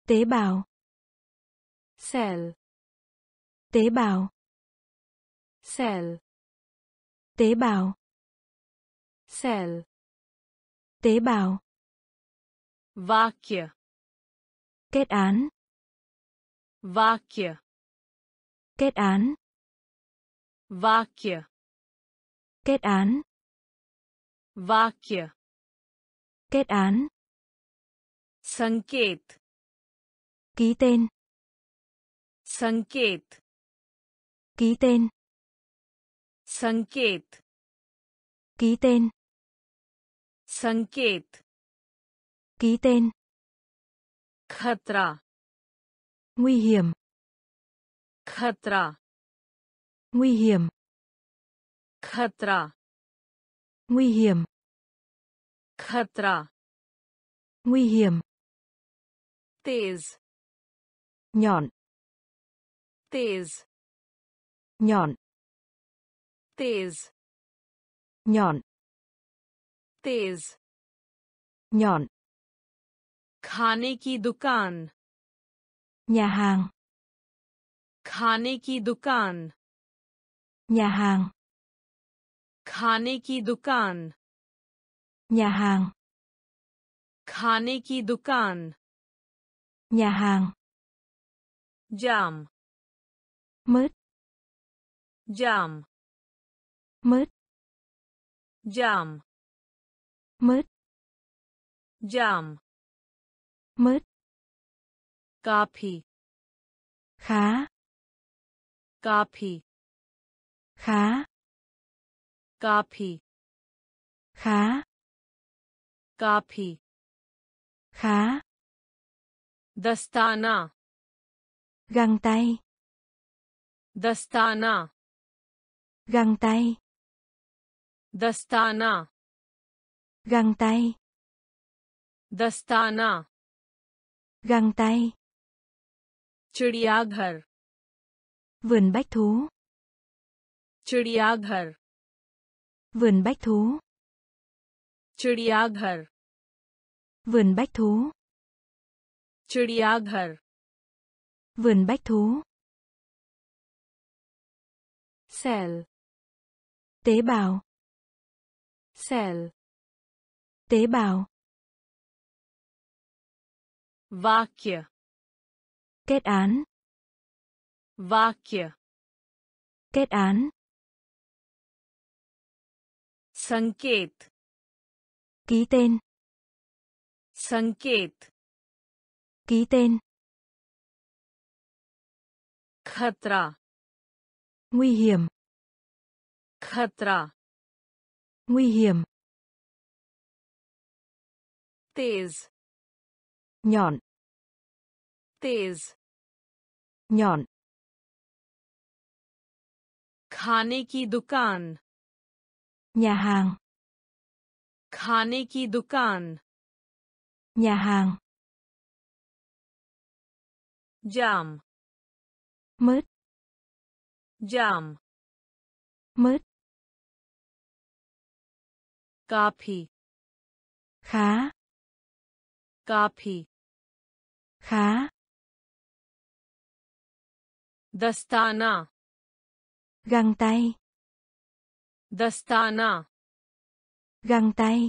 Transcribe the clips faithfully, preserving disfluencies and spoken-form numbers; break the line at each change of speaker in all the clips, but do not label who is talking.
Tế bào.
cell,
Tế bào.
cell,
Tế bào.
cell,
Tế bào.
वाक्य,
Kết án.
वाक्य,
Kết án.
वाक्य,
Kết án.
वाक्य,
Kết án.
संकेत,
Ký tên.
संकेत,
Ký tên.
संकेत,
Ký tên.
संकेत,
Ký tên.
खतरा,
Nguy hiểm.
खतरा,
Nguy hiểm.
खतरा,
Nguy hiểm.
खतरा,
Nguy hiểm.
तेज,
Nhọn.
तेज,
Nhọn.
तेज,
Nhọn.
तेज,
Nhọn.
खाने की दुकान,
Nhà hàng.
खाने की दुकान,
Nhà hàng.
खाने की दुकान,
Nhà hàng.
खाने की दुकान,
Nhà hàng.
जाम,
Mứt.
जाम,
Mứt.
जाम,
Mứt.
जाम,
Mứt.
काफी,
Khá.
काफी,
Khá.
काफी,
Khá.
काफी,
Khá.
दस्ताना,
Găng tay.
दस्ताना,
Găng tay.
दस्ताना,
Găng tay.
दस्ताना,
Găng tay.
चिड़ियाघर,
Vườn bách thú.
चिड़ियाघर,
Vườn bách thú.
चिड़ियाघर,
Vườn bách thú.
चिड़ियाघर,
Vườn bách thú.
cell,
Tế bào.
cell,
Tế bào.
वाक्य,
Kết án.
वाक्य,
Kết án.
संकेत,
Ký tên.
संकेत,
Ký tên.
खतरा,
Nguy hiểm.
खतरा,
Nguy hiểm.
तेज,
Nhọn.
तेज,
Nhọn.
खाने की दुकान,
Nhà hàng.
खाने की दुकान,
Nhà hàng.
जाम,
Mứt.
जाम,
Mứt.
काफी,
Khá.
काफी,
Khá.
दस्ताना,
Găng tay.
दस्ताना,
Găng tay.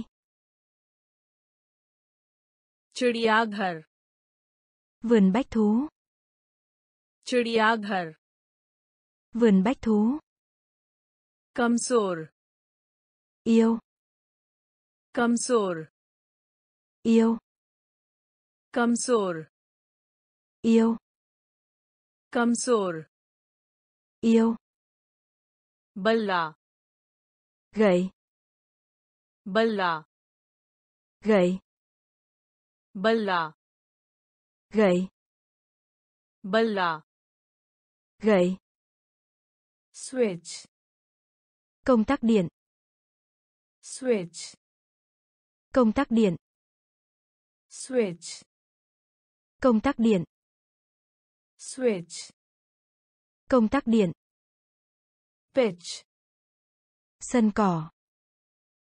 चिड़ियाघर,
Vườn bách thú.
चिड़ियाघर,
Vườn bách thú.
कमजोर,
Yêu.
कमजोर,
Yêu.
कमजोर,
Yêu.
कमजोर,
Yêu.
बल्ला,
Gậy.
बल्ला,
Gậy.
बल्ला,
Gậy.
बल्ला,
Gậy.
switch,
Công tắc điện.
switch,
Công tắc điện.
switch,
Công tắc điện.
switch,
Công tắc điện.
pitch,
Sân cỏ.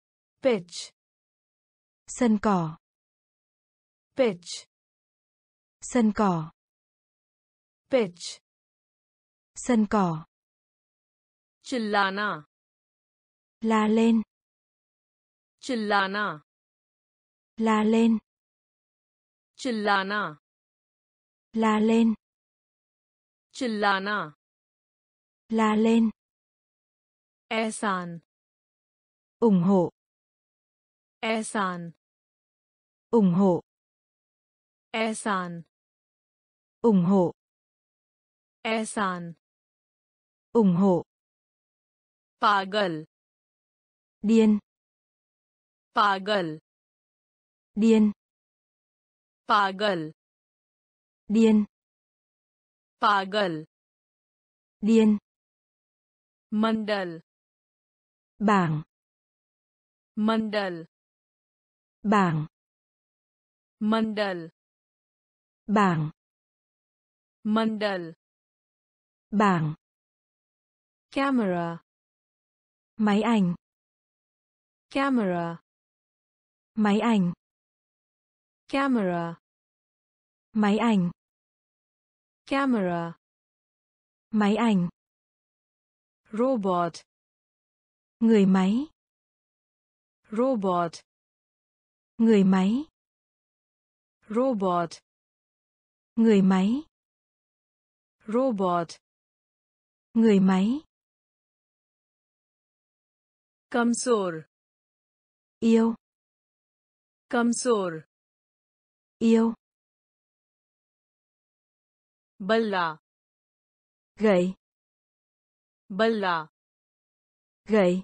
pitch,
Sân cỏ.
pitch,
Sân cỏ.
pitch,
Sân cỏ.
चिल्लाना,
La lên.
चिल्लाना,
La lên.
चिल्लाना,
La lên.
चिल्लाना,
La lên.
एहसान,
ủng hộ.
एहसान,
ủng hộ.
एहसान,
ủng hộ.
एहसान,
ủng hộ.
पागल,
Điên.
पागल,
Điên.
पागल,
Điên.
पागल,
Điên.
मंडल,
Bảng.
मंडल,
Bảng.
मंडल,
Bảng.
मंडल,
Bảng.
camera,
Máy ảnh.
camera,
Máy ảnh.
camera,
Máy ảnh.
camera,
Máy ảnh.
robot,
Người máy.
robot,
Người máy.
robot,
Người máy.
robot,
Người máy.
कमजोर,
Yêu.
कमजोर,
Yêu.
बल्ला,
Gậy.
बल्ला,
Gậy.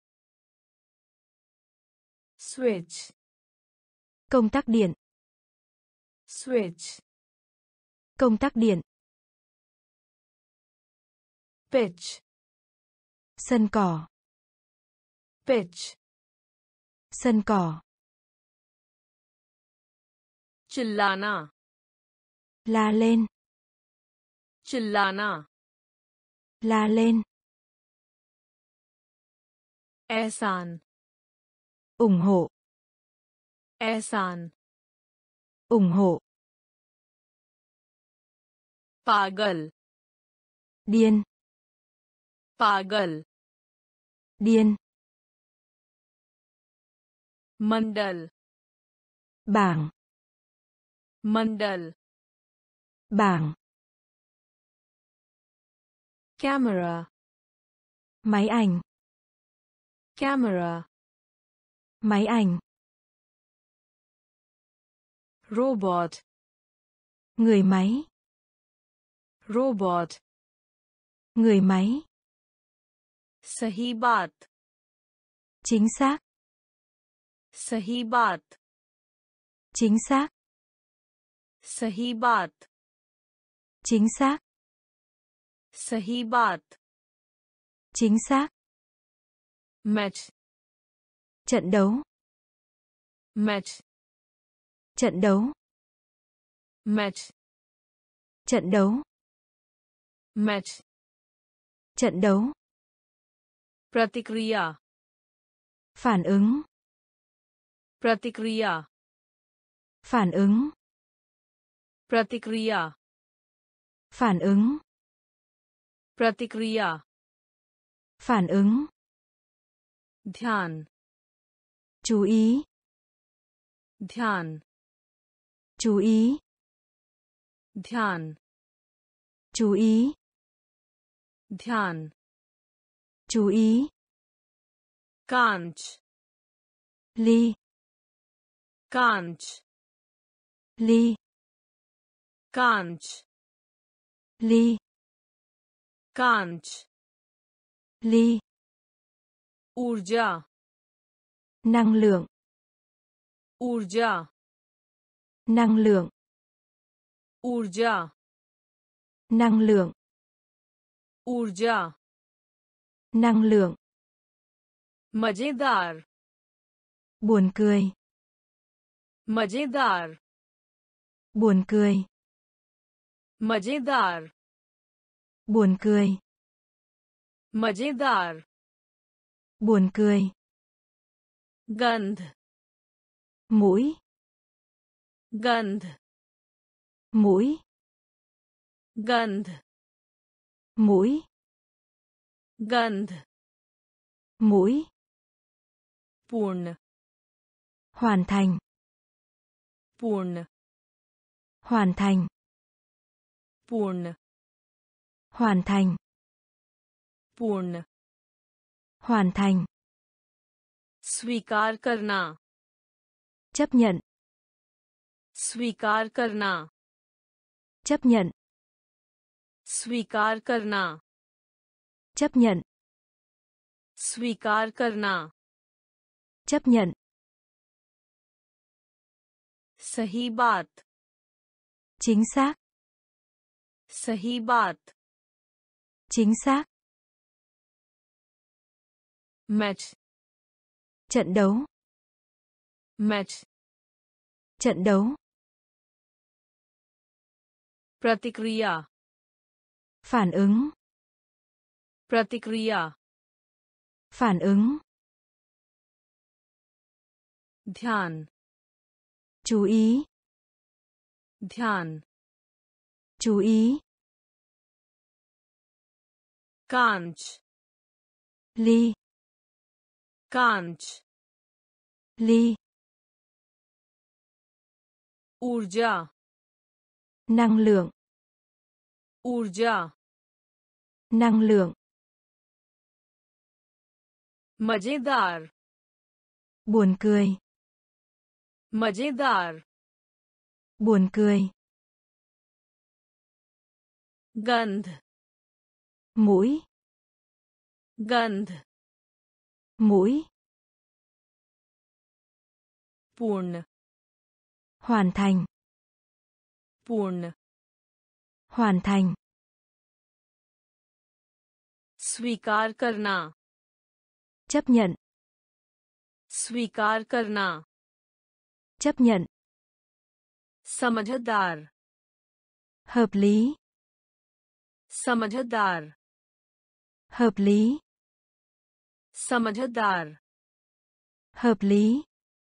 switch,
Công tắc điện.
switch,
Công tắc điện.
pitch,
Sân cỏ.
pitch,
Sân cỏ.
चिल्लाना,
La lên.
चिल्लाना,
La lên.
एहसान,
ủng hộ.
एहसान,
ủng hộ.
पागल,
Điên.
पागल,
Điên.
मंडल,
Bảng.
मंडल,
Bảng.
camera,
Máy ảnh.
camera,
Máy ảnh.
robot,
Người máy.
robot,
Người máy.
सही बात,
Chính xác.
सही बात,
Chính xác.
सही बात,
Chính xác.
सही बात,
Chính xác.
match,
Trận đấu.
match,
Trận đấu.
match,
Trận đấu.
match,
Trận đấu.
प्रतिक्रिया,
Phản ứng.
प्रतिक्रिया,
Phản ứng.
प्रतिक्रिया,
Phản ứng.
प्रतिक्रिया,
Phản ứng.
ध्यान,
Chú ý.
ध्यान,
Chú ý.
ध्यान,
Chú ý.
ध्यान,
Chú ý.
कांच,
Ly.
कांच,
Ly.
कांच,
Ly.
कांच,
Ly.
ऊर्जा,
Năng lượng.
ऊर्जा,
Năng lượng.
ऊर्जा,
Năng lượng.
ऊर्जा,
Năng lượng.
मजेदार,
Buồn cười.
मजेदार,
Buồn cười.
मजेदार,
Buồn cười.
मजेदार,
Buồn cười.
गंध,
Mũi.
गंध,
mũi,
गंध
mũi,
गंध
mũi,
पूर्ण
hoàn thành,
पूर्ण
hoàn thành,
पूर्ण
hoàn thành,
पूर्ण
hoàn thành,
स्वीकार करना
chấp nhận,
स्वीकार करना
chấp nhận,
स्वीकार करना
chấp nhận,
स्वीकार करना
chấp nhận,
सही बात
chính xác,
सही बात
chính xác,
match
trận đấu,
match
trận đấu,
प्रतिक्रिया
phản ứng,
प्रतिक्रिया
phản ứng,
ध्यान
chú ý,
ध्यान
chú ý,
कांच
ly,
कांच
ly,
ऊर्जा
năng lượng,
ऊर्जा
năng lượng,
मजेदार
buồn cười,
मजेदार
buồn cười,
गंध
mũi,
गंध
mũi,
पूर्ण
hoàn thành,
पूर्ण
hoàn thành,
स्वीकार करना
chấp nhận,
स्वीकार करना
chấp nhận,
समझदार
hợp lý,
समझदार
hợp lý,
समझदार
hợp lý,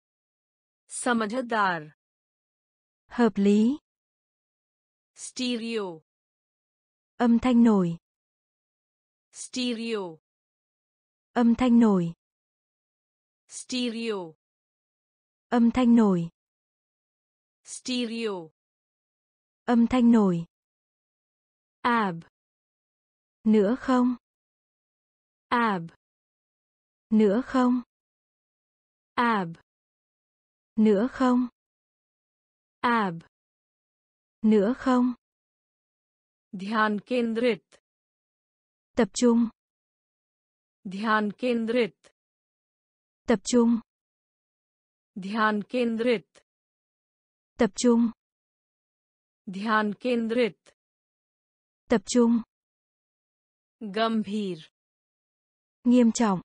समझदार
hợp lý,
stereo
âm thanh nổi,
stereo
âm thanh nổi,
stereo
âm thanh nổi,
stereo
âm thanh nổi,
ab
nữa không,
ab
nữa không,
ab
nữa không,
ab
nữa không,
ध्यान केंद्रित
tập trung,
ध्यान केंद्रित
tập trung,
ध्यान केंद्रित
tập trung,
ध्यान केंद्रित
tập trung,
गंभीर
nghiêm trọng,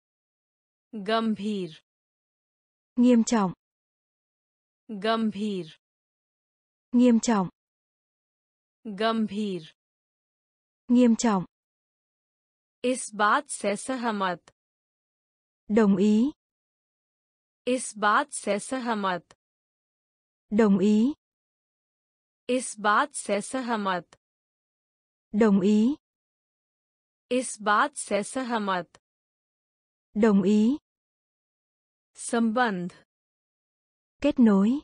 गंभीर
nghiêm trọng,
गंभीर
nghiêm trọng,
गंभीर
nghiêm trọng,
इस बात से सहमत
đồng ý,
इस बात से सहमत
đồng ý,
इस बात से सहमत
đồng ý,
इस बात से सहमत
đồng ý,
संबंध
kết nối,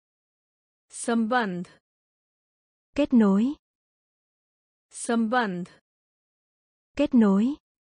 संबंध
kết nối,
संबंध
kết nối,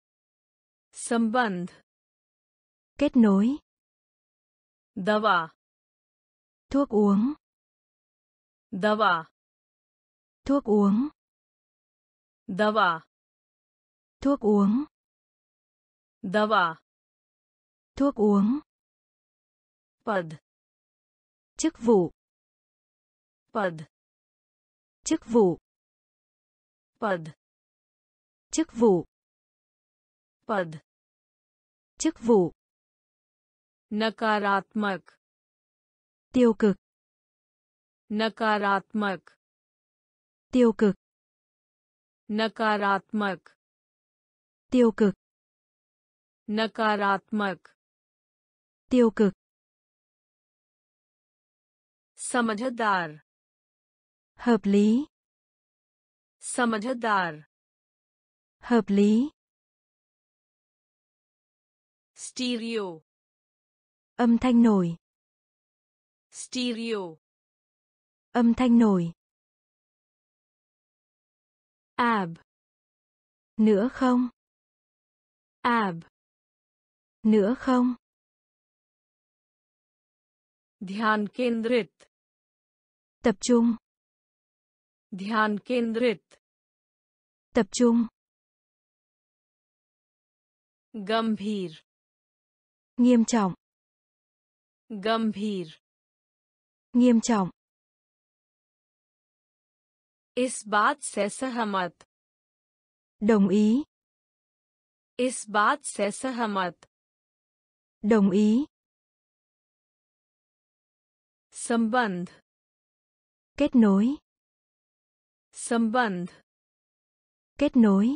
संबंध
kết nối,
दवा
thuốc uống,
दवा
thuốc uống,
दवा
thuốc uống,
दवा
thuốc uống,
पद
chức vụ,
पद
chức vụ,
पद
chức vụ,
पद
chức vụ,
नकारात्मक
tiêu cực,
नकारात्मक
tiêu cực,
नकारात्मक
tiêu cực,
नकारात्मक
tiêu cực,
समझदार
Hợp lý.
समझदार,
Hợp lý.
Stereo,
Âm thanh nổi.
Stereo,
Âm thanh nổi.
ab,
Nữa không?
ab,
Nữa không?
ध्यान केंद्रित,
Tập trung.
ध्यान केंद्रित,
Tập trung.
गंभीर,
Nghiêm trọng.
गंभीर,
Nghiêm trọng.
इस बात से सहमत,
Đồng ý.
इस बात से सहमत,
Đồng ý.
संबंध,
Kết nối.
संबंध,
Kết nối.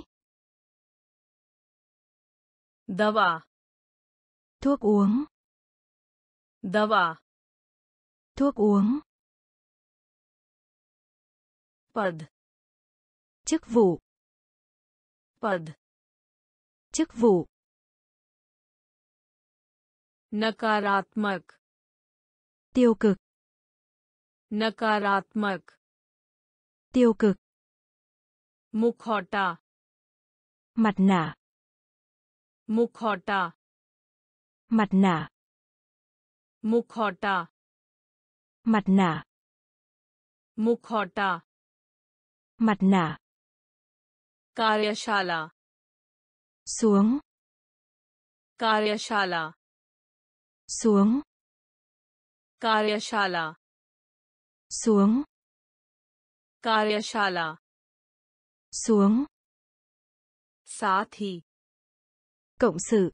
दवा,
Thuốc uống.
दवा,
Thuốc uống.
पद,
Chức vụ.
पद,
Chức vụ.
नकारात्मक,
Tiêu cực.
नकारात्मक,
Tiêu cực.
मुखौटा,
Mặt nạ.
मुखौटा,
Mặt nạ.
मुखौटा,
Mặt nạ.
मुखौटा,
Mặt nạ.
कार्यशाला,
Xuống.
कार्यशाला,
Xuống.
कार्यशाला,
Xuống.
कार्यशाला,
Xuống.
साथी,
Cộng sự.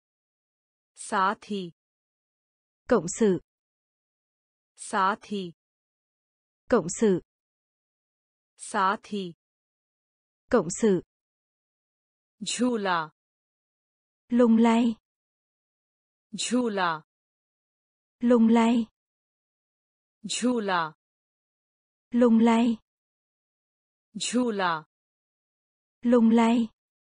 साथी,
Cộng sự.
साथी,
Cộng sự.
साथी,
Cộng sự.
झूला,
Lung lay.
झूला,
Lung lay.
झूला,
Lung lay.
झूला,
Lung lay.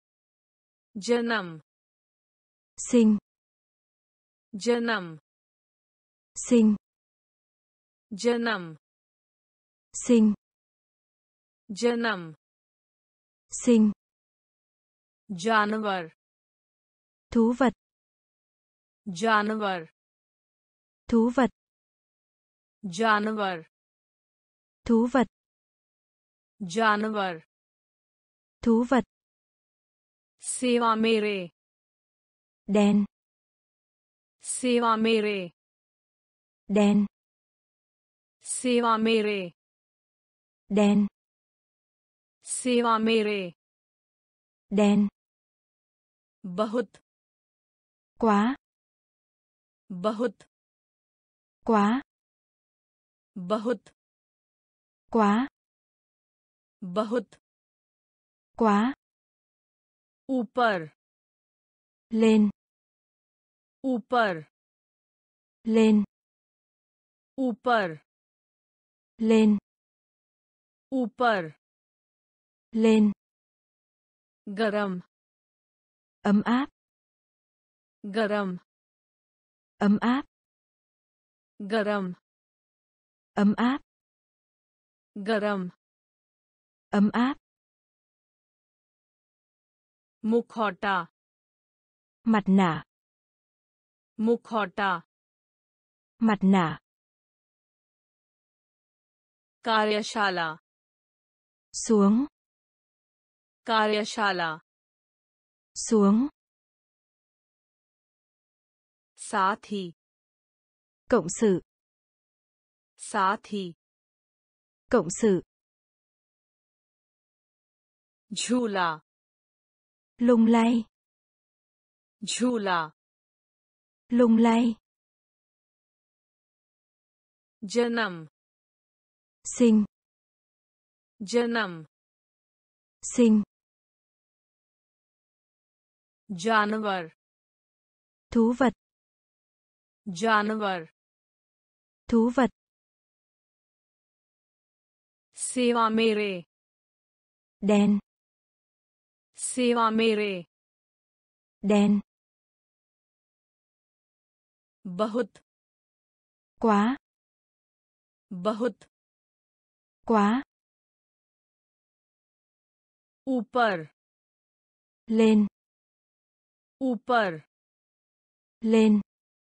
जन्म,
Sinh.
जन्म,
Sinh.
जन्म,
Sinh.
जन्म,
Sinh.
जानवर,
Thú vật.
जानवर,
Thú vật.
जानवर,
Thú vật.
जानवर,
Thú vật.
सेवा मेरे,
Đèn.
सेवा मेरे,
Đèn.
सेवा मेरे,
Đèn.
सेवा मेरे,
Đèn.
बहुत,
Quá.
बहुत,
Quá.
बहुत,
Quá.
बहुत,
Quá.
ऊपर,
Lên.
ऊपर,
Lên.
ऊपर,
Lên.
ऊपर,
Lên.
गरम,
Ấm áp.
गरम,
Ấm áp.
गरम,
Ấm áp.
गरम,
Ấm áp.
मुखौटा,
Mặt nạ.
मुखौटा,
Mặt nạ.
कार्यशाला,
Xuống.
कार्यशाला,
Xuống.
साथी,
Cộng sự.
साथी,
Cộng sự.
झूला,
Lung lay.
झूला,
Lung lay.
जन्म,
Sinh.
जन्म,
Sinh.
जानवर,
Thú vật.
जानवर,
Thú vật.
सेवा मेरे
đen
सेवा मेरे
đen
बहुत
quá
बहुत
quá
ऊपर
lên
ऊपर
lên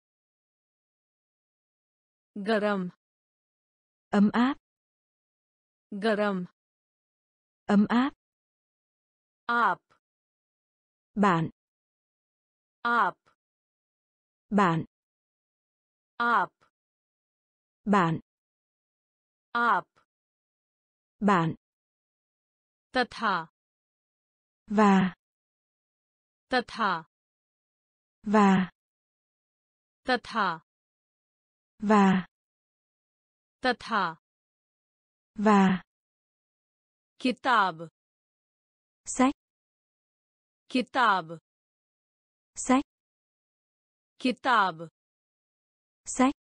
गरम
ấm áp
गरम
ấm áp
आप
bạn
आप
bạn
आप
bạn
आप
bạn
तथा
và
तथा
và
तथा
và
तथा
và
किताब
sách
किताब
sách
किताब
sách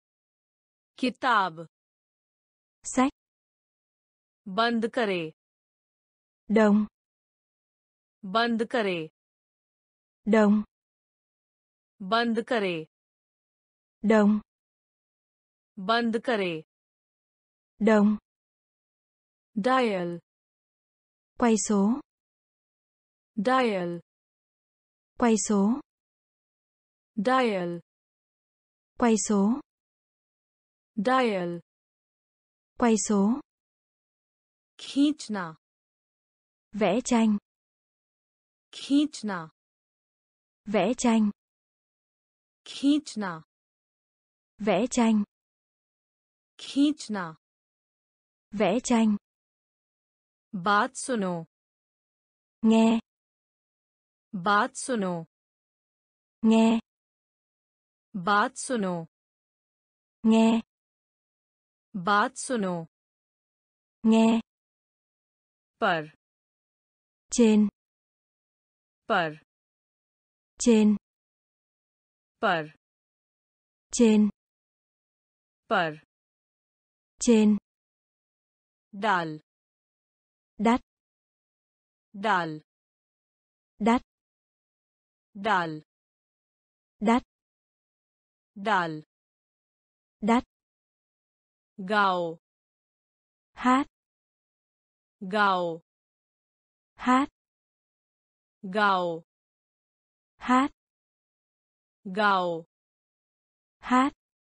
किताब
sách
बंद करे
đồng
बंद करे
đồng
बंद करे
đồng
बंद करे
đồng
dial
quay số
dial
quay số
dial
quay số
dial
quay số
खींचना
vẽ tranh
खींचना
vẽ tranh
खींचना
vẽ tranh
खींचना
vẽ tranh
बात सुनो
nghe
बात सुनो
nghe
बात सुनो
nghe
बात सुनो
nghe
पर
trên
पर
trên
पर
trên
पर
trên
डाल
đắt
डाल
đắt
डाल
đắt
डाल
đắt
गाओ
hát
गाओ
hát
गाओ
hát
गाओ
hát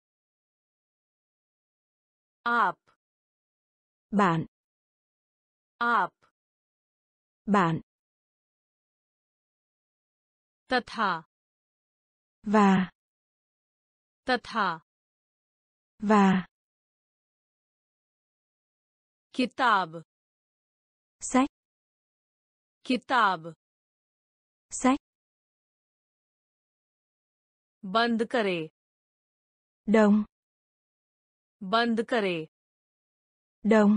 आप
bạn
आप
bạn
तथा
và
तथा
và
किताब
sách
किताब
sách
बंद करे
đồng
बंद करे
đồng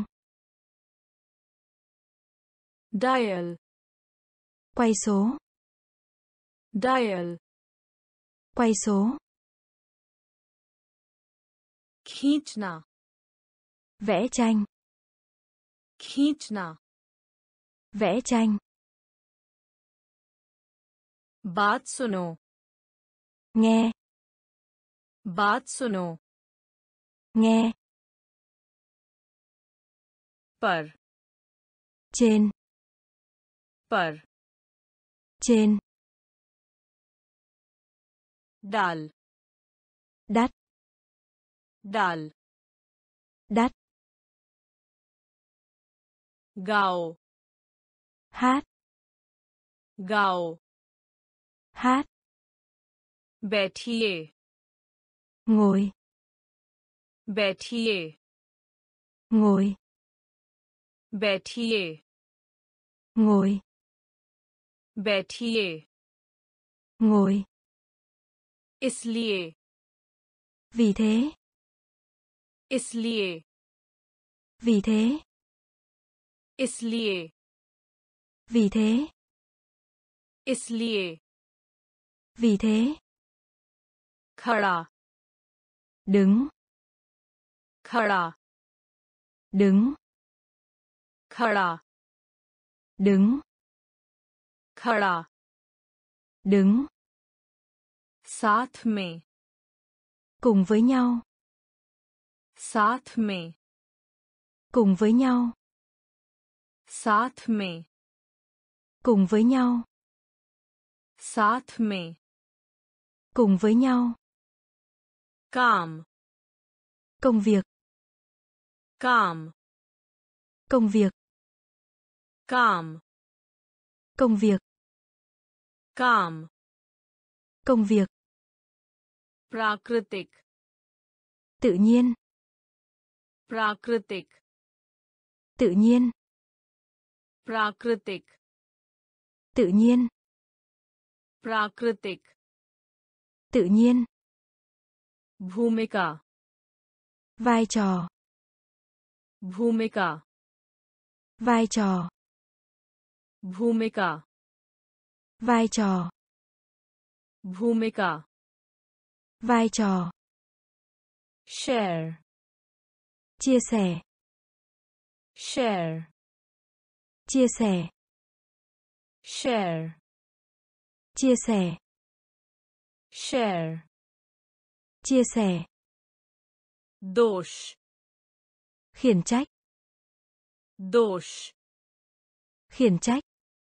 dial
quay số
dial
quay số
खींचना
vẽ tranh
खींचना
vẽ tranh
बात सुनो
nghe
बात सुनो
nghe
पर
trên
पर
trên
डाल
đắt
डाल
đắt
गाओ
hát
गाओ
hát
बैठिए
ngồi
बैठिए
ngồi
बैठिए
ngồi
बैठिए
ngồi
इसलिए
vì thế
इसलिए
vì thế
इसलिए
vì thế
इसलिए
vì thế
खड़ा
đứng
खड़ा
đứng
खड़ा
đứng,
खड़ा
đứng,
साथ में
cùng với nhau,
साथ में
cùng với nhau,
साथ में
cùng với nhau,
साथ में
cùng với nhau,
काम
công việc,
काम
công việc,
काम
công việc,
काम
công việc,
प्राकृतिक
tự nhiên,
प्राकृतिक
tự nhiên,
प्राकृतिक
tự nhiên,
प्राकृतिक
tự nhiên,
भूमिका
vai trò,
भूमिका
vai trò,
भूमिका
vai trò,
भूमिका
vai trò,
share
chia sẻ,
share
chia sẻ,
share
chia sẻ,
share
chia sẻ,
दोष
khiển trách,
दोष
khiển trách,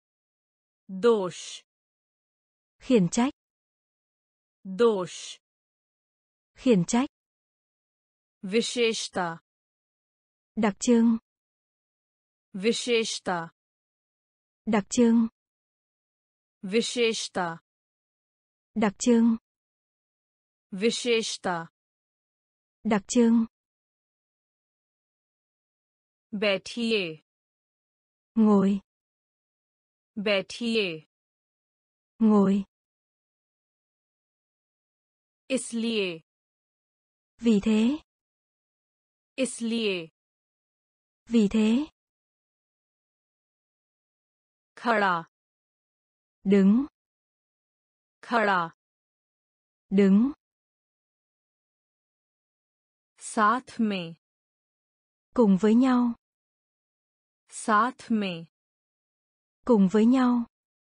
दोष
khiển trách,
दोष
khiển trách,
विशेषता
đặc trưng,
विशेषता
đặc trưng,
विशेषता
đặc trưng,
विशेषता
đặc trưng,
बैठिए
ngồi,
बैठिए
ngồi,
इसलिए
vì thế,
इसलिए
vì thế,
खड़ा
đứng,
खड़ा
đứng,
साथ में
cùng với nhau,
साथ में
cùng với nhau,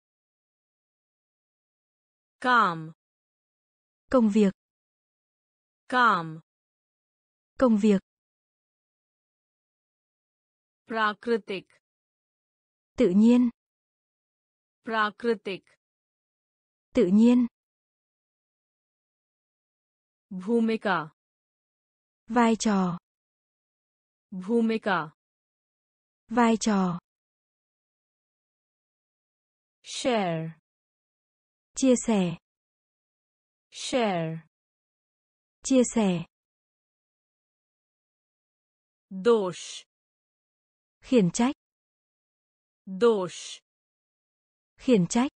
काम
công việc,
काम
công việc,
प्राकृतिक
tự nhiên,
प्राकृतिक
tự nhiên,
भूमिका
vai trò,
भूमिका
vai trò,
share
chia sẻ,
share
chia sẻ,
दोष
khiển trách,
दोष
khiển trách,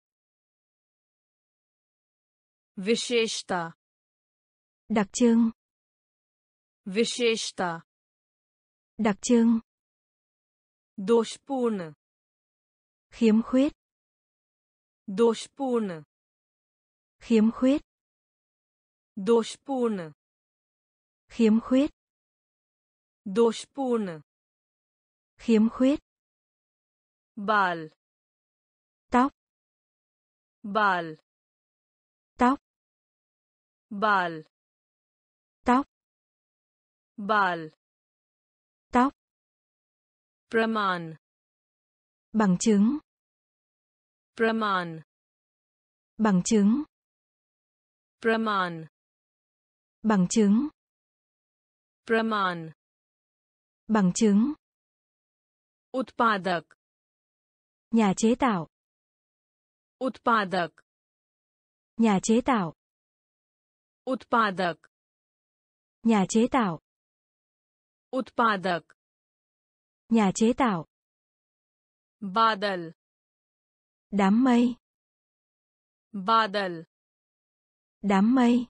विशेषता
đặc trưng,
विशेषता
đặc trưng,
दोषपूर्ण
khiếm khuyết,
दोषपूर्ण
khiếm khuyết,
दोषपूर्ण
khiếm khuyết,
दोषपूर्ण
khiếm khuyết,
बाल
tóc,
बाल
tóc,
बाल
tóc,
बाल
tóc,
प्रमाण
bằng chứng,
प्रमाण
bằng chứng,
प्रमाण
bằng chứng,
प्रमाण
bằng chứng,
उत्पादक
nhà chế tạo,
उत्पादक
nhà chế tạo,
उत्पादक
nhà chế tạo,
उत्पादक
nhà chế tạo,
बादल
đám mây,
बादल
đám mây,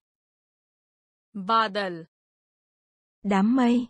बादल
đám mây,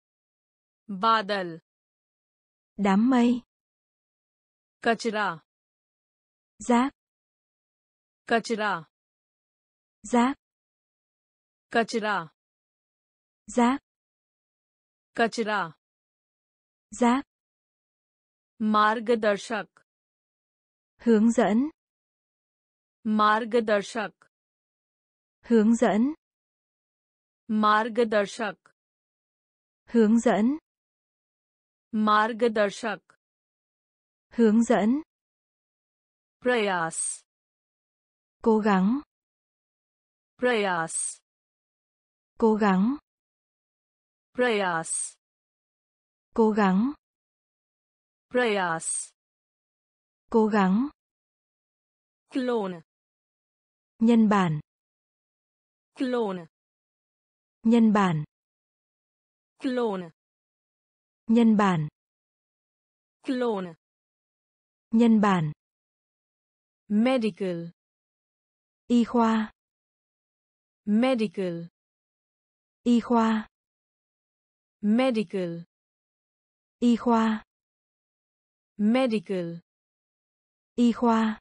बादल
đám mây,
कचरा
rác,
कचरा
rác,
कचरा
rác,
कचरा
rác,
मार्गदर्शक,
hướng dẫn,
मार्गदर्शक,
hướng dẫn,
मार्गदर्शक,
hướng dẫn,
मार्गदर्शक,
hướng dẫn,
प्रयास,
cố gắng,
प्रयास,
cố gắng,
प्रयास,
cố gắng,
प्रयास,
cố gắng,
clone,
nhân bản,
clone,
nhân bản,
clone,
nhân bản,
clone,
nhân bản,
medical,
y khoa,
medical,
y khoa,
medical,
y khoa,
medical,
y khoa,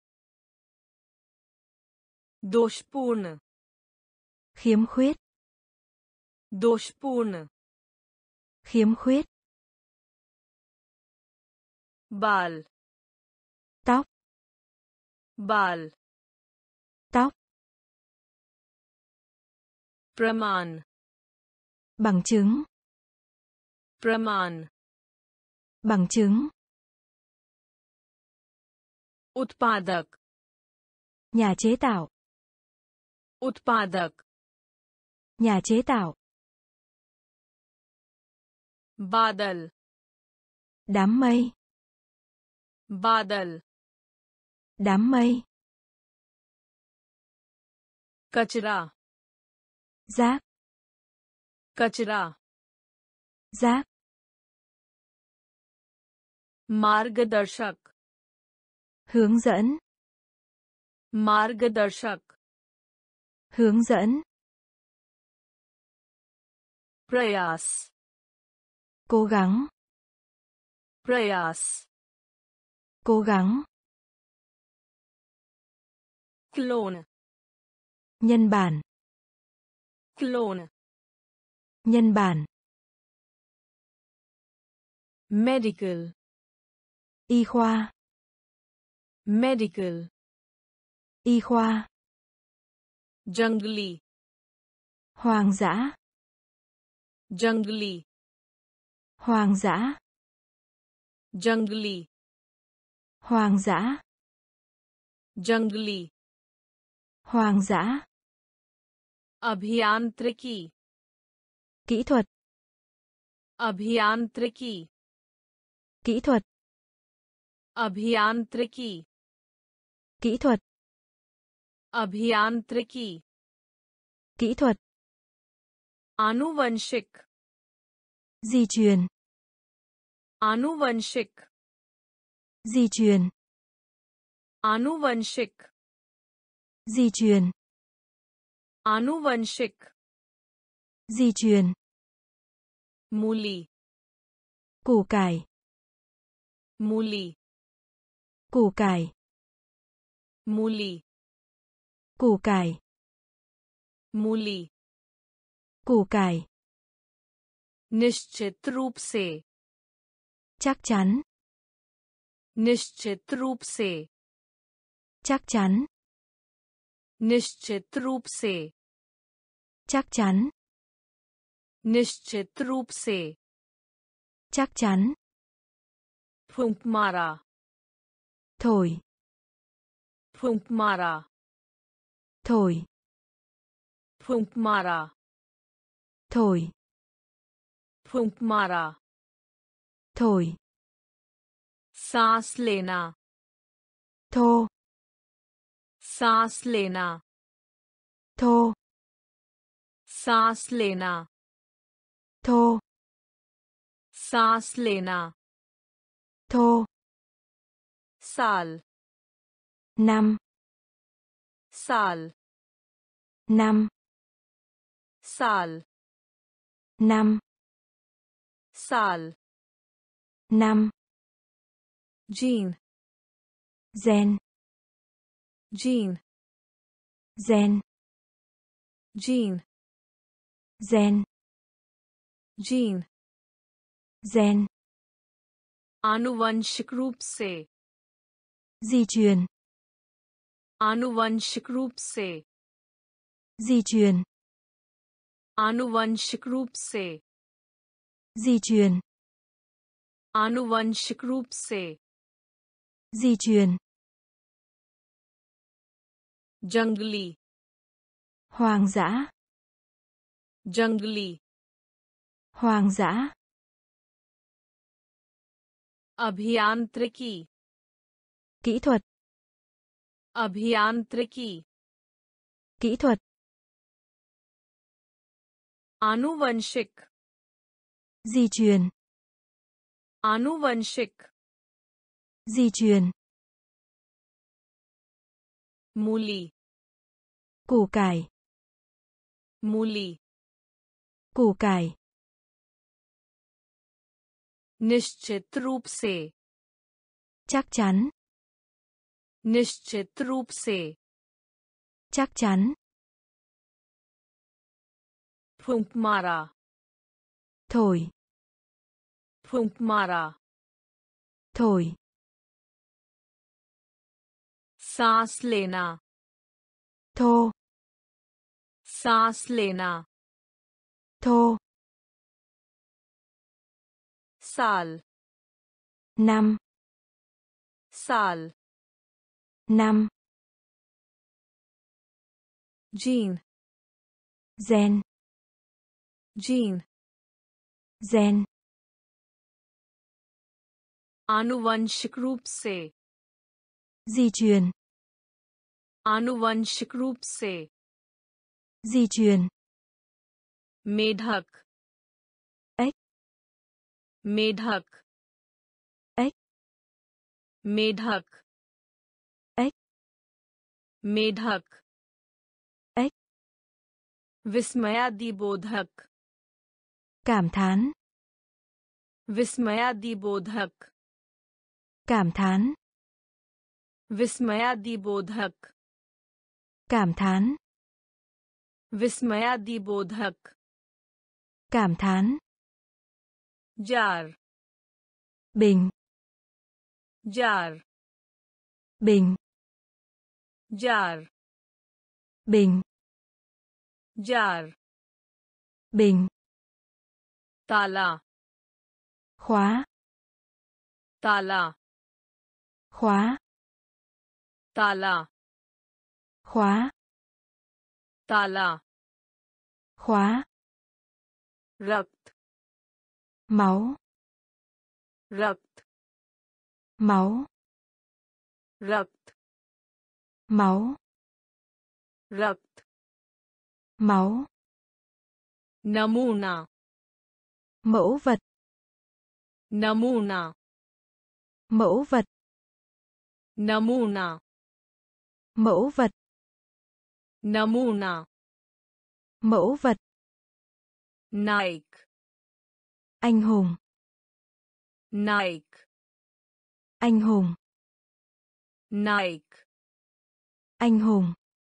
दोषपूर्ण,
khiếm khuyết,
दोषपूर्ण,
khiếm khuyết,
बाल,
tóc,
बाल,
tóc,
प्रमाण,
bằng chứng,
प्रमाण,
bằng chứng,
उत्पादक,
nhà chế tạo,
उत्पादक,
nhà chế tạo,
बादल,
đám mây,
बादल,
đám mây,
कचरा,
rác,
कचरा,
rác,
मार्गदर्शक,
hướng dẫn,
मार्गदर्शक,
hướng dẫn,
प्रयास,
cố gắng,
प्रयास,
cố gắng,
clone,
nhân bản,
clone,
nhân bản,
medical,
y khoa,
medical,
y khoa,
जंगली,
hoang dã,
जंगली,
hoang dã,
जंगली,
hoang dã,
जंगली,
hoang dã,
अभियांत्रिकी,
kỹ thuật,
अभियांत्रिकी,
kỹ thuật,
अभियांत्रिकी,
kỹ thuật,
अभियांत्रिकी,
kỹ thuật,
आनुवंशिक,
di truyền,
आनुवंशिक,
di truyền,
आनुवंशिक,
di truyền,
आनुवंशिक,
di truyền,
मूली,
củ cải,
मूली,
củ cải,
मूली,
củ cải,
मूली,
củ cải,
निश्चित रूप से,
chắc chắn,
निश्चित रूप से,
chắc chắn,
निश्चित रूप से,
chắc chắn,
निश्चित रूप से,
chắc chắn,
फूंक मारा,
thổi,
फूंक मारा,
thổi,
फूंक मारा,
thổi,
फूंक मारा,
thổi,
सांस लेना,
thô,
सांस लेना,
thô,
सांस लेना,
thô,
सांस लेना,
thô,
साल,
năm,
साल,
năm,
साल,
năm,
साल,
năm,
gene,
gen,
gene,
gen,
gene,
gen,
gene,
gen,
आनुवंशिक रूप से
di truyền,
आनुवंशिक रूप से
di truyền,
आनुवंशिक रूप से
di truyền,
आनुवंशिक रूप से
di truyền,
जंगली
hoang dã,
जंगली
hoang dã,
अभियांत्रिकी
kỹ thuật,
अभियांत्रिकी
kỹ thuật,
आनुवंशिक
di truyền,
आनुवंशिक
di truyền,
मूली
củ cải,
मूली
củ cải,
निश्चित रूप से
chắc chắn,
निश्चित रूप से
chắc chắn,
फूंक मारा
thổi,
फूंक मारा
thổi,
सांस लेना
thô,
सांस लेना
thô,
साल
năm,
साल
năm,
gene
gen,
gene
gen,
आनुवंशिक रूप से
di truyền,
आनुवंशिक रूप से
di truyền,
मेढक
ếch,
मेढक
ếch,
मेढक
ếch,
मेढक
ếch,
विस्मयादिबोधक
cảm thán,
विस्मयादिबोधक
cảm thán,
विस्मयादिबोधक
cảm thán,
विस्मयादिबोधक
cảm thán,
jar
bình,
jar
bình,
jar
bình,
jar
bình,
ताला
khóa,
ताला
khóa,
ताला
khóa,
ताला
khóa,
रक्त
máu,
रक्त
máu,
रक्त
máu,
रक्त
máu,
नमूना
mẫu vật,
नमूना
mẫu vật,
नमूना
mẫu vật,
नमूना
mẫu vật,
नायक
anh hùng,
नायक
anh hùng,
नायक
anh hùng,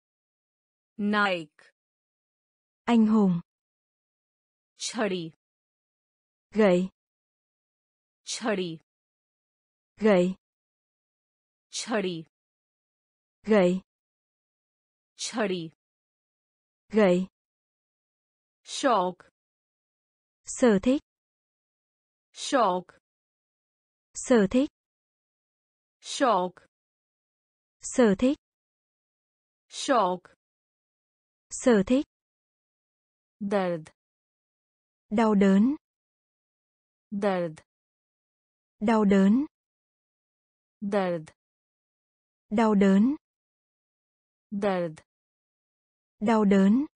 नायक
anh hùng,
छड़ी
gậy,
छड़ी
gậy,
छड़ी
gậy,
छड़ी
gậy,
शौक
sở thích,
शौक
sở thích,
शौक
sở thích,
शौक
sở thích,
दर्द
đau đớn,
दर्द
đau đớn,
दर्द
đau đớn,
दर्द
đau đớn,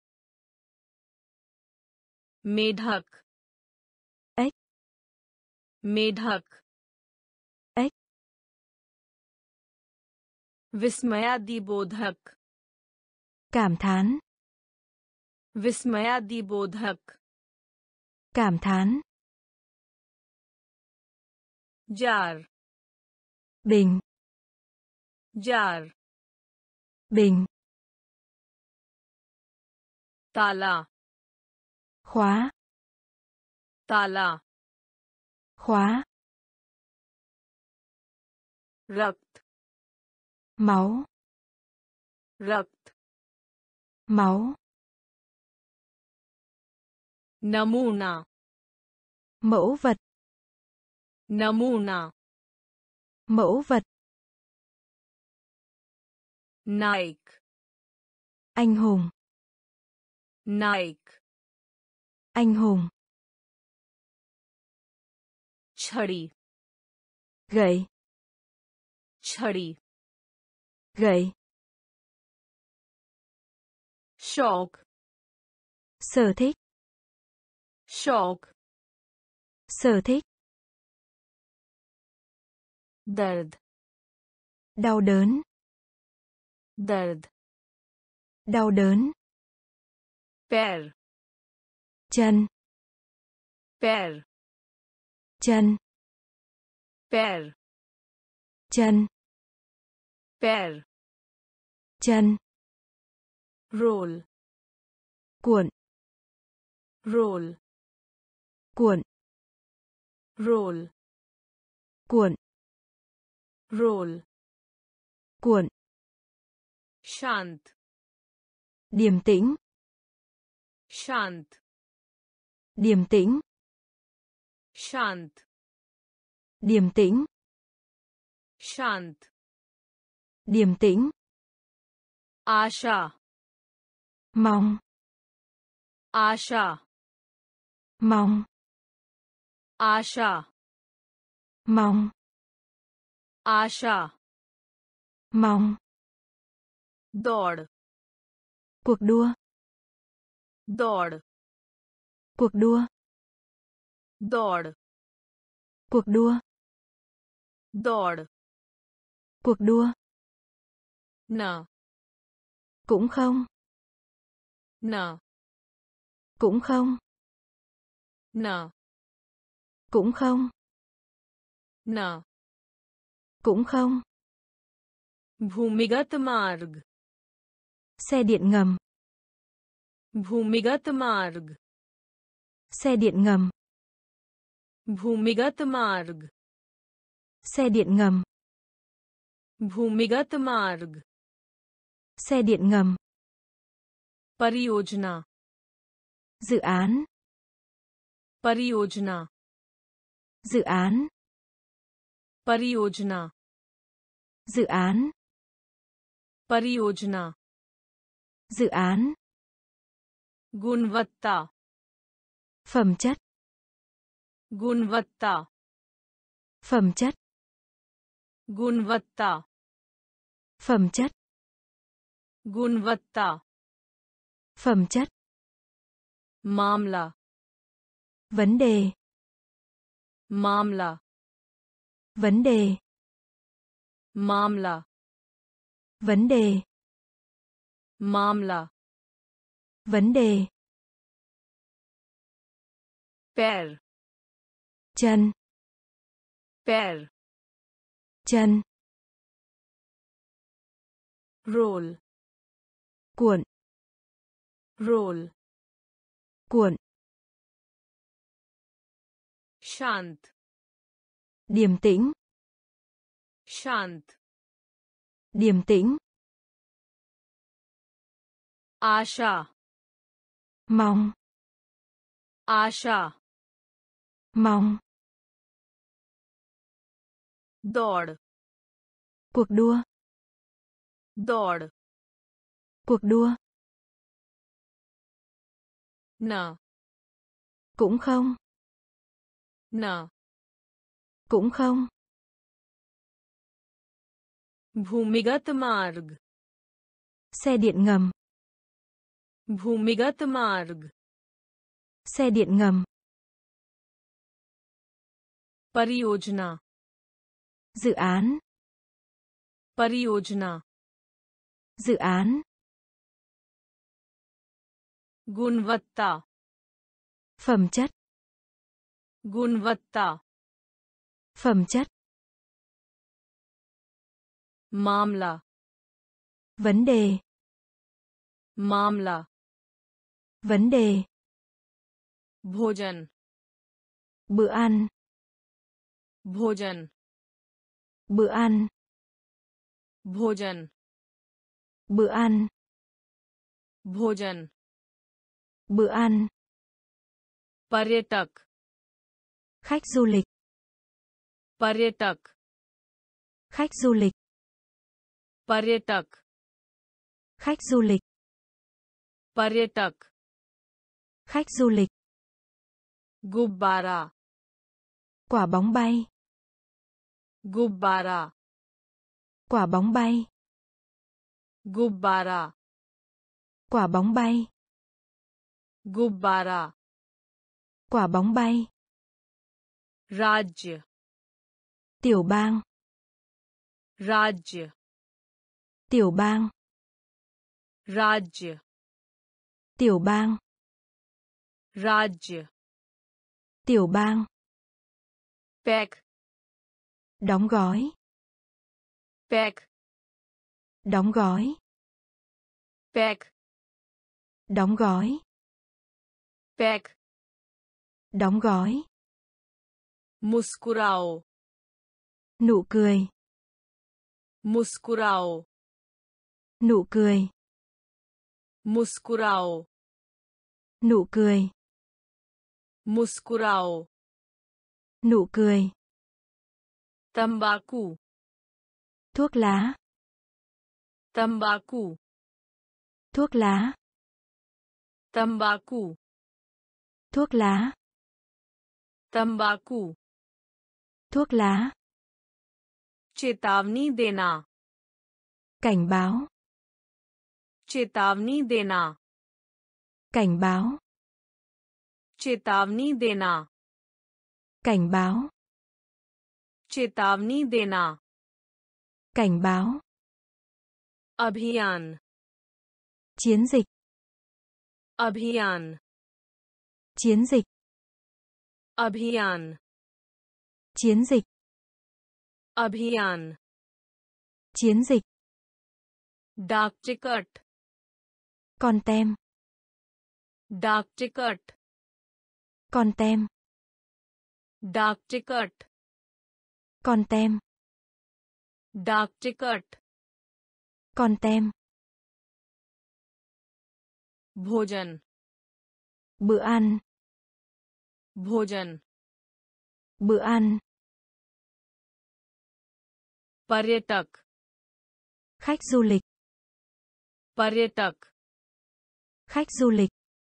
मेढक
ếch,
मेढक
ếch,
विस्मयादिबोधक
cảm thán,
विस्मयादिबोधक
cảm thán,
jar
bình,
jar
bình,
ताला
khóa,
ताला
khóa,
रक्त,
máu,
रक्त,
máu,
नमूना,
mẫu vật,
नमूना,
mẫu vật,
नायक,
anh hùng,
नायक,
anh hùng,
छड़ी,
gậy,
छड़ी,
gậy,
शौक,
sở thích,
शौक,
sở thích,
दर्द,
đau đớn,
दर्द,
đau đớn,
पैर,
chân,
पैर,
chân,
पैर,
chân,
पैर,
chân,
role,
cuộn,
role,
cuộn,
role,
cuộn,
role,
cuộn,
शांत,
điềm tĩnh,
शांत,
điềm tĩnh,
शांत,
điềm tĩnh,
शांत,
điềm tĩnh,
आशा,
mong,
आशा,
mong,
आशा,
mong,
आशा,
mong,
दौड़,
cuộc đua,
दौड़,
cuộc đua,
दौड़,
cuộc đua,
दौड़,
cuộc đua,
न,
cũng không,
न,
cũng không,
न,
cũng không,
न,
cũng không,
भूमिगत मार्ग,
xe điện ngầm,
भूमिगत मार्ग,
xe điện ngầm,
भूमिगत मार्ग,
xe điện ngầm,
भूमिगत मार्ग,
xe điện ngầm,
परियोजना,
dự án,
परियोजना,
dự án,
परियोजना,
dự án,
परियोजना,
dự án,
गुणवत्ता,
phẩm chất,
गुणवत्ता,
phẩm chất,
गुणवत्ता,
phẩm chất,
गुणवत्ता,
phẩm chất,
मामला,
vấn đề,
मामला,
vấn đề,
मामला,
vấn đề,
मामला,
vấn đề,
पैर,
chân,
पैर,
chân,
role,
cuộn,
role,
cuộn,
शांत,
điềm tĩnh,
शांत,
điềm tĩnh,
आशा,
mong,
आशा,
mong,
दौड़,
cuộc đua,
दौड़,
cuộc đua,
न,
cũng không,
न,
cũng không,
भूमिगत मार्ग,
xe điện ngầm,
भूमिगत मार्ग,
xe điện ngầm,
परियोजना,
dự án,
परियोजना,
dự án,
गुणवत्ता,
phẩm chất,
गुणवत्ता,
phẩm chất,
मामला,
vấn đề,
मामला,
vấn đề,
भोजन,
bữa ăn,
भोजन,
bữa ăn,
भोजन
bữa ăn,
भोजन
bữa ăn,
पर्यटक
khách du lịch,
पर्यटक
khách du lịch,
पर्यटक
khách du lịch,
पर्यटक
khách du lịch,
गुब्बारा
quả bóng bay,
गुब्बारा
quả bóng bay,
गुब्बारा
quả bóng bay,
गुब्बारा
quả bóng bay,
राज्य
tiểu bang,
राज्य
tiểu bang,
राज्य
tiểu bang,
राज्य
tiểu bang,
pack
đóng gói,
pack
đóng gói,
pack
đóng gói,
pack
đóng gói,
मुस्कुराओ
nụ cười,
मुस्कुराओ
nụ cười,
मुस्कुराओ
nụ cười,
मुस्कुराओ
nụ cười,
तंबाकू
thuốc lá,
तंबाकू
thuốc lá,
तंबाकू
thuốc lá,
तंबाकू
thuốc lá,
चेतावनी देना
cảnh báo,
चेतावनी देना
cảnh báo,
चेतावनी देना
cảnh báo,
चेतावनी देना
cảnh báo,
अभियान
chiến dịch,
अभियान
chiến dịch,
अभियान
chiến dịch,
अभियान
chiến dịch,
डाक टिकट
con tem,
डाक टिकट
con tem,
डाक टिकट
con tem,
डाक टिकट
con tem,
भोजन
bữa ăn,
भोजन
bữa ăn,
पर्यटक
khách du lịch,
पर्यटक
khách du lịch,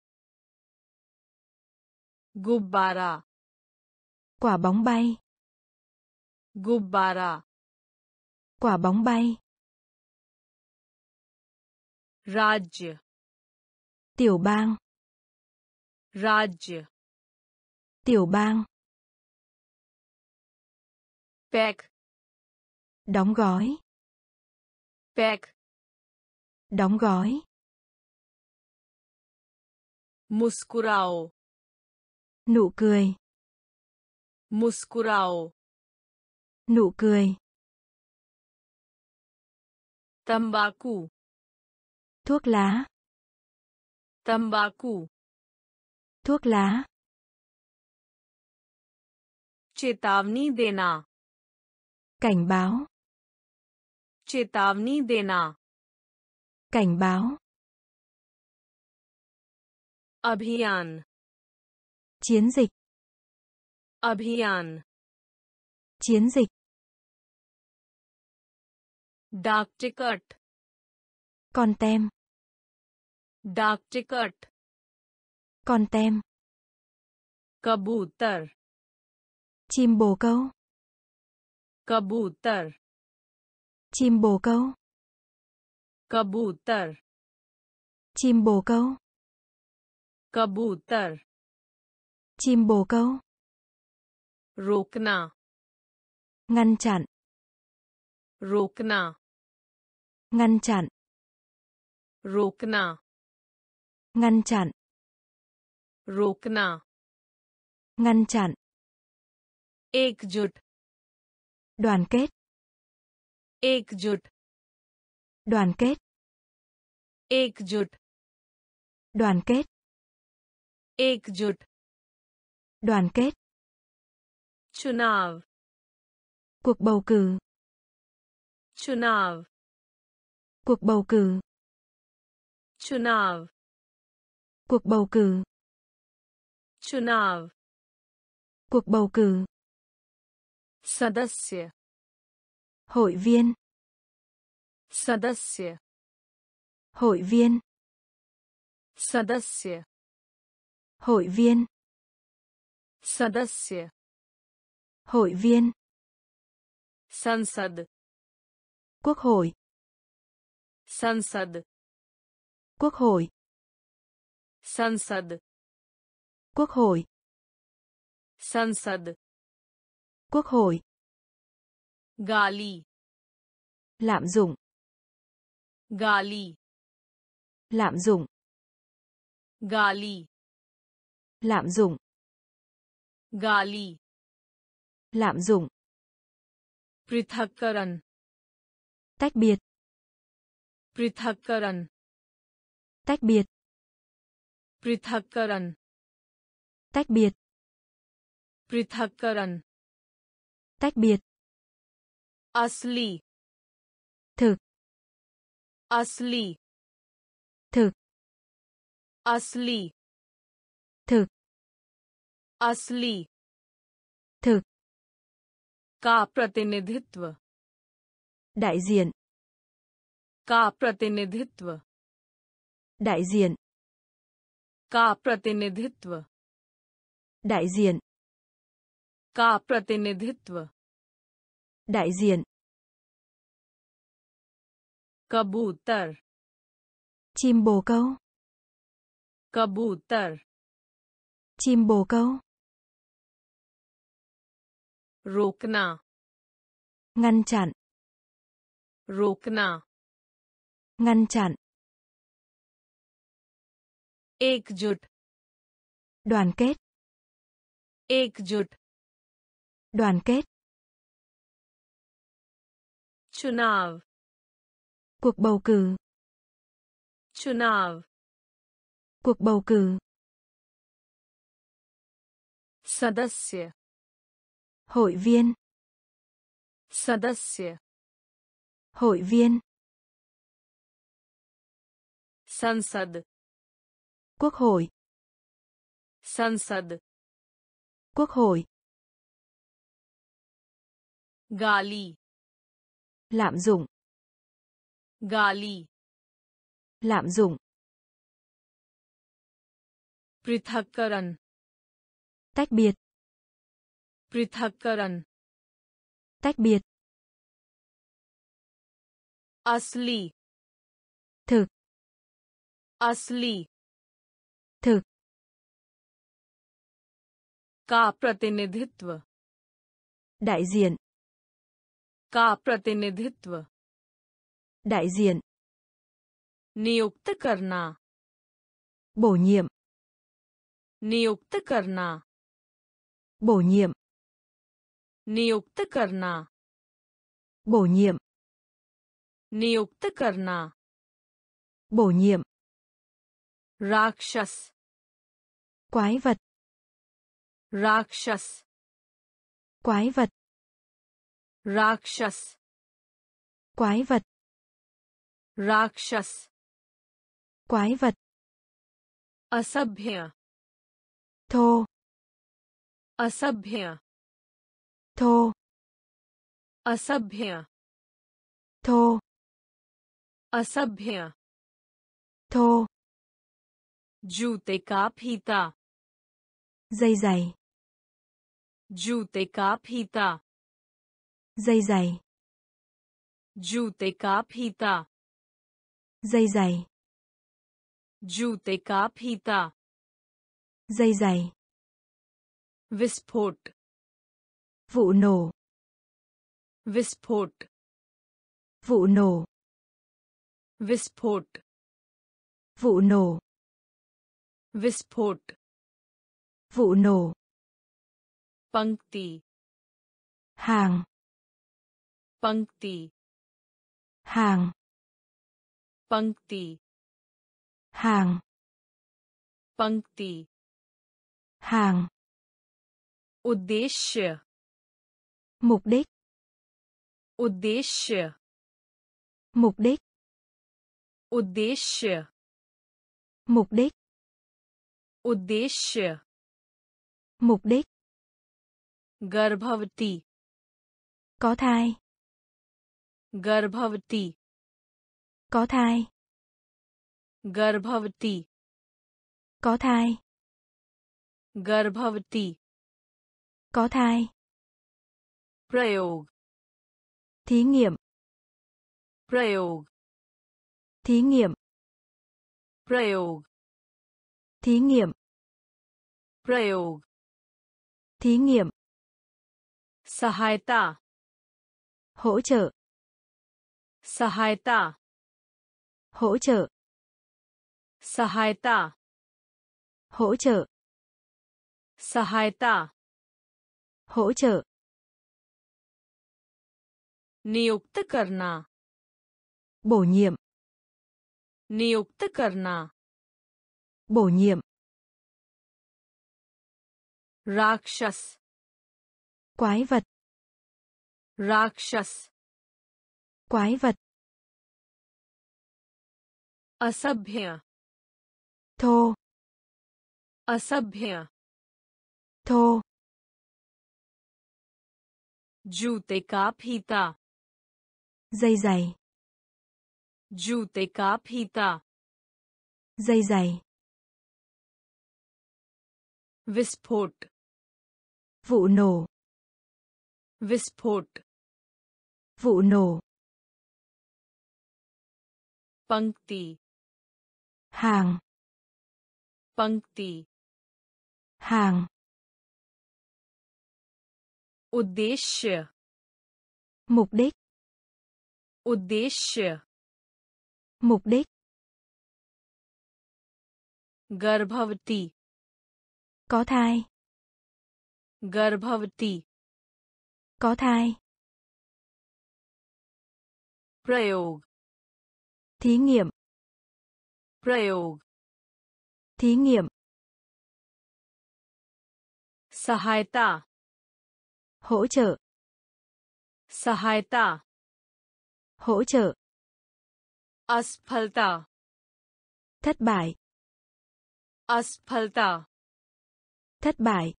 गुब्बारा
quả bóng bay,
गुब्बारा
quả bóng bay,
राज्य
tiểu bang,
राज्य
tiểu bang,
pack
đóng gói,
pack
đóng gói,
मुस्कुराओ
nụ cười,
मुस्कुराओ
nụ cười,
तंबाकू
thuốc lá,
तंबाकू
thuốc lá,
चेतावनी देना
cảnh báo,
चेतावनी देना
cảnh báo,
अभियान
chiến dịch,
अभियान
chiến dịch,
डाक टिकट
con tem,
डाक टिकट
con tem,
कबूतर
chim bồ câu,
कबूतर
chim bồ câu,
कबूतर
chim bồ câu,
कबूतर
chim bồ câu,
रोकना
ngăn chặn,
रोकना
ngăn chặn,
रोकना
ngăn chặn,
रोकना
ngăn chặn,
एकजुट
đoàn kết,
एकजुट
đoàn kết,
एकजुट
đoàn kết,
एकजुट
đoàn kết,
चुनाव
cuộc bầu cử,
चुनाव
Cuộc bầu cử.
चुनाव
Cuộc bầu cử.
चुनाव
Cuộc bầu cử.
सदस्य
Hội viên.
सदस्य
Hội viên.
सदस्य
Hội viên.
सदस्य
Hội viên.
संसद
Quốc hội.
संसद
Quốc hội.
संसद
Quốc hội.
संसद
Quốc hội.
गाली
Lạm dụng.
गाली
Lạm dụng.
गाली
Lạm dụng.
गाली
Lạm dụng.
पृथक्करण
Tách biệt.
पृथक्करण
Tách biệt.
पृथक्करण
Tách biệt.
पृथक्करण
Tách biệt.
असली
Thực.
असली
Thực.
असली
Thực.
असली
Thực.
का प्रतिनिधित्व
Đại diện.
का प्रतिनिधित्व
Đại diện.
का प्रतिनिधित्व
Đại diện.
का प्रतिनिधित्व
Đại diện.
कबूतर
Chim bồ câu.
कबूतर
Chim bồ câu.
रोकना
Ngăn chặn.
रोकना
Ngăn chặn.
एकजुट
Đoàn kết.
एकजुट
Đoàn kết.
चुनाव
Cuộc bầu cử.
चुनाव
Cuộc bầu cử.
सदस्य
Hội viên.
सदस्य
Hội viên.
संसद
Quốc hội.
संसद
Quốc hội.
गाली
Lạm dụng.
गाली
Lạm dụng.
पृथक्करण
Tách biệt.
पृथक्करण
Tách biệt.
असली
Thực.
असली
Thực.
का प्रतिनिधित्व
Đại diện.
का प्रतिनिधित्व
Đại diện.
नियुक्त करना
Bổ nhiệm.
नियुक्त करना
Bổ nhiệm.
नियुक्त करना
Bổ nhiệm.
नियुक्त करना
Bổ nhiệm.
राक्षस
Quái vật.
राक्षस
Quái vật.
राक्षस
Quái vật.
राक्षस
Quái vật.
असभ्य
Thô.
असभ्य
Thô.
असभ्य
Thô.
असभ्य
Thô.
जूते का फीता
Dây giày.
जूते का फीता
Dây giày.
जूते का फीता
Dây giày.
जूते का फीता
Dây giày.
विस्फोट
Vụ nổ.
विस्फोट
Vụ nổ.
विस्फोट
Vụ nổ.
विस्फोट
Vụ nổ.
पंक्ति
Hàng.
पंक्ति
Hàng.
पंक्ति
Hàng.
पंक्ति
Hàng.
उद्देश्य
Mục đích.
उद्देश्य
Mục đích.
उद्देश्य
mục đích,
उद्देश्य
mục đích,
गर्भवती
có thai,
गर्भवती
có thai,
गर्भवती
có thai,
गर्भवती
có thai,
प्रयोग
thí nghiệm,
प्रयोग
thí nghiệm,
प्रयोग
thí nghiệm,
प्रयोग
thí nghiệm,
सहायता
hỗ trợ,
सहायता
hỗ trợ,
सहायता
hỗ trợ,
सहायता
hỗ trợ,
नियुक्त करना
bổ nhiệm,
नियुक्त करना
bổ nhiệm,
राक्षस
quái vật,
राक्षस
quái vật,
असभ्य
thô,
असभ्य
thô,
जूते का फीता
dây giày,
जूते का फीता
dây giày,
विस्फोट
vụ nổ,
विस्फोट
vụ nổ,
पंक्ति
hàng,
पंक्ति
hàng,
उद्देश्य
mục đích,
उद्देश्य
mục đích,
गर्भवती
có thai,
गर्भवती
có thai,
प्रयोग
thí nghiệm,
प्रयोग
thí nghiệm,
सहायता
hỗ trợ,
सहायता
hỗ trợ,
असफलता
thất bại,
असफलता
thất bại,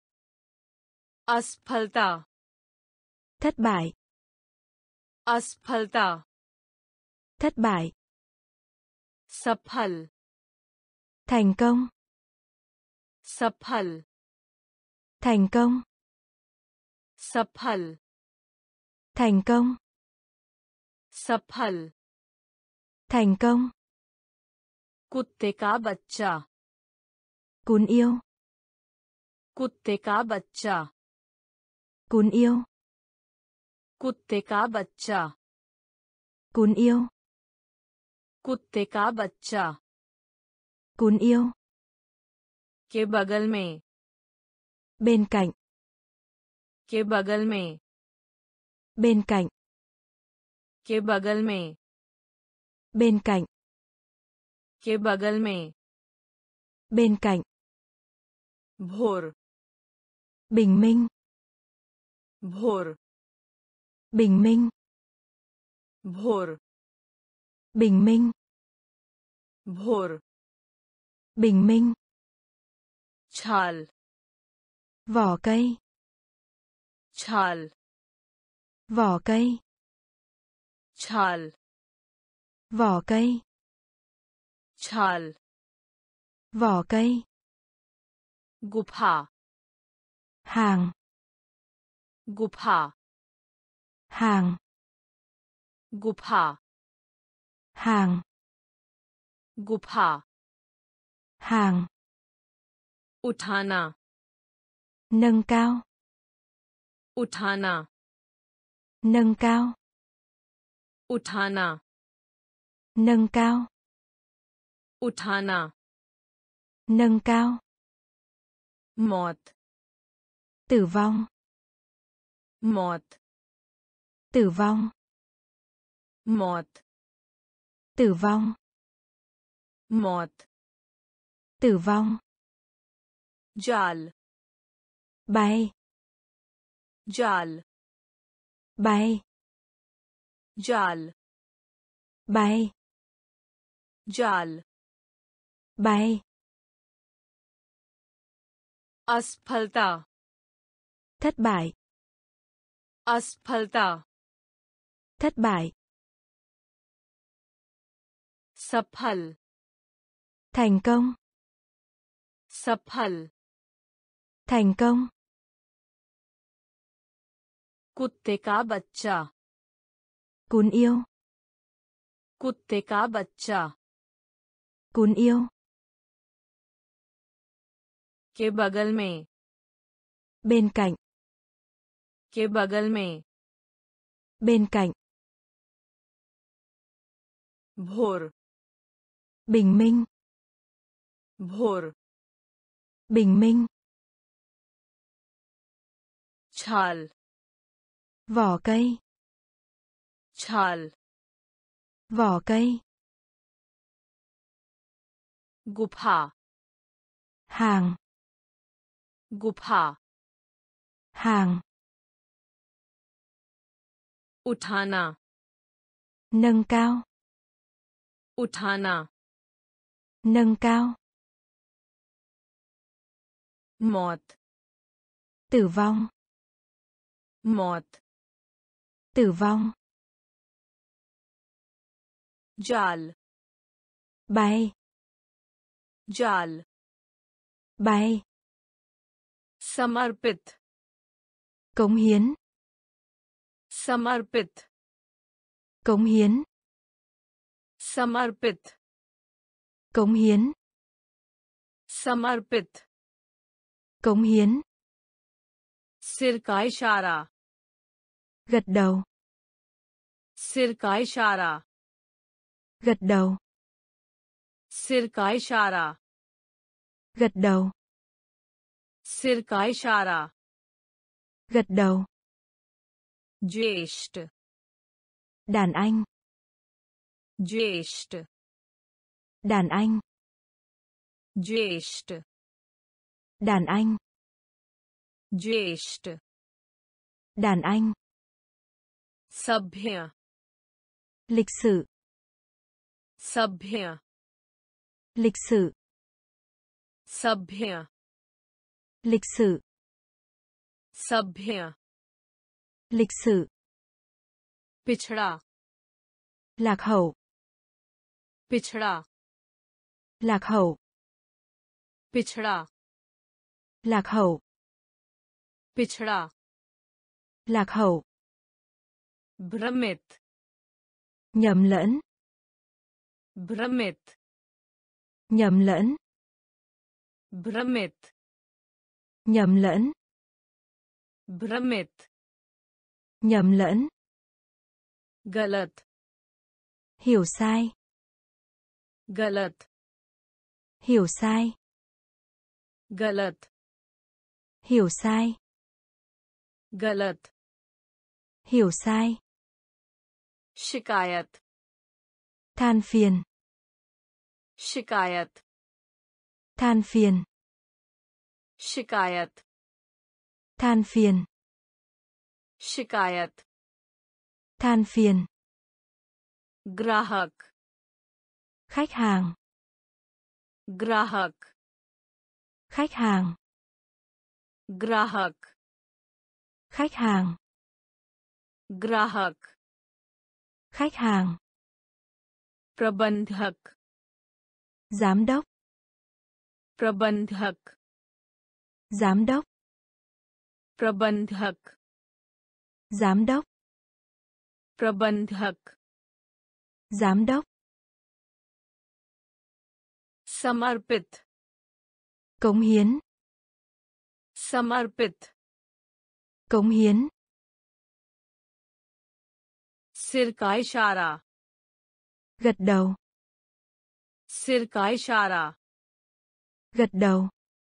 असफलता
thất bại,
असफलता
thất bại,
सफल
thành công,
सफल
thành công,
सफल
thành công,
सफल
thành công,
कुत्ते का बच्चा
cún yêu,
कुत्ते का बच्चा
cún yêu,
कुत्ते का बच्चा
cún yêu,
कुत्ते का बच्चा
cún yêu,
के बगल में
bên cạnh,
के बगल में
bên cạnh,
के बगल में
bên cạnh,
के बगल में
bên cạnh,
भोर
bình minh,
भोर
bình minh,
भोर
bình minh,
भोर
bình minh,
छाल
vỏ cây,
छाल
vỏ cây,
छाल
vỏ cây,
छाल
vỏ cây,
गुफा
hàng,
गुफा
hàng,
गुफा
hàng,
गुफा
hàng,
उठाना
nâng cao,
उठाना
nâng cao,
उठाना
nâng cao,
उठाना
nâng cao,
मौत
tử vong,
मौत
tử vong,
मौत
tử vong,
मौत
tử vong,
जाल
bay,
जाल
bay,
जाल
bay,
जाल,
bay,
असफलता,
thất bại,
असफलता,
thất bại,
सफल,
thành công,
सफल,
thành công,
कुत्ते का बच्चा,
cún yêu,
कुत्ते का बच्चा,
cún yêu,
के बगल में,
bên cạnh,
के बगल में,
bên cạnh,
भोर,
bình minh,
भोर,
bình minh,
छाल,
vỏ cây,
छाल,
vỏ cây,
गुफा,
hàng,
गुफा,
hàng,
उठाना,
nâng cao,
उठाना,
nâng cao,
मौत,
tử vong,
मौत,
tử vong,
जाल,
bay,
जाल,
bay,
समर्पित,
cống hiến,
समर्पित,
cống hiến,
समर्पित,
cống hiến,
समर्पित,
cống hiến,
सिर का इशारा,
gật đầu,
सिर का इशारा,
gật đầu,
सिर का इशारा,
gật đầu,
सिर का इशारा,
gật đầu,
ज्येष्ठ,
đàn anh,
ज्येष्ठ,
đàn anh,
ज्येष्ठ,
đàn anh,
ज्येष्ठ,
đàn anh,
सभ्य,
lịch sử,
सभ्य,
lịch sử,
सभ्य,
lịch sử,
सभ्य,
lịch sử,
पिछड़ा,
lạc hậu,
पिछड़ा,
lạc hậu,
पिछड़ा,
lạc hậu,
पिछड़ा,
lạc hậu,
भ्रमित,
nhầm lẫn,
भ्रमित,
nhầm lẫn,
भ्रमित,
nhầm lẫn,
भ्रमित,
nhầm lẫn,
गलत,
hiểu sai,
गलत,
hiểu sai,
गलत,
hiểu sai,
गलत,
hiểu sai,
शिकायत,
than phiền,
शिकायत,
than phiền,
शिकायत,
than phiền,
शिकायत,
than phiền,
ग्राहक,
khách hàng,
ग्राहक,
khách hàng,
ग्राहक,
khách hàng,
ग्राहक,
khách hàng,
प्रबंधक,
giám đốc,
प्रबंधक,
giám đốc,
प्रबंधक,
giám đốc,
प्रबंधक,
giám đốc,
समर्पित,
cống hiến,
समर्पित,
cống hiến,
सिर का इशारा,
gật đầu,
सिर का इशारा,
gật đầu,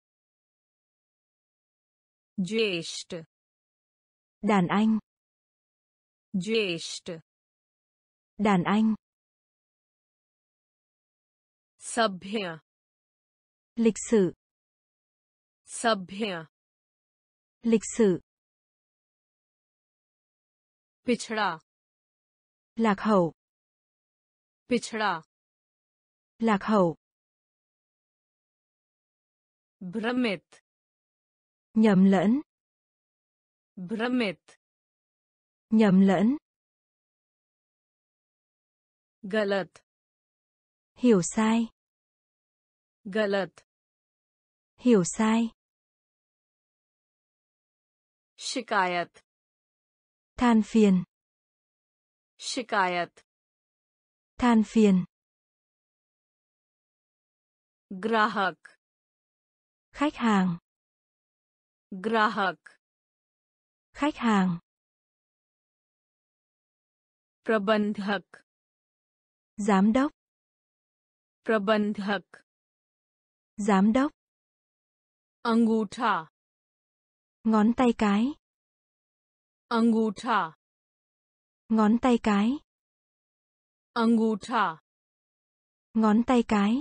ज्येष्ठ,
đàn anh,
ज्येष्ठ,
đàn anh,
सभ्य,
lịch sử,
सभ्य,
lịch sử,
पिछड़ा,
lạc hậu,
पिछड़ा,
Lạc hậu.
भ्रमित,
Nhầm lẫn.
भ्रमित,
Nhầm lẫn.
गलत,
Hiểu sai.
गलत,
Hiểu sai.
शिकायत,
Than phiền.
शिकायत,
Than phiền.
ग्राहक,
Khách hàng.
ग्राहक,
Khách hàng.
प्रबंधक,
Giám đốc.
प्रबंधक,
Giám đốc.
अंगूठा,
Ngón tay cái.
अंगूठा,
Ngón tay cái.
अंगूठा,
Ngón tay cái.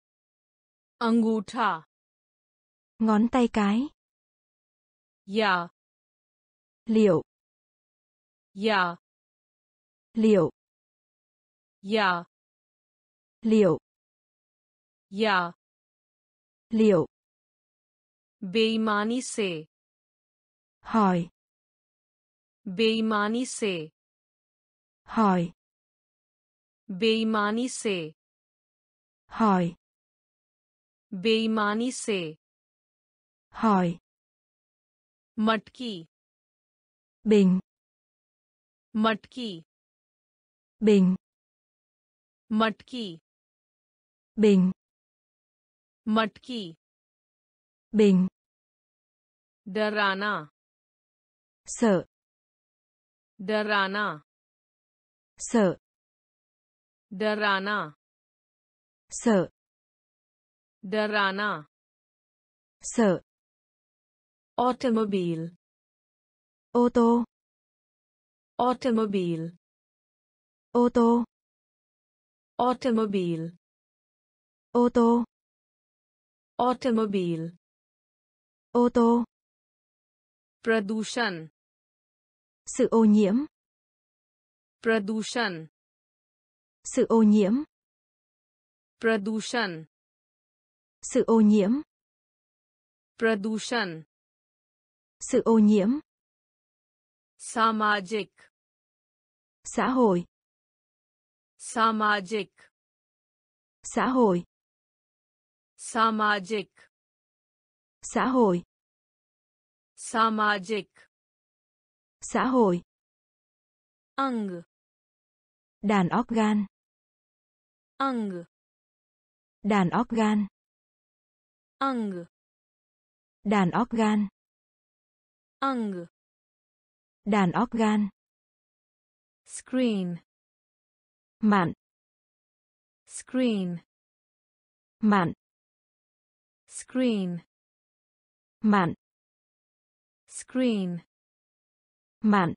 अंगूठा,
Ngón tay cái.
या,
Liệu.
या,
Liệu.
या,
Liệu.
या,
Liệu.
बेईमानी से,
Hỏi.
बेईमानी से,
Hỏi.
बेईमानी से,
Hỏi.
बेईमानी से,
Hỏi.
मटकी,
Bình.
मटकी,
Bình.
मटकी,
Bình.
मटकी,
Bình.
डराना,
Sợ.
डराना,
Sợ.
डराना,
Sợ.
डराना,
Sợ.
Automobile,
Ô tô.
Automobile,
Ô tô.
Automobile,
Ô tô.
Automobile,
Ô tô.
प्रदूषण,
Sự ô nhiễm.
प्रदूषण,
Sự ô nhiễm.
प्रदूषण,
Sự ô nhiễm.
प्रदूषण,
Sự ô nhiễm.
सामाजिक,
Xã hội.
सामाजिक,
Xã hội.
सामाजिक,
Xã hội.
सामाजिक,
Xã hội.
अंग,
Đàn organ.
अंग,
Đàn organ.
अंग,
Đàn organ.
अंग,
Đàn organ.
screen,
Mạn.
screen,
Mạn.
screen,
Mạn.
screen,
Mạn.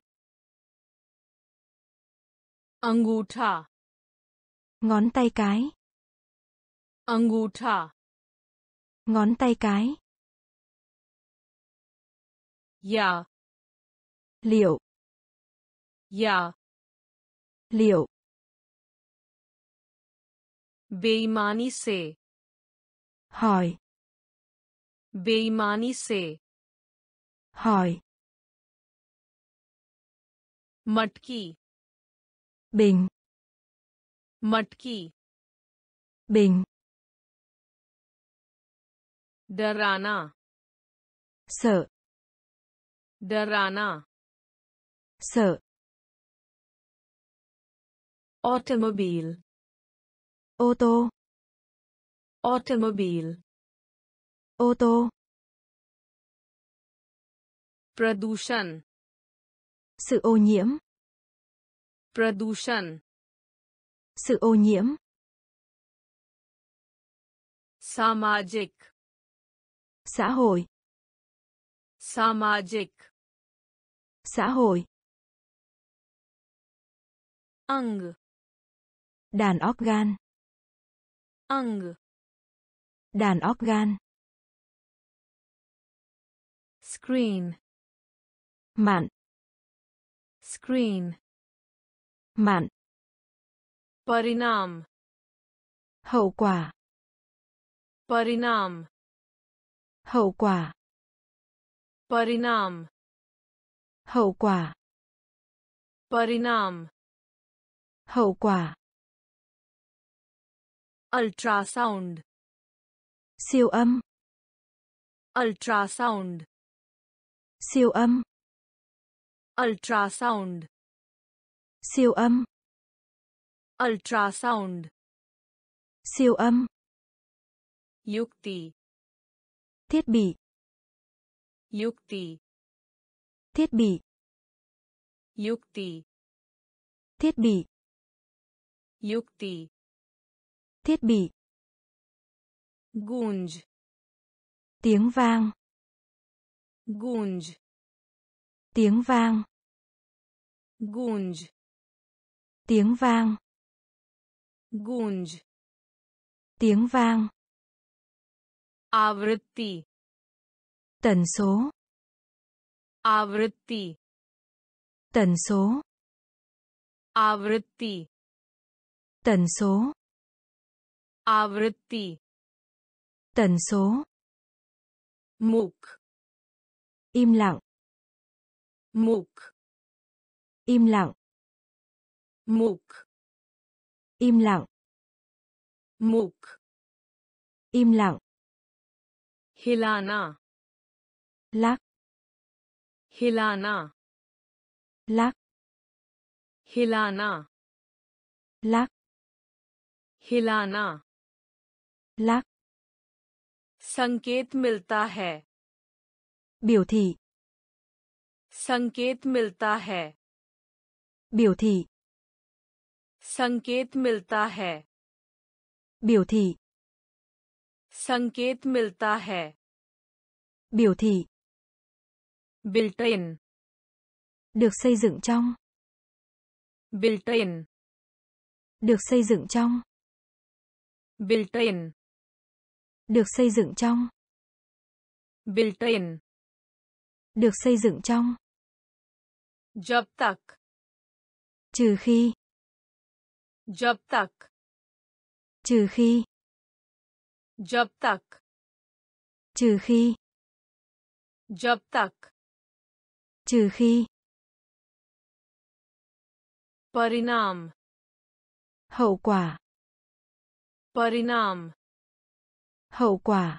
अंगूठा,
Ngón tay cái.
अंगूठा,
Ngón tay cái.
या,
Liệu.
या,
Liệu.
बेईमानी से,
Hỏi.
बेईमानी से,
Hỏi.
मटकी,
Bình.
मटकी,
Bình.
डराना,
Sợ.
डराना,
Sợ.
Automobile,
Ô tô.
Automobile,
Ô tô.
प्रदूषण,
Sự ô nhiễm.
प्रदूषण,
Sự ô nhiễm.
सामाजिक,
Xã hội.
सामाजिक,
Xã hội.
अंग,
Đàn organ.
अंग,
Đàn organ.
screen,
Mạn.
screen,
Mạn.
परिणाम,
Hậu quả.
परिणाम,
Hậu quả.
परिणाम,
Hậu quả.
परिणाम,
Hậu quả.
ultrasound,
Siêu âm.
ultrasound,
Siêu âm.
ultrasound,
Siêu âm.
ultrasound,
Siêu âm.
युक्ति,
Thiết bị.
युक्ति,
Thiết bị.
युक्ति,
Thiết bị.
युक्ति,
Thiết bị.
गूंज,
Tiếng vang.
गूंज,
Tiếng vang.
गूंज,
Tiếng vang.
गूंज,
Tiếng vang.
आवृत्ति,
Tần số.
आवृत्ति,
Tần số.
आवृत्ति,
Tần số.
आवृत्ति,
Tần số.
मूक,
Im lặng.
मूक,
Im lặng.
मूक,
Im lặng.
मूक,
Im lặng.
हिलाना,
Lắc.
हिलाना,
Lắc.
हिलाना,
Lắc.
हिलाना,
Lắc.
संकेत मिलता है,
Biểu thị.
संकेत मिलता है,
Biểu thị.
संकेत मिलता है,
Biểu thị.
संकेत मिलता है,
Biểu thị.
built in,
Được xây dựng trong.
built in,
Được xây dựng trong.
built in,
Được xây dựng trong.
built in,
Được xây dựng trong.
जब तक,
Trừ khi.
जब तक,
Trừ khi.
जब तक,
Trừ khi.
जब तक,
Trừ khi.
परिणाम,
Hậu quả.
परिणाम,
Hậu quả.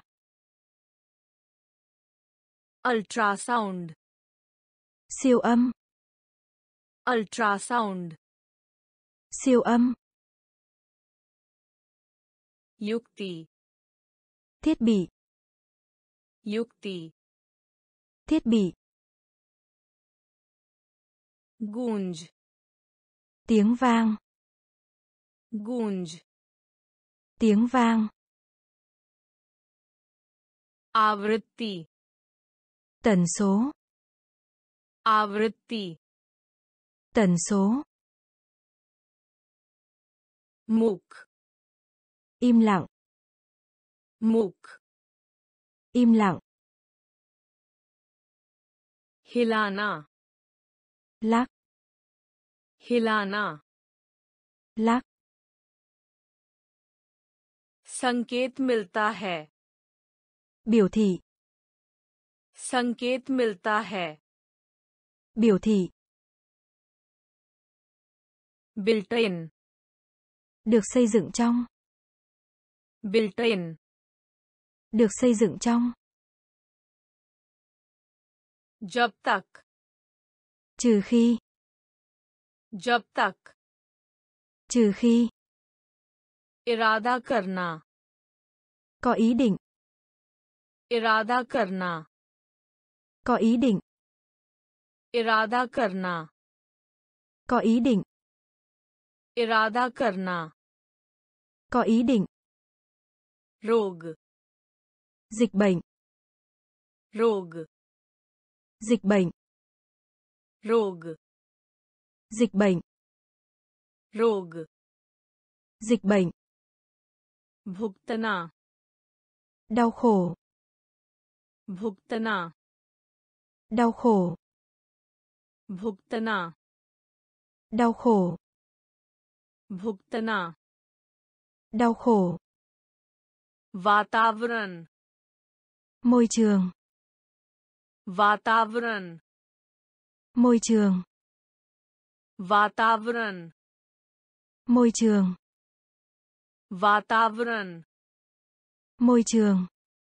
ultrasound,
Siêu âm.
ultrasound,
Siêu âm.
युक्ति,
Thiết bị.
युक्ति,
Thiết bị.
गूंज,
Tiếng vang.
गूंज,
Tiếng vang.
आवृत्ति,
Tần số.
आवृत्ति,
Tần số.
मूक,
Im lặng.
मूक,
Im lặng.
हिलाना,
Lắc.
हिलाना,
Lắc.
संकेत मिलता है,
Biểu thị.
संकेत मिलता है,
Biểu thị.
built in,
Được xây dựng trong.
built in,
Được xây dựng trong.
जब तक,
Trừ khi.
जब तक,
Trừ khi.
इरादा करना,
Có ý định.
इरादा करना,
Có ý định.
इरादा करना,
Có ý định.
इरादा करना,
Có ý định.
रोग,
Dịch bệnh.
रोग,
Dịch bệnh.
रोग,
Dịch bệnh.
रोग,
Dịch bệnh.
भुगतना,
Đau khổ.
भुगतना,
Đau khổ.
भुगतना,
Đau khổ.
भुगतना,
Đau khổ.
वातावरण
Môi trường.
वातावरण
Môi trường.
वातावरण
Môi trường.
वातावरण
Môi trường.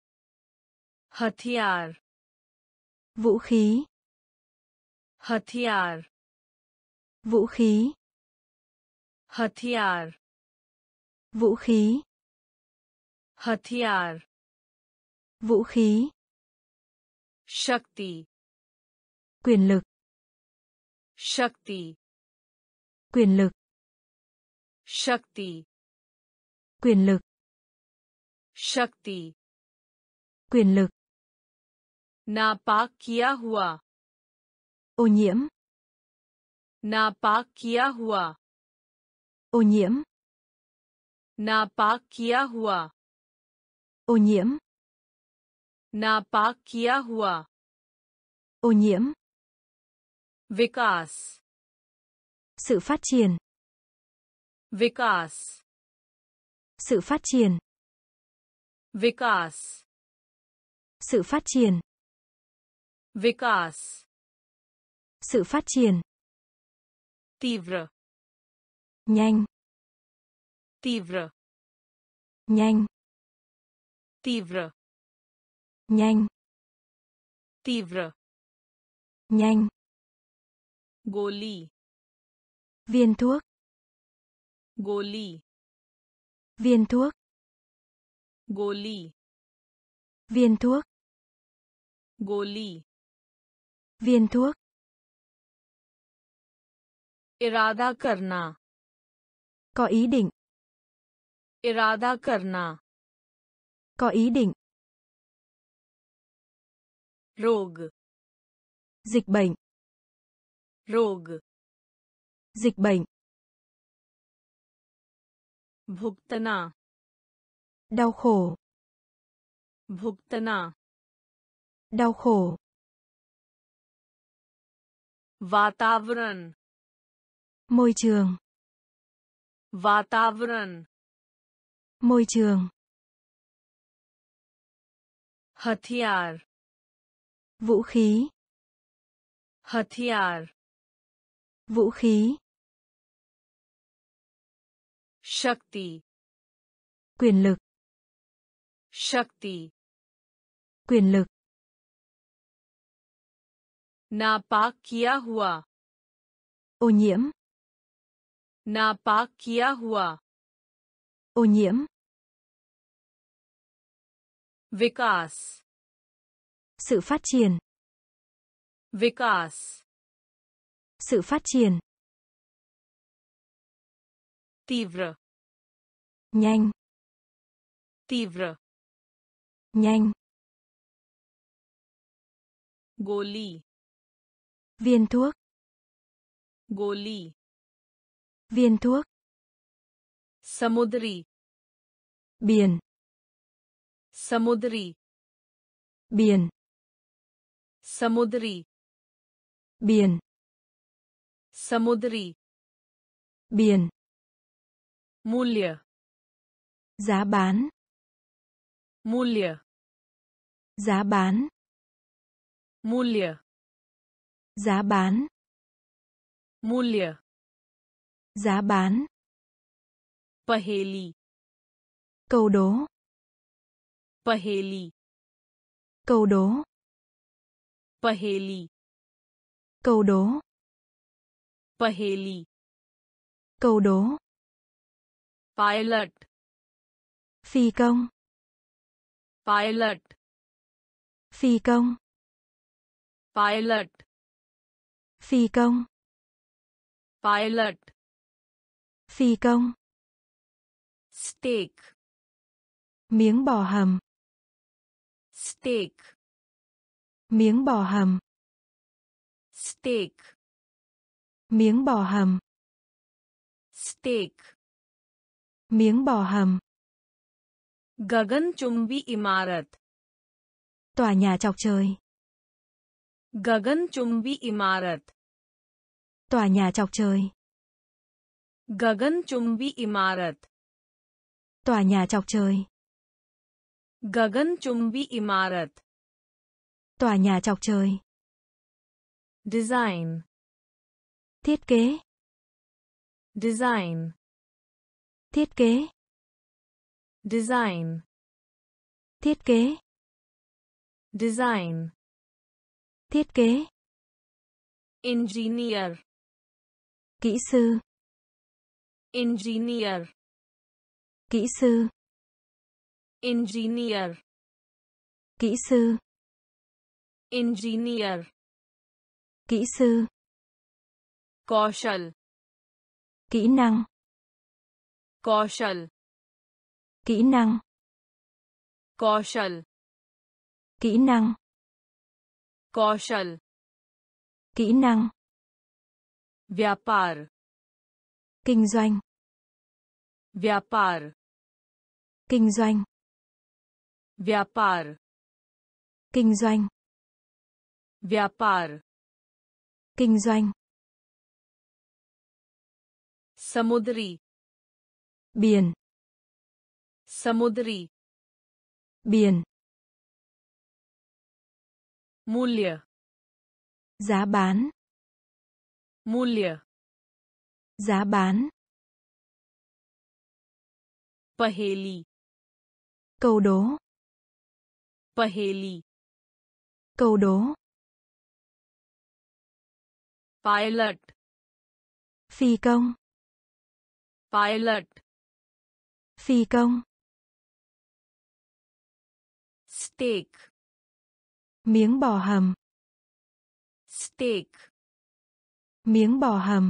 हथियार
Vũ khí.
हथियार
Vũ khí.
हथियार
Vũ khí.
हथियार
Vũ khí.
शक्ति
Quyền lực.
शक्ति
Quyền lực.
शक्ति
Quyền lực.
शक्ति
Quyền lực.
नापाक किया हुआ
Ô nhiễm.
नापाक किया हुआ
Ô nhiễm.
नापाक किया हुआ
Ô nhiễm.
नापाक किया हुआ
Ô nhiễm.
विकास
Sự phát triển.
विकास
Sự phát triển.
विकास
Sự phát triển.
विकास
Sự phát triển.
तीव्र
Nhanh.
तीव्र
Nhanh.
तीव्र
Nhanh.
तीव्र
Nhanh.
गोली
Viên thuốc.
गोली
Viên thuốc.
गोली
Viên thuốc.
गोली
Viên thuốc.
इरादा करना
Có ý định.
इरादा करना
Có ý định.
रोग
Dịch bệnh.
रोग
Dịch bệnh.
भुगतना
Đau khổ.
भुगतना
Đau khổ.
वातावरण
Môi trường.
वातावरण
Môi trường.
हथियार
Vũ khí.
हथियार
Vũ khí.
शक्ति
Quyền lực.
शक्ति
Quyền lực.
नापाक किया हुआ
Ô nhiễm.
नापाक किया हुआ
Ô nhiễm.
विकास
Sự phát triển.
विकास
Sự phát triển.
तीव्र
Nhanh.
तीव्र
Nhanh.
गोली
Viên thuốc.
गोली
Viên thuốc.
समुद्री
Biển.
समुद्री
Biển.
समुद्री
Biển.
समुद्री
Biển.
मूल्य
Giá bán.
मूल्य
Giá bán.
मूल्य
Giá bán.
मूल्य
Giá bán.
पहेली
Câu đố.
पहेली
Câu đố.
पहेली
Câu đố.
पहेली
Câu đố.
Pilot
Phi công.
Pilot
Phi công.
Pilot
Phi công.
Pilot
Phi công.
Steak
Miếng bò hầm.
Steak
Miếng bò hầm.
Steak
Miếng bò hầm.
Steak
Miếng bò hầm.
गगनचुंबी इमारत
Tòa nhà chọc trời.
गगनचुंबी इमारत
Tòa nhà chọc trời.
गगनचुंबी इमारत
Tòa nhà chọc trời.
गगनचुंबी इमारत.
Tòa nhà chọc trời.
Design.
Thiết kế.
Design.
Thiết kế.
Design.
Thiết kế.
Design.
Thiết kế.
Engineer.
Kỹ sư.
Engineer.
Kỹ sư.
Engineer.
Kỹ sư.
Engineer.
Kỹ sư.
कौशल.
Kỹ năng.
कौशल.
Kỹ năng.
कौशल.
Kỹ năng.
कौशल.
Kỹ năng.
व्यापार.
Kinh doanh.
व्यापार.
Kinh doanh.
व्यापार.
Kinh doanh.
व्यापार.
Kinh doanh.
समुद्री.
Biển.
समुद्री.
Biển.
मूल्य.
Giá bán.
मूल्य.
Giá bán.
पहेली.
Câu đố.
पहेली.
Câu đố.
Pilot.
Phi công.
Pilot.
Phi công.
Steak.
Miếng bò hầm.
Steak.
Miếng bò hầm.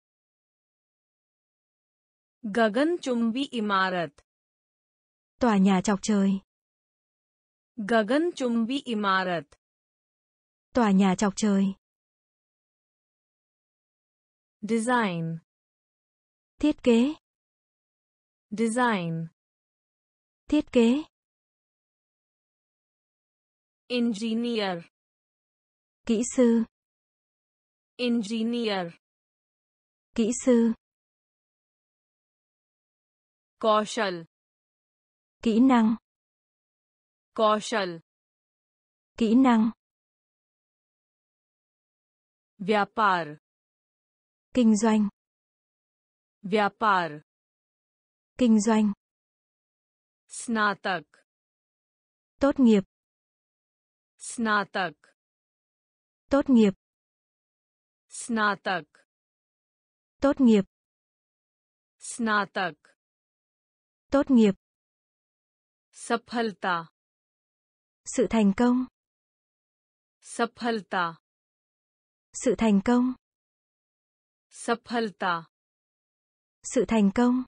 गगनचुंबी इमारत.
Tòa nhà chọc trời.
गगनचुंबी इमारत.
Tòa nhà chọc trời.
Design.
Thiết kế.
Design.
Thiết kế.
Engineer.
Kỹ sư.
Engineer.
Kỹ sư.
कौशल.
Kỹ năng.
कौशल.
Kỹ năng.
व्यापार.
Kinh doanh.
व्यापार.
Kinh doanh.
स्नातक.
Tốt nghiệp.
स्नातक.
Tốt nghiệp.
स्नातक.
Tốt nghiệp.
स्नातक.
Tốt nghiệp.
सफलता.
Sự thành công.
सफलता.
Sự thành công.
सफलता.
Sự thành công.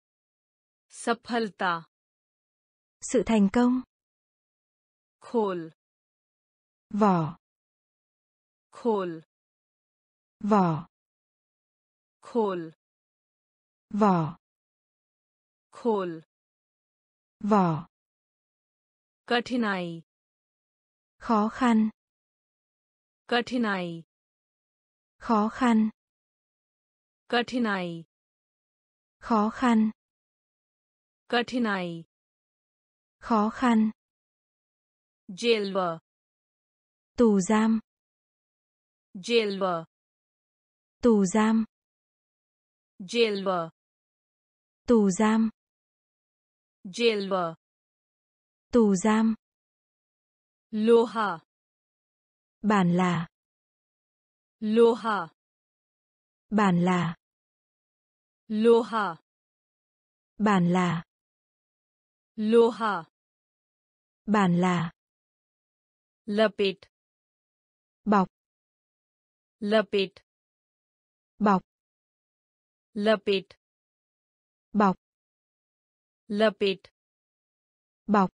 सफलता.
Sự thành công.
खोल.
Vỏ.
खोल.
Vỏ.
खोल.
Vỏ.
खोल.
Vỏ.
कठिनाई.
Khó khăn.
कठिनाई.
Khó khăn.
कठिनाई.
Khó khăn.
कठिनाई.
Khó khăn.
जेलवर.
Tù giam.
जेलवर.
Tù giam.
जेलवर.
Tù giam.
जेलवर.
Tù giam.
लोहा.
Bản là.
लोहा.
Bản là.
लोहा.
Bản là.
लोहा.
Bản là.
लपेट.
Bọc.
लपेट.
Bọc.
लपेट.
Bọc.
लपेट.
Bọc.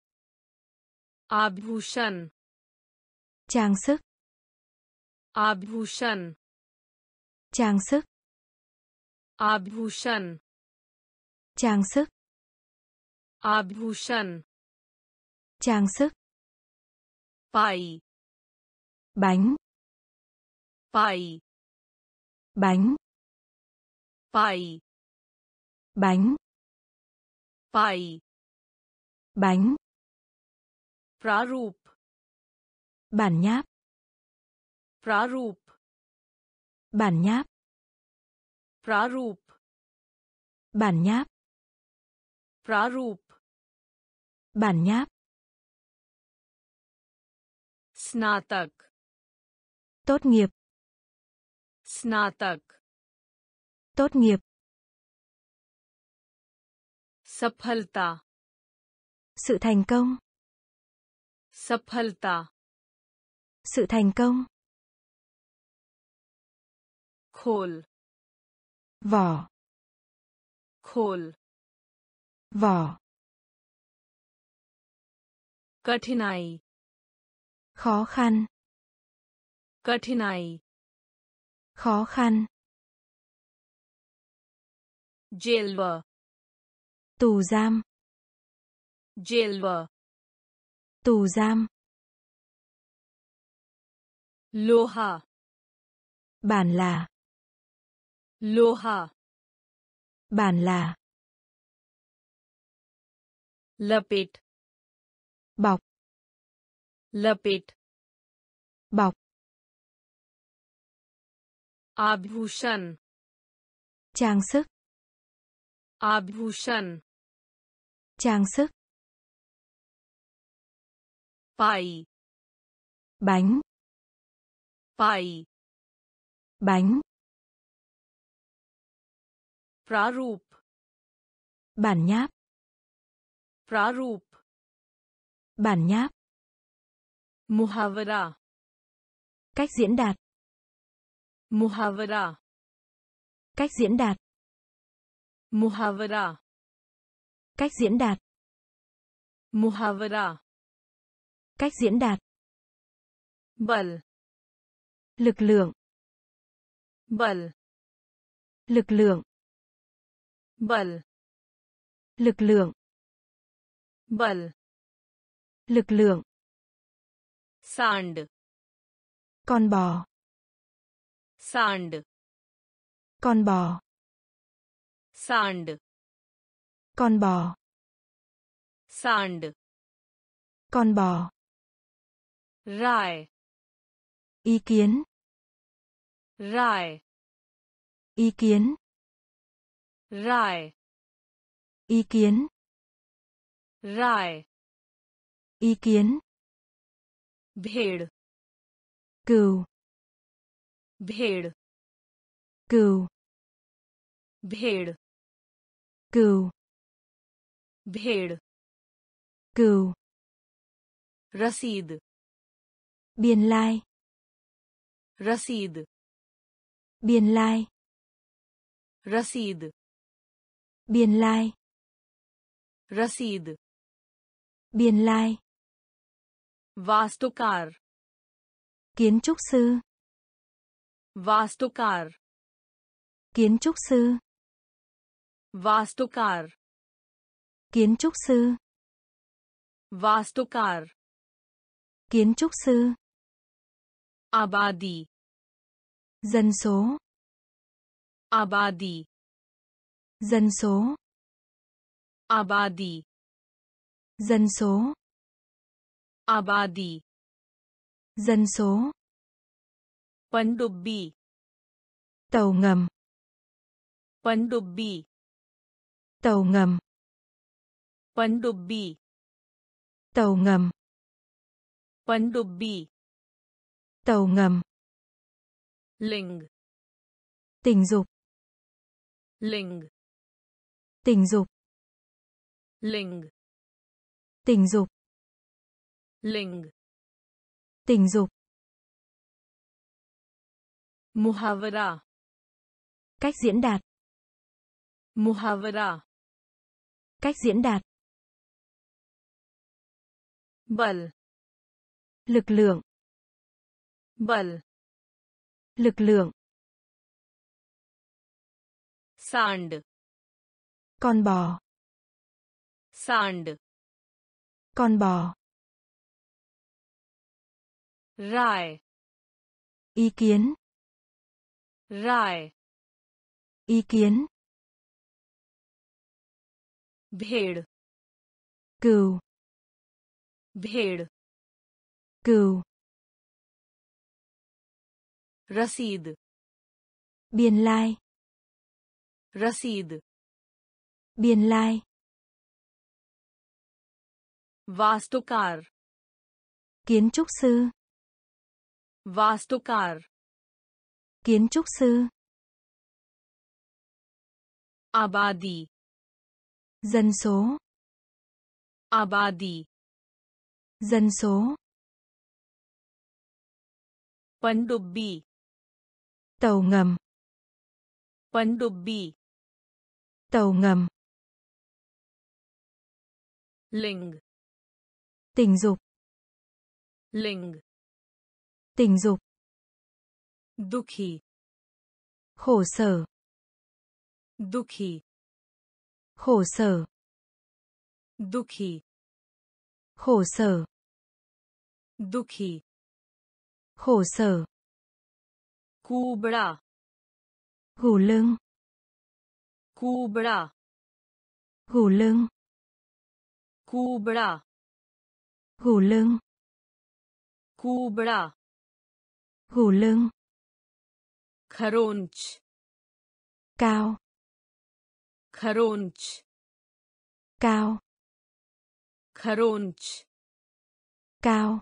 आभूषण.
Trang sức.
आभूषण.
Trang sức.
आभूषण.
Trang sức.
आभूषण.
Trang sức.
पाई.
Bánh.
पाई.
Bánh.
पाई.
Bánh.
पाई
bánh,
प्रारूप
bản nháp,
प्रारूप
bản nháp,
प्रारूप
bản nháp,
प्रारूप
bản nháp,
स्नातक
tốt nghiệp,
स्नातक
tốt nghiệp,
सफलता
sự thành công,
सफलता
sự thành công,
खोल
vỏ,
खोल
vỏ,
कठिनाई
khó khăn,
कठिनाई
khó khăn,
जेलवर
tù giam,
जेलवर
tù giam,
लोहा
bản là,
लोहा
bản là,
लपेट
bọc,
लपेट
bọc,
आभूषण
trang sức,
आभूषण
trang sức,
पाई
bánh,
पाई
bánh,
प्रारूप
bản nháp,
प्रारूप
bản nháp,
मुहावरा
cách diễn đạt,
मुहावरा
cách diễn đạt,
मुहावरा
cách diễn đạt,
मुहावरा
cách diễn đạt,
बल
lực lượng,
बल
lực lượng,
बल
lực lượng,
बल
lực lượng,
सांड
con bò,
सांड
con bò,
सांड
con bò,
सांड
con bò,
राय
ý kiến,
राय
ý kiến,
राय
ý kiến,
राय
ý kiến,
भेड़
cừu,
भेड़
cừu,
भेड़
cừu,
भेड़
cừu,
रसीद
biên lai,
रसीद
biên lai,
रसीद
biên lai,
रसीद
biên lai,
वास्तुकार
kiến trúc sư,
वास्तुकार
kiến trúc sư,
वास्तुकार
kiến trúc sư,
वास्तुकार
kiến trúc sư,
आबादी
dân số,
आबादी
dân số,
आबादी
dân số,
आबादी
dân số,
पनडुब्बी
tàu ngầm,
पनडुब्बी
tàu ngầm,
पनडुब्बी
tàu ngầm,
पनडुब्बी
tàu ngầm,
लिंग
tình dục,
लिंग
tình dục,
लिंग
tình dục,
लिंग
tình dục,
मुहावरा
cách diễn đạt,
मुहावरा
cách diễn đạt,
बल
lực lượng,
बल
lực lượng,
सांड
con bò,
सांड
con bò,
राय
ý kiến,
राय
ý kiến,
भेड़
cừu,
भेड़
cừu,
रसीद
biên lai,
रसीद
biên lai,
वास्तुकार
kiến trúc sư,
वास्तुकार
kiến trúc sư,
आबादी
dân số,
आबादी
dân số,
पनडुब्बी
tàu ngầm,
पनडुब्बी
tàu ngầm,
लिंग
tình dục,
लिंग
tình dục,
दुखी
khổ sở,
दुखी
khổ sở,
दुखी
khổ sở,
दुखी
khổ sở,
कुबड़ा
gù lưng,
कुबड़ा
gù lưng,
कुबड़ा
gù lưng,
कुबड़ा
gù lưng,
खरोंच
cao,
खरोंच
cao,
खरोंच
cao,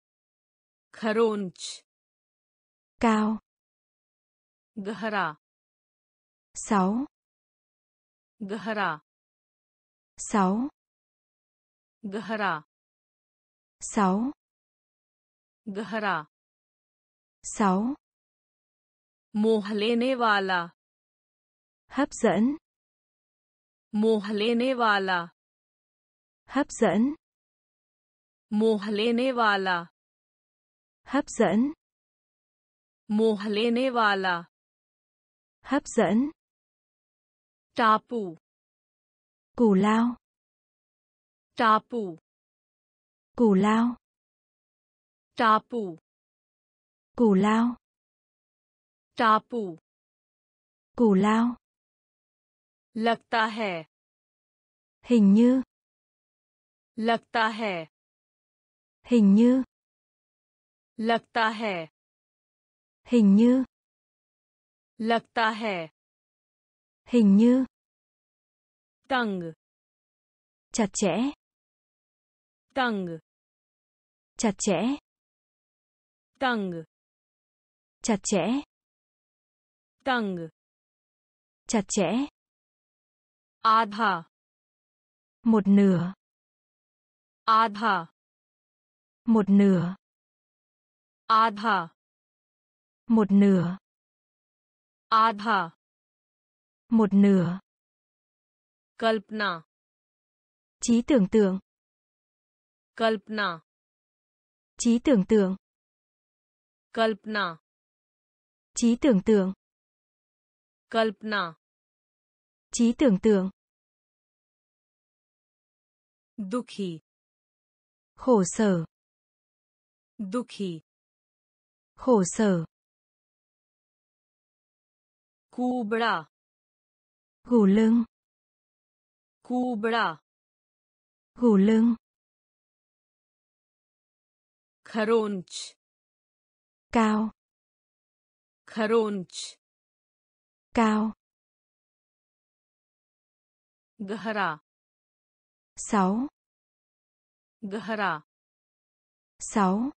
खरोंच
cao,
गहरा
sáu,
गहरा
sáu,
गहरा
sáu,
गहरा
sáu,
मोह लेने वाला
hấp dẫn,
मोह लेने वाला
hấp dẫn,
मोह लेने वाला
hấp dẫn,
मोह लेने वाला
hấp dẫn,
टापू
cù lao,
टापू
cù lao,
टापू
cù lao,
टापू
cù lao,
लगता है
hình như,
लगता है
hình như,
लगता है
hình như,
लगता है
hình như,
तंग
chặt chẽ,
तंग
chặt chẽ,
तंग
chặt chẽ,
तंग
chặt chẽ,
आधा
một nửa,
आधा
một nửa,
आधा
một nửa,
आधा
một nửa,
कल्पना
trí tưởng tượng,
कल्पना
trí tưởng tượng,
कल्पना
trí tưởng tượng,
कल्पना
trí tưởng tượng,
दुखी
khổ sở,
दुखी
khổ sở,
कुबड़ा
gù lưng,
कुबड़ा
gù lưng,
खरोंच
cao,
खरोंच
cao,
गहरा
sáu,
गहरा
sáu,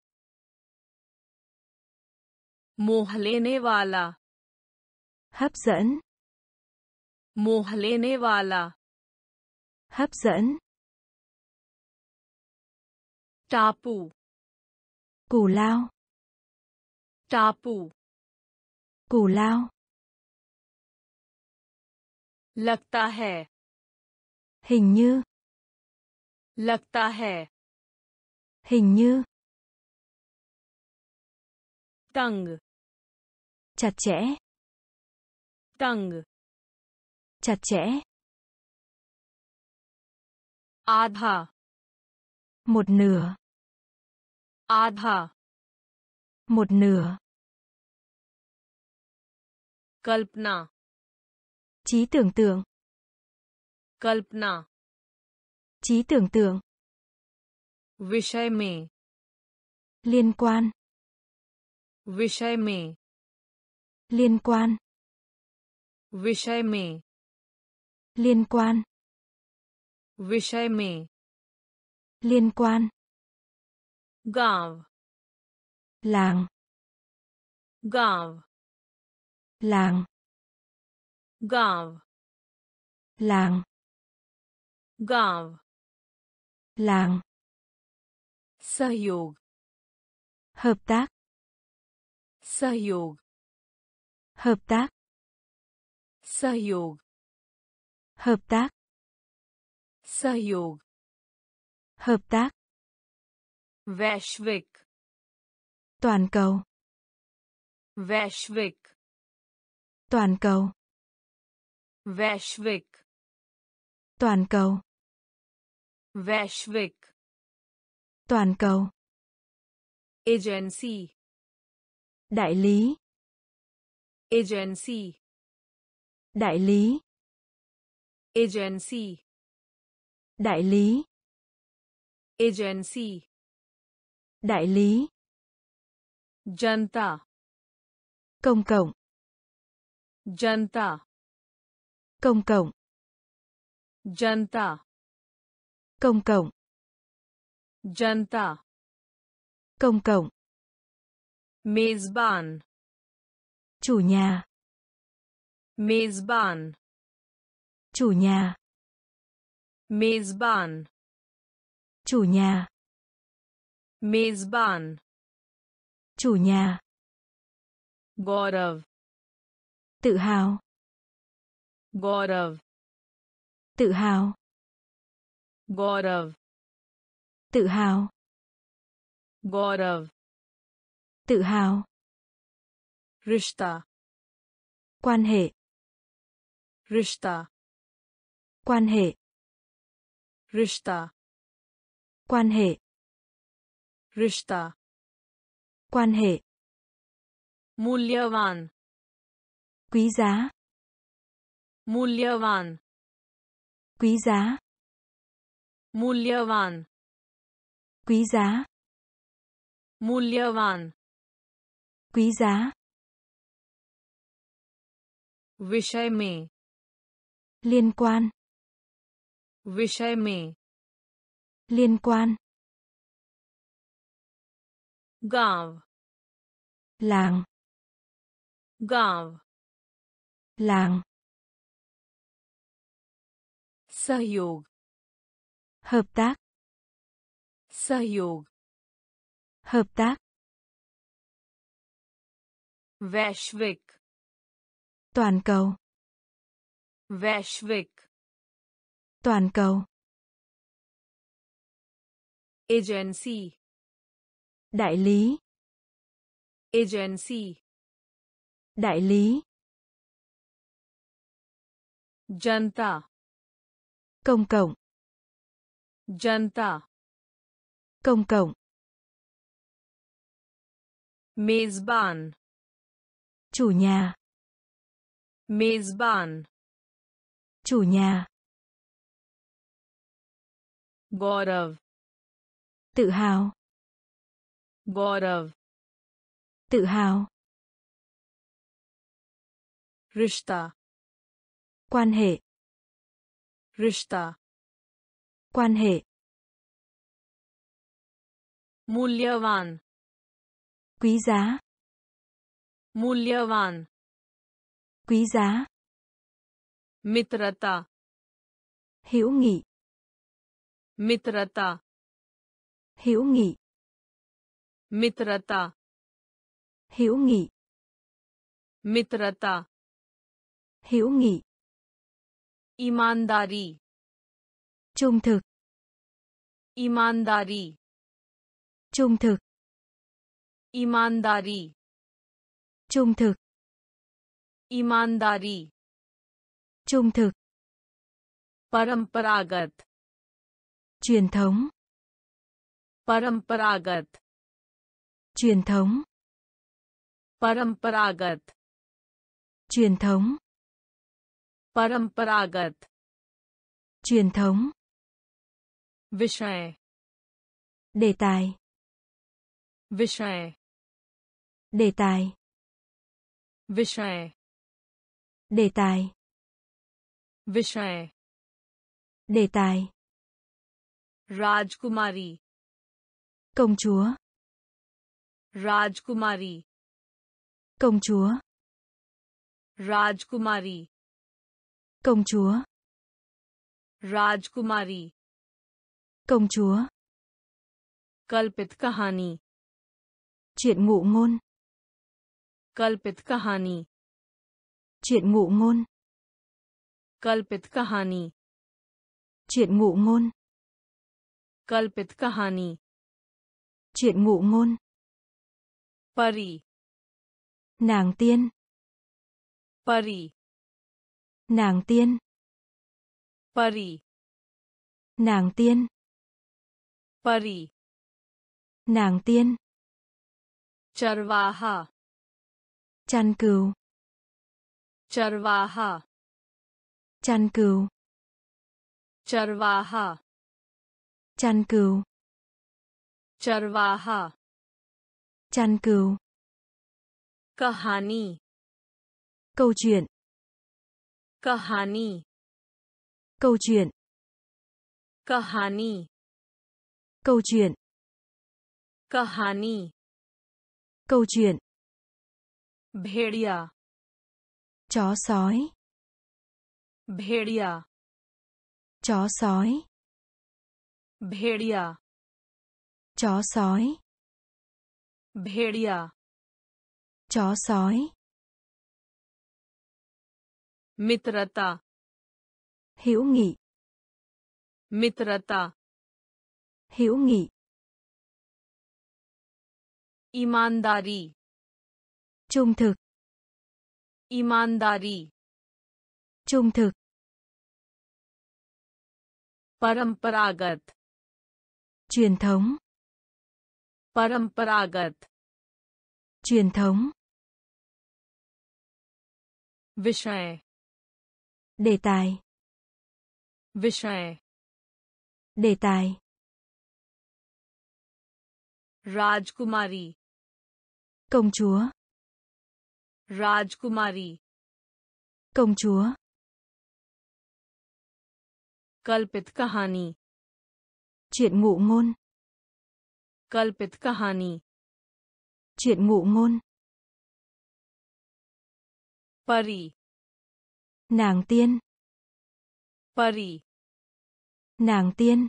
मोह लेने वाला
hấp dẫn,
मोह लेने वाला
hấp dẫn,
टापू
cù lao,
टापू
cù lao,
लगता है
hình như,
लगता है
hình như,
तंग
chặt chẽ,
तंग
chặt chẽ,
आधा
một nửa,
आधा
một nửa,
कल्पना
trí tưởng tượng,
कल्पना
Trí tưởng tượng.
विषय में
Liên quan.
विषय में
Liên quan.
विषय में
Liên quan.
विषय में
Liên quan.
गांव
Làng.
गांव
Làng.
गांव
Làng.
गांव
Làng.
सहयोग
Hợp tác.
सहयोग
Hợp tác.
सहयोग
Hợp tác.
सहयोग
Hợp tác.
वैश्विक
Toàn cầu.
वैश्विक
Toàn cầu.
वैश्विक
Toàn cầu.
वैश्विक
Toàn cầu.
Agency
Đại lý.
Agency
Đại lý.
Agency
Đại lý.
Agency
Đại lý.
जनता
Công cộng.
जनता
Công cộng.
जनता
Công cộng.
जनता
Công cộng.
मेजबान
Chủ nhà.
मेजबान
Chủ nhà.
मेजबान
Chủ nhà.
मेजबान
Chủ nhà.
गौरव
Tự hào.
गौरव
Tự hào.
गौरव
Tự hào.
गौरव
Tự hào.
रिश्ता
Quan hệ.
रिश्ता
Quan hệ.
रिश्ता
Quan hệ.
रिश्ता
Quan hệ.
मूल्यवान
Quý giá.
मूल्यवान
Quý giá.
मूल्यवान
Quý giá.
मूल्यवान
Quý giá.
विषय में
Liên quan.
विषय में
Liên quan.
गांव
Làng.
गांव
Làng.
सहयोग
Hợp tác.
सहयोग
Hợp tác.
वैश्विक
Toàn cầu.
वैश्विक
Toàn cầu.
Agency
Đại lý.
Agency
Đại lý.
जनता
Công cộng.
जनता
Công cộng.
मेजबान
Chủ nhà.
मेजबान
Chủ nhà.
गौरव
Tự hào.
गौरव
Tự hào.
रिश्ता
Quan hệ.
रिश्ता
Quan hệ.
मूल्यवान
Quý giá.
मूल्यवान
Quý giá.
मित्रता
Hữu nghị.
मित्रता
Hữu nghị.
मित्रता
Hữu nghị.
मित्रता
Hữu nghị.
ईमानदारी
Trung thực.
ईमानदारी
Trung thực.
ईमानदारी
Trung thực.
ईमानदारी
Trung thực.
परंपरागत
Truyền thống.
परंपरागत
Truyền thống.
परंपरागत
Truyền thống.
परंपरागत
Truyền thống.
विषय
đề tài,
विषय
đề tài,
विषय
đề tài,
विषय
đề tài,
राजकुमारी
công chúa,
राजकुमारी
công chúa,
राजकुमारी
công chúa,
राजकुमारी
công chúa,
कल्पित कहानी
chuyện ngụ ngôn,
कल्पित कहानी
chuyện ngụ ngôn,
कल्पित कहानी
chuyện ngụ ngôn,
कल्पित कहानी
chuyện ngụ ngôn,
परी
nàng tiên,
परी
nàng tiên,
परी
nàng tiên,
परी
nàng tiên,
चरवाहा
chăn cừu,
चरवाहा
chăn cừu,
चरवाहा
chăn cừu,
चरवाहा
chăn cừu,
कहानी
câu chuyện,
कहानी
câu chuyện,
कहानी
câu chuyện,
कहानी
câu chuyện,
भेड़िया
chó sói,
भेड़िया
chó sói,
भेड़िया
chó sói,
भेड़िया
chó sói,
मित्रता
hữu nghị,
मित्रता
hữu nghị,
ईमानदारी
trung thực,
ईमानदारी
trung thực,
परंपरागत
truyền thống,
परंपरागत
truyền thống,
विषय
đề tài,
विषय
đề tài,
राजकुमारी
công chúa,
राजकुमारी
công chúa,
कल्पित कहानी
chuyện ngụ ngôn,
कल्पित कहानी
chuyện ngụ ngôn,
परी
nàng tiên,
परी
nàng tiên,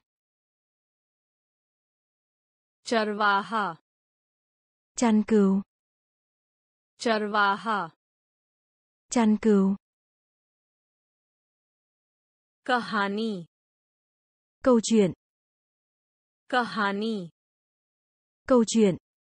चरवाहा
chăn cừu,
चरवाहा
chăn cừu,
कहानी
câu chuyện,
कहानी
câu chuyện,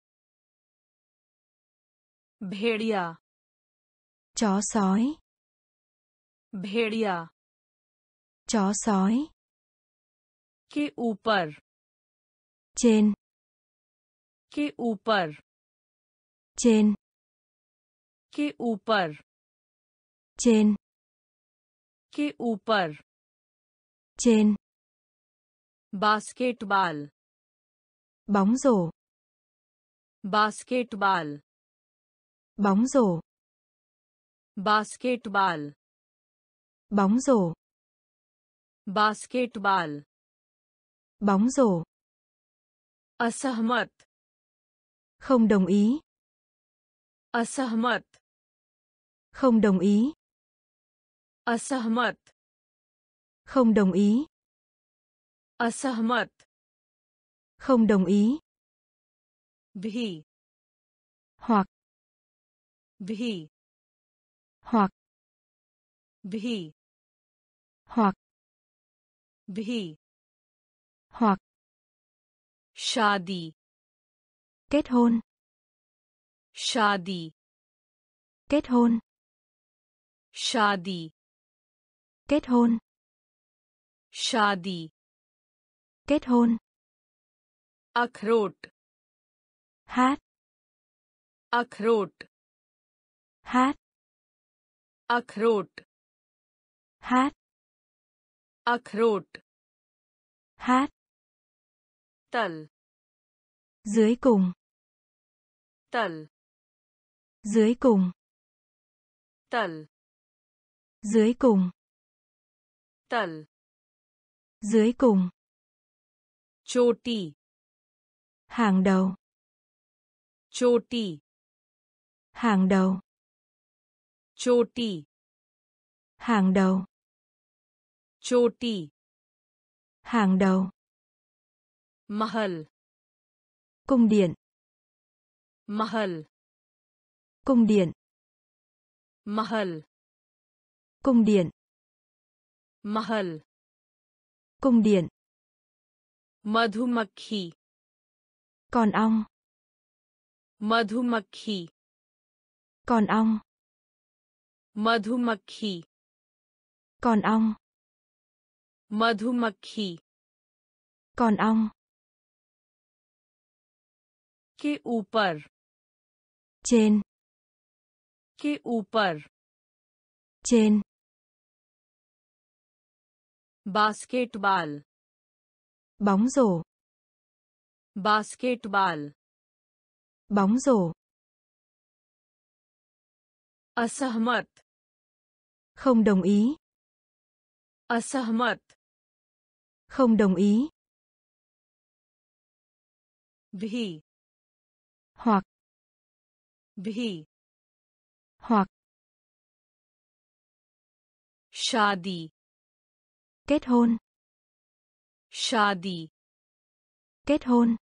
भेड़िया
chó sói,
भेड़िया
chó sói,
के ऊपर
trên,
के ऊपर
trên,
के ऊपर
trên,
के ऊपर
trên,
basketball
bóng rổ,
basketball
bóng rổ,
basketball
bóng rổ,
basketball
bóng rổ,
असहमत
không đồng ý,
असहमत
không đồng ý,
असहमत
không đồng ý,
असहमत
không đồng ý,
भी
hoặc,
भी
hoặc,
भी
hoặc,
भी
hoặc,
शादी
kết hôn,
शादी
kết hôn,
शादी
kết hôn,
शादी
kết hôn,
अखरोट
hát,
अखरोट
hát,
अखरोट
hát,
अखरोट
hát,
तल
Dưới cùng.
तल
Dưới cùng.
तल
Dưới cùng.
तल
Dưới cùng.
चोटी
Hàng đầu.
चोटी
Hàng đầu.
चोटी
Hàng đầu.
चोटी
Hàng đầu.
महल
Cung điện.
महल
Cung điện.
महल
Cung điện.
महल
Cung điện.
मधुमक्खी
Con ong.
मधुमक्खी
Con ong.
मधुमक्खी
Con ong.
मधुमक्खी
Con ong.
के ऊपर
Trên.
के ऊपर
Trên.
Basketball
Bóng rổ.
Basketball
Bóng rổ.
असहमत
Không đồng ý.
असहमत
Không đồng ý.
भी
Hoặc.
भी
Hoặc.
शादी
Kết hôn.
शादी
Kết hôn.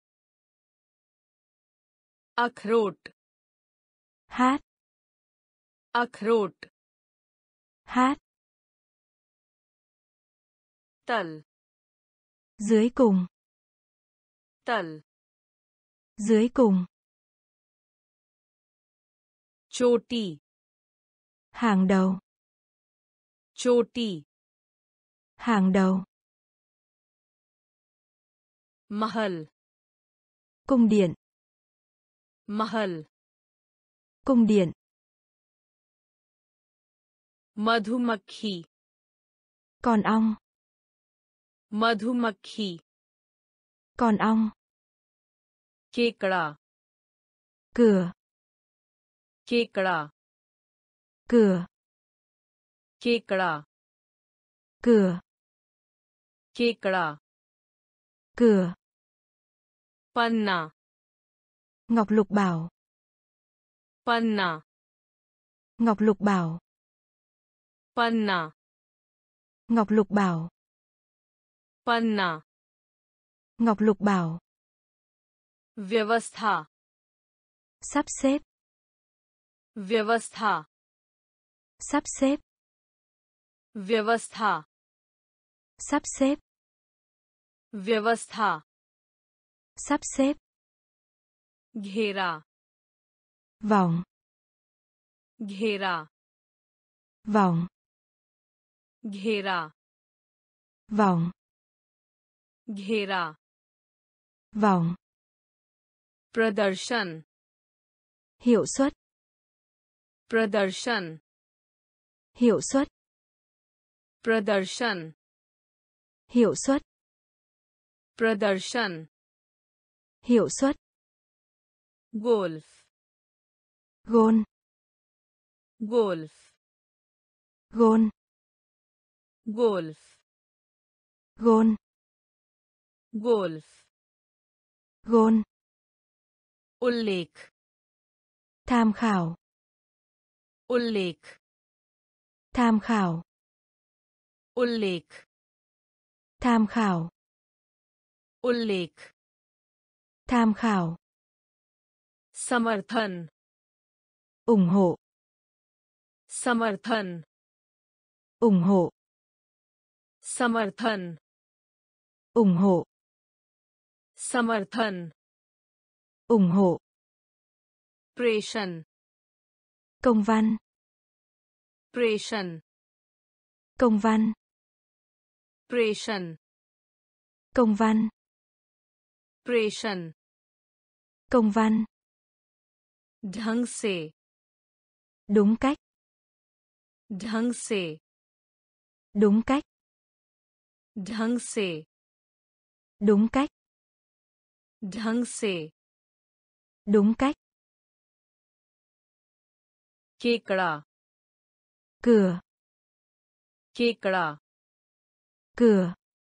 अखरोट
Hát.
अखरोट
Hát.
तल
Dưới cùng.
तल
Dưới cùng.
चोटी
Hàng đầu.
चोटी
Hàng đầu.
महल
Cung điện.
महल
Cung điện.
मधुमक्खी
Con ong.
मधुमक्खी
Con ong.
केकड़ा
Cửa.
केकड़ा
Cửa.
केकड़ा
Cửa.
केकड़ा
Cửa.
पन्ना
Ngọc lục bảo.
पन्ना
Ngọc lục bảo.
पन्ना
Ngọc lục bảo.
पन्ना
Ngọc lục bảo.
व्यवस्था
Sắp xếp.
व्यवस्था
Sắp xếp.
व्यवस्था
Sắp xếp.
व्यवस्था
Sắp xếp.
घेरा
Vòng.
घेरा
Vòng.
घेरा
Vòng.
घेरा
Vòng.
प्रदर्शन
Hiệu suất.
प्रदर्शन
Hiệu suất.
प्रदर्शन
Hiệu suất.
प्रदर्शन
Hiệu suất.
Golf
Gôn.
Golf
Gôn.
Golf
Gôn.
Golf
Gôn.
उल्लेख
Tham khảo.
उल्लेख
Tham khảo.
उल्लेख
Tham khảo.
उल्लेख
Tham khảo.
समर्थन
Ủng hộ.
समर्थन
Ủng hộ.
समर्थन
Ủng hộ.
समर्थन
Ủng hộ.
प्रेषण
Công văn.
प्रेषण
Công văn.
प्रेषण
Công văn.
प्रेषण
Công văn.
ढंग से
Đúng cách.
ढंग से
Đúng cách.
ढंग से
Đúng cách.
ढंग से,
đúng cách,
केकड़ा,
cửa,
केकड़ा,
cửa,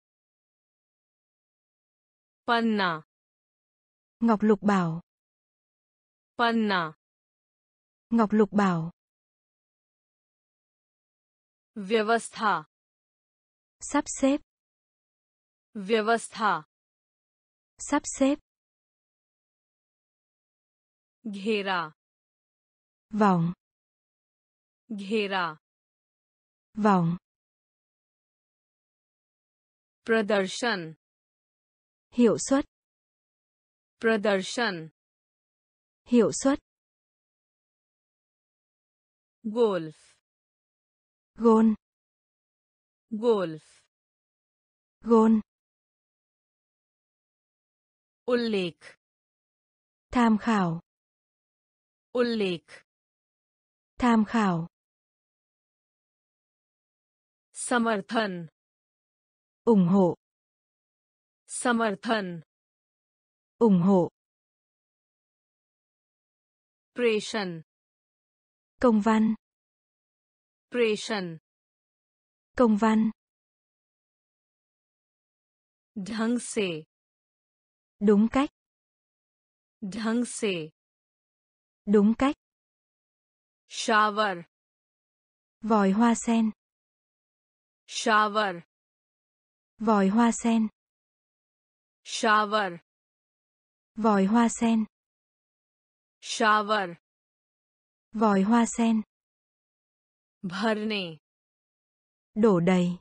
पन्ना,
Ngọc Lục Bảo,
पन्ना,
Ngọc Lục Bảo,
व्यवस्था,
sắp xếp,
व्यवस्था,
sắp xếp,
घेरा,
vòng,
घेरा,
vòng,
प्रदर्शन,
hiệu suất,
प्रदर्शन,
hiệu suất,
golf,
gôn,
golf,
gôn,
उल्लेख,
tham khảo,
उल्लेख,
tham khảo,
समर्थन,
ủng hộ,
समर्थन,
ủng hộ,
प्रेषण,
công văn,
प्रेषण,
công văn,
ढंग से,
đúng cách,
ढंग से,
đúng cách,
shower,
vòi hoa sen,
shower,
vòi hoa sen,
shower,
vòi hoa sen,
shower,
vòi hoa sen,
भरने,
đổ đầy,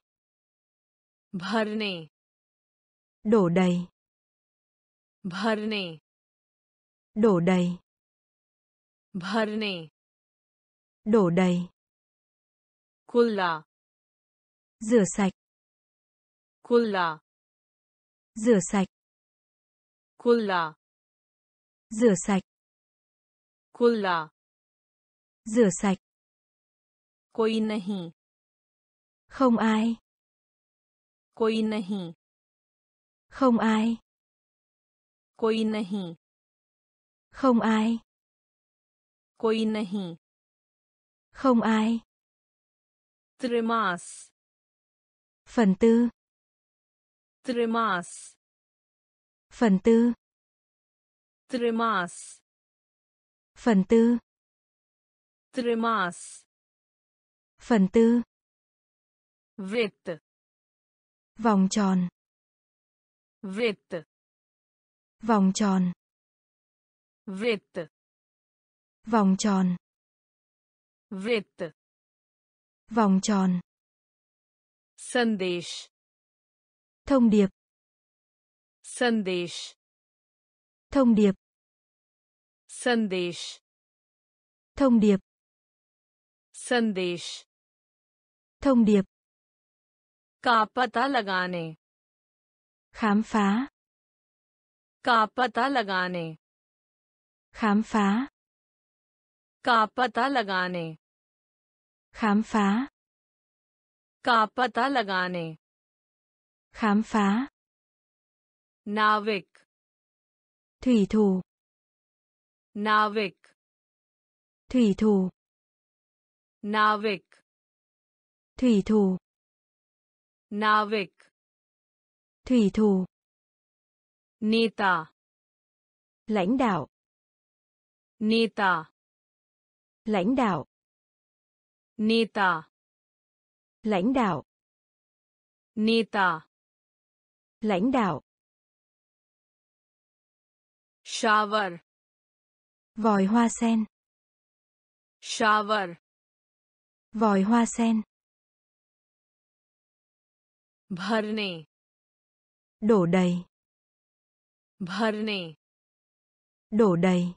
भरने,
đổ đầy,
भरने,
đổ đầy,
भरने,
đổ đầy,
खुला,
rửa sạch,
खुला,
rửa sạch,
खुला,
rửa sạch,
खुला,
rửa sạch,
कोई नहीं,
không ai,
कोई नहीं,
không ai,
कोई नहीं,
không ai,
कोई नहीं,
không ai,
त्रिमास,
phần tư,
त्रिमास,
phần tư,
त्रिमास,
phần tư,
त्रिमास,
phần tư,
वृत्त,
vòng tròn,
वृत्त,
vòng tròn,
वृत्त,
vòng tròn,
वृत्त,
vòng tròn,
संदेश,
thông điệp,
संदेश,
thông điệp,
संदेश,
thông điệp,
संदेश,
thông điệp,
का पता लगाने,
khám phá,
का पता लगाने,
khám phá,
का पता लगाने,
khám phá,
का पता लगाने,
khám phá,
नाविक,
thủy thủ,
नाविक,
thủy thủ,
नाविक,
thủy thủ,
नाविक,
thủy thủ,
नेता,
lãnh đạo,
नेता,
lãnh đạo,
नेता,
lãnh đạo,
नेता,
lãnh đạo,
shower,
vòi hoa sen,
shower,
vòi hoa sen,
भरने,
đổ đầy,
भरने,
đổ đầy,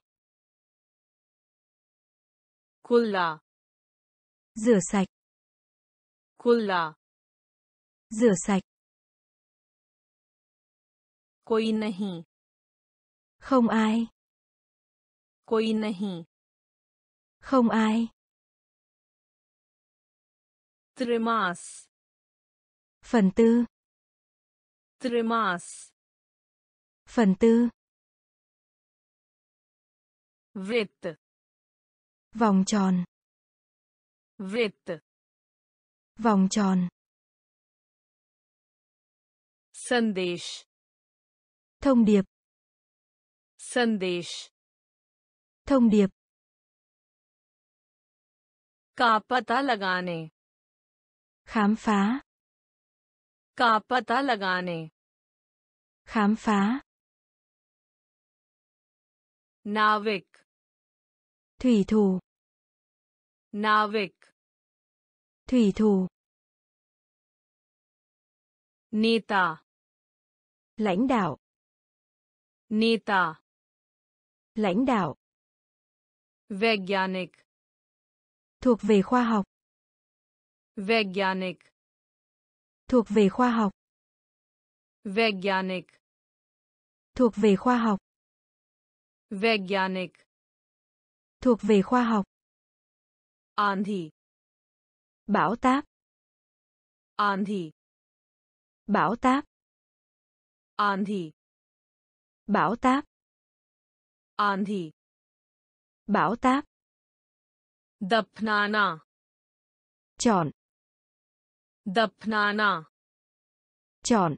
खुला,
rửa sạch,
खुला,
rửa sạch,
कोई नहीं,
không ai,
कोई नहीं,
không ai,
त्रिमास,
phần tư,
त्रिमास,
phần tư,
वृत्त,
vòng tròn,
वृत्त,
vòng tròn,
संदेश,
thông điệp,
संदेश,
thông điệp,
का पता लगाने,
khám phá,
का पता लगाने,
khám phá,
नाविक,
thủy thủ,
नाविक,
thủy thủ,
नेता,
lãnh đạo,
नेता,
lãnh đạo,
वैज्ञानिक,
thuộc về khoa học,
वैज्ञानिक,
thuộc về khoa học,
वैज्ञानिक,
thuộc về khoa học,
वैज्ञानिक,
thuộc về khoa học,
आंधी,
bão táp,
आंधी,
bão táp,
आंधी,
bão táp,
आंधी,
bão táp,
दफनाना,
chọn,
दफनाना,
chọn,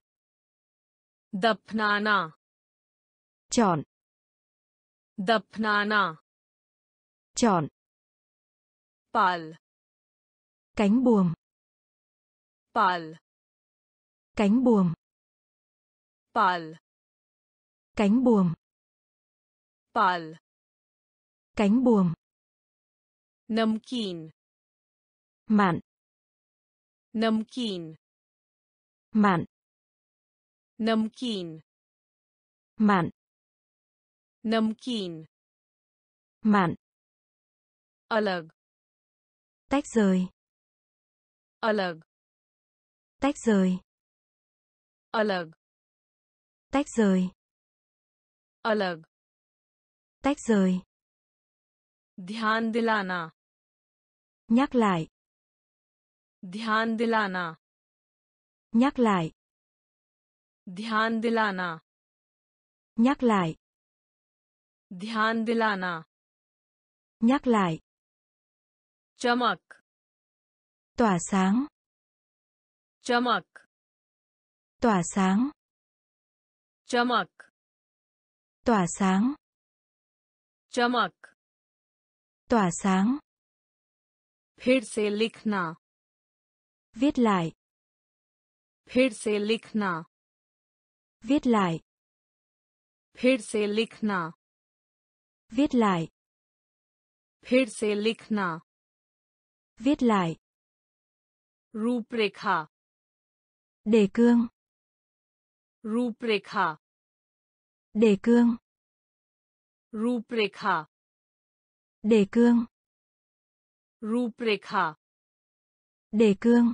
दफनाना,
chọn,
दफनाना,
chọn,
पाल,
cánh buồm,
पाल,
cánh buồm,
पाल,
cánh buồm,
पाल,
cánh buồm,
नमकीन,
mặn,
नमकीन,
mặn,
नमकीन,
mặn,
नमकीन,
mặn,
अलग,
tách rời,
अलग,
tách rời,
अलग,
tách rời,
अलग,
tách rời,
ध्यान दिलाना,
nhắc lại,
ध्यान दिलाना,
nhắc lại,
ध्यान दिलाना,
nhắc lại,
ध्यान दिलाना,
nhắc lại,
चमक,
tỏa sáng,
चमक,
tỏa sáng,
चमक,
tỏa sáng,
चमक,
tỏa sáng,
फिर से लिखना,
viết lại,
फिर से लिखना,
viết lại,
फिर से लिखना,
viết lại,
फिर से लिखना,
viết lại,
रूपरेखा,
đề cương,
रूपरेखा,
đề cương,
रूपरेखा,
đề cương,
रूपरेखा,
đề cương,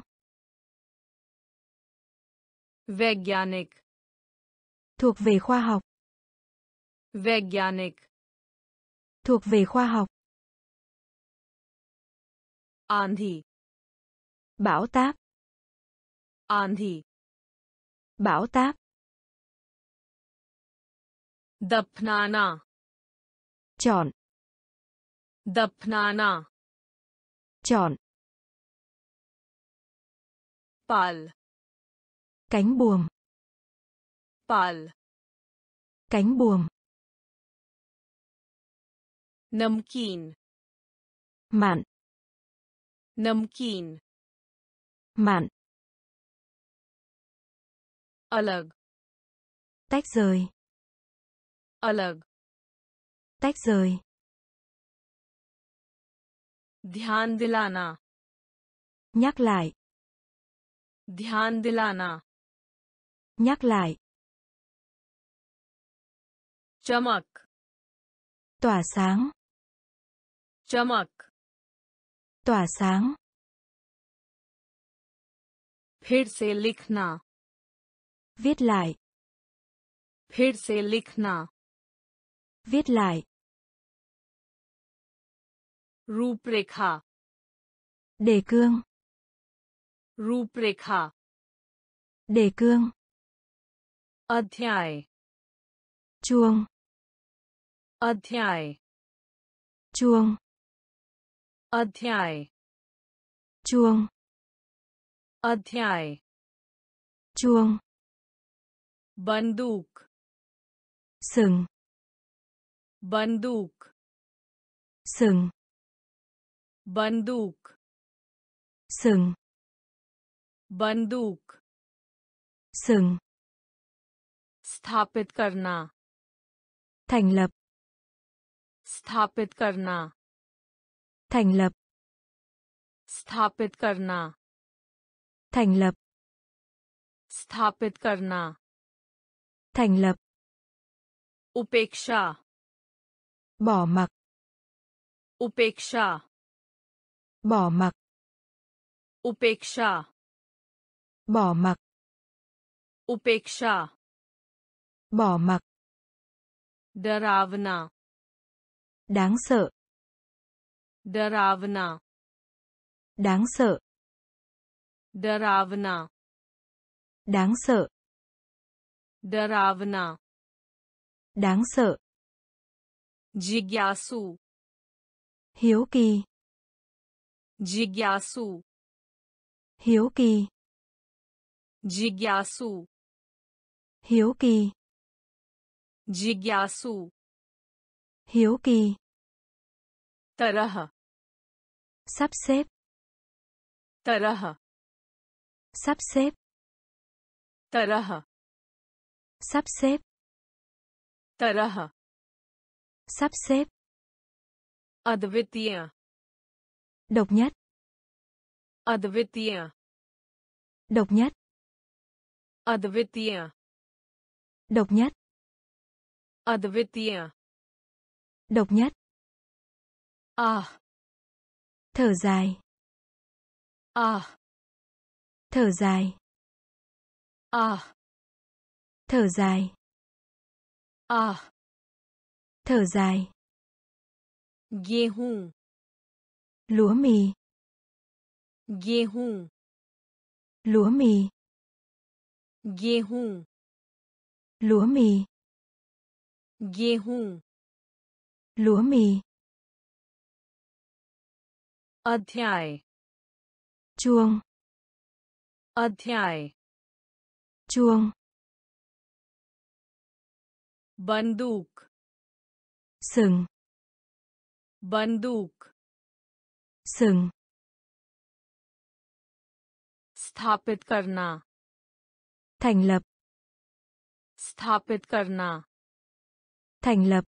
वैज्ञानिक,
thuộc về khoa học,
वैज्ञानिक,
thuộc về khoa học,
आंधी,
bão táp,
आंधी,
bão táp,
दफनाना,
chọn,
दफनाना,
chọn,
पाल,
cánh buồm,
पाल,
cánh buồm,
नमकीन,
mặn,
नमकीन,
mặn,
अलग,
tách rời,
अलग,
tách rời,
ध्यान दिलाना,
nhắc lại,
ध्यान दिलाना,
nhắc lại,
चमक,
tỏa sáng,
चमक,
tỏa sáng,
फिर से लिखना,
viết lại,
फिर से लिखना,
viết lại,
रूपरेखा,
đề cương,
रूपरेखा,
đề cương,
अध्याय,
chuông,
अध्याय,
chuông,
अध्याय
chuông,
अध्याय
chuông,
बंदूक
sừng,
बंदूक
sừng,
बंदूक
sừng,
बंदूक
sừng,
स्थापित करना
thành lập,
स्थापित करना
thành lập,
स्थापित करना
thành lập,
स्थापित करना
thành lập,
उपेक्षा
bỏ mặc,
उपेक्षा
bỏ mặc,
उपेक्षा
bỏ mặc,
उपेक्षा
bỏ mặc,
डरावना
đáng sợ,
डरावना
đáng sợ,
डरावना
đáng sợ,
डरावना
đáng sợ,
जिज्ञासु
hiếu kỳ,
जिज्ञासु
hiếu kỳ,
जिज्ञासु
hiếu kỳ,
जिज्ञासु
hiếu kỳ,
तरह
sắp xếp,
तरह
sắp xếp,
तरह
sắp xếp,
तरह
sắp xếp,
अद्वितीय
độc nhất,
अद्वितीय
độc nhất,
अद्वितीय
độc nhất,
अद्वितीय
độc nhất,
आह
thở dài,
आह
thở dài,
आह
thở dài,
आह
thở dài,
गेहूं
lúa mì,
गेहूं
lúa mì,
गेहूं
lúa mì,
गेहूं
lúa mì,
अध्याय
chuông,
अध्याय
chuông,
बंदूक
sừng,
बंदूक
sừng,
स्थापित करना
thành lập,
स्थापित करना
thành lập,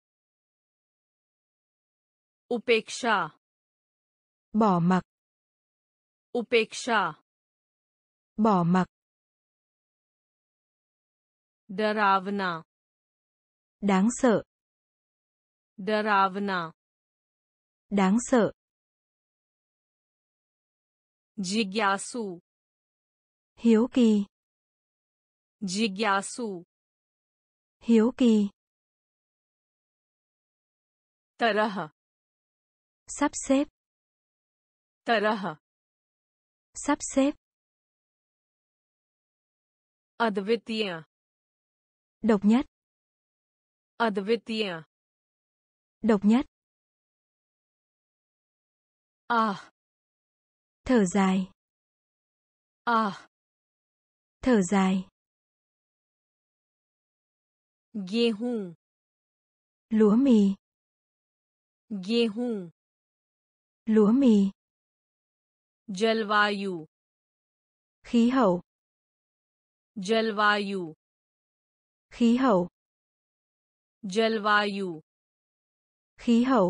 उपेक्षा
bỏ mặc,
उपेक्षा
bỏ mặc,
डरावना
đáng sợ,
डरावना
đáng sợ,
जिज्ञासु
hiếu kỳ,
जिज्ञासु
hiếu kỳ,
तरह
sắp xếp,
तरह
sắp xếp,
अद्वितीय
độc nhất,
अद्वितीय
độc nhất,
आह
thở dài,
आह
thở dài,
गेहूं
lúa mì,
गेहूं
lúa mì,
जलवायु
khí hậu,
जलवायु
khí hậu,
जलवायु
khí hậu,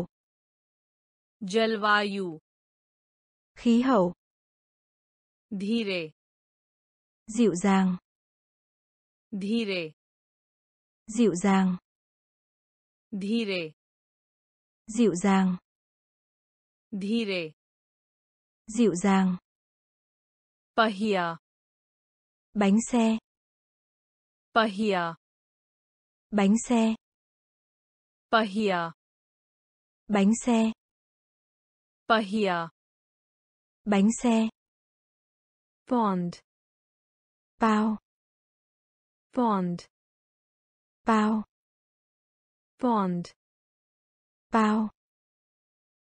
जलवायु
khí hậu,
धीरे
dịu dàng,
धीरे
dịu dàng,
धीरे
dịu dàng,
धीरे
dịu dàng,
पहिया
bánh xe,
पहिया
bánh xe,
पहिया
bánh xe,
पहिया
bánh xe,
pond
bao,
pond
bao,
pond
bao,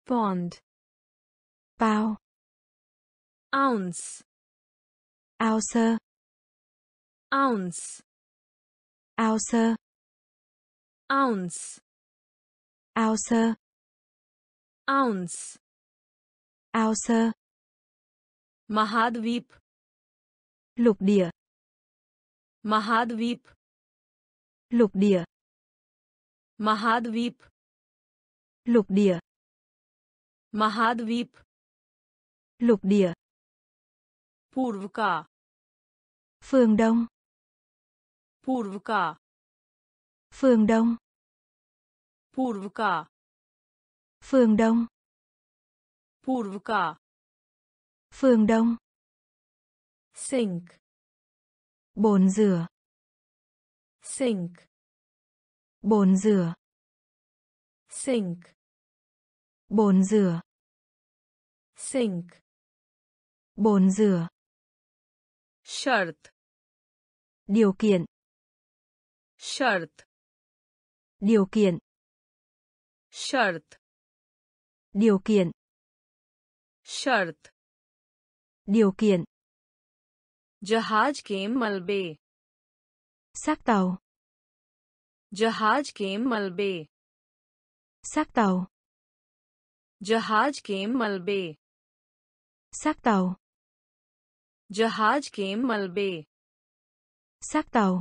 pond,
Bao.
ounce,
Ounce.
ounce,
Ounce.
ounce,
Ounce.
ounce,
Ounce.
महाद्वीप,
Lục địa.
महाद्वीप,
Lục địa.
महाद्वीप,
Lục địa.
महाद्वीप,
Lục địa.
पूर्व का,
Phương Đông.
पूर्व का,
Phương Đông.
पूर्व का,
Phương Đông.
पूर्व का,
Phương Đông.
sink,
Bồn rửa.
sink,
Bồn rửa.
sink,
Bồn rửa.
sink,
Bồn rửa.
शर्त,
Điều kiện.
शर्त,
Điều kiện.
शर्त,
Điều kiện.
शर्त,
Điều kiện.
जहाज के मलबे,
Xác tàu.
जहाज के मलबे,
Xác tàu.
जहाज के मलबे,
Xác tàu.
जहाज के मलबे,
Xác tàu.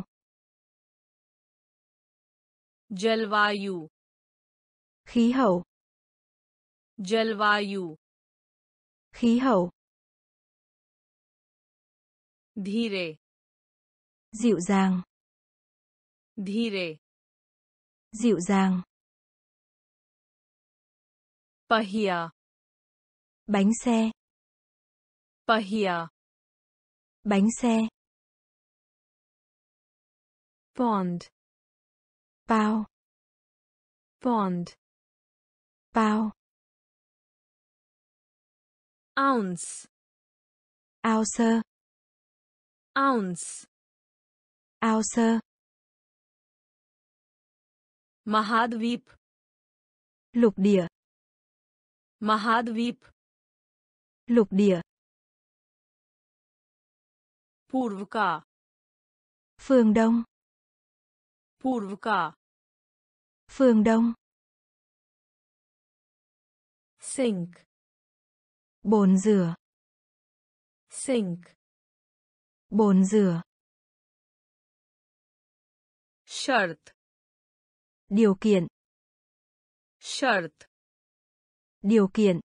जलवायु,
Khí hậu.
जलवायु,
Khí hậu.
धीरे,
Dịu dàng.
धीरे,
Dịu dàng.
पहिया,
Bánh xe.
पहिया,
Bánh xe.
pond,
Bao.
pond,
Bao.
ounce,
Ounce.
ounce,
Ounce.
महाद्वीप,
Lục địa.
महाद्वीप,
Lục địa.
पूर्व का,
Phương Đông.
पूर्व का,
Phương Đông.
sink,
Bồn rửa.
sink,
Bồn rửa.
शर्त,
Điều kiện.
शर्त,
Điều kiện.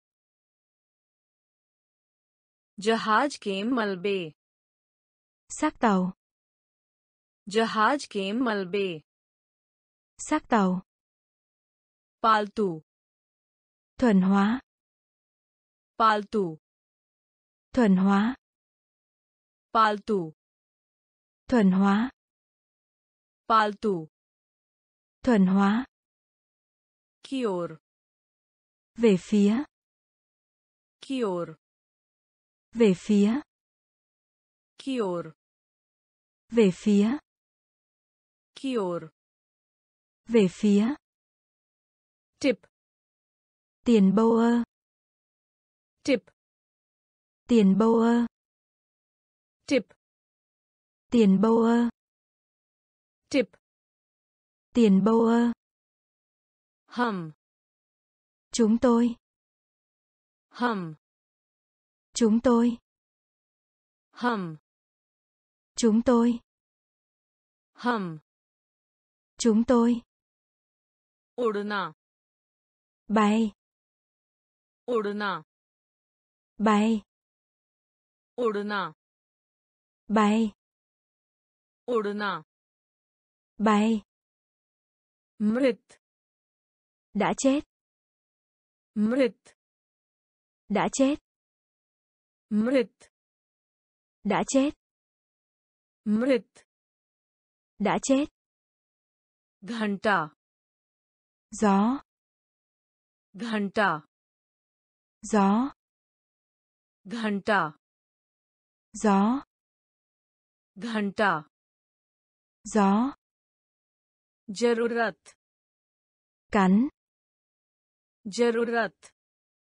जहाज के मलबे,
Xác tàu.
जहाज के मलबे,
Xác tàu.
पालतू,
Thuần hóa.
पालतू,
Thuần hóa.
पालतू,
Thuần hóa.
पालतू,
Thuần hóa.
की ओर,
Về phía.
की ओर,
Về phía.
की ओर,
Về phía.
की ओर,
Về phía.
Tip,
Tiền bâu ơ.
Tip,
Tiền bâu ơ.
Tip,
Tiền bâu ơ.
Tip,
Tiền bâu ơ.
हम,
Chúng tôi.
हम,
Chúng tôi.
हम,
Chúng tôi.
हम,
Chúng tôi.
उड़ना,
Bay.
उड़ना,
Bay.
उड़ना,
Bay.
उड़ना,
Bay.
मृत,
Đã chết.
मृत,
Đã chết.
मृत,
Đã chết.
मृत,
Đã chết.
घंटा,
Gió.
घंटा,
Gió.
घंटा,
Gió.
घंटा,
Gió.
जरूरत,
Cắn.
जरूरत,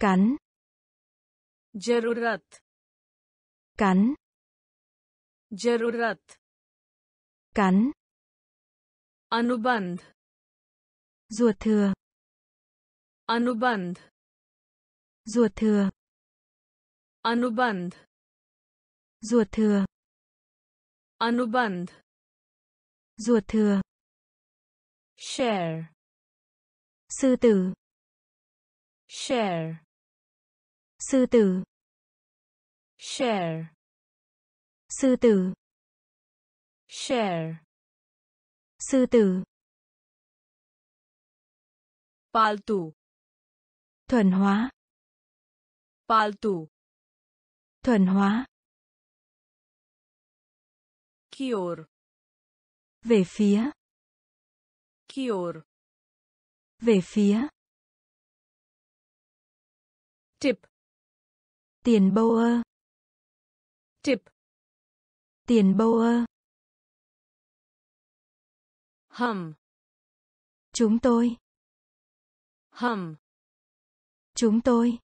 cắn,
जरूरत
cắn,
जरूरत
cắn,
अनुबंध
ruột thừa,
अनुबंध
ruột thừa,
अनुबंध
ruột thừa,
अनुबंध
ruột thừa,
share
sư tử,
share
sư tử,
share
sư tử,
share
sư tử,
पालतू
thuần hóa,
पालतू
thuần hóa,
की ओर
về phía,
की ओर
về phía,
tip
tiền bâu ơ,
tip
tiền bâu ơ,
हम
chúng tôi,
हम
chúng tôi,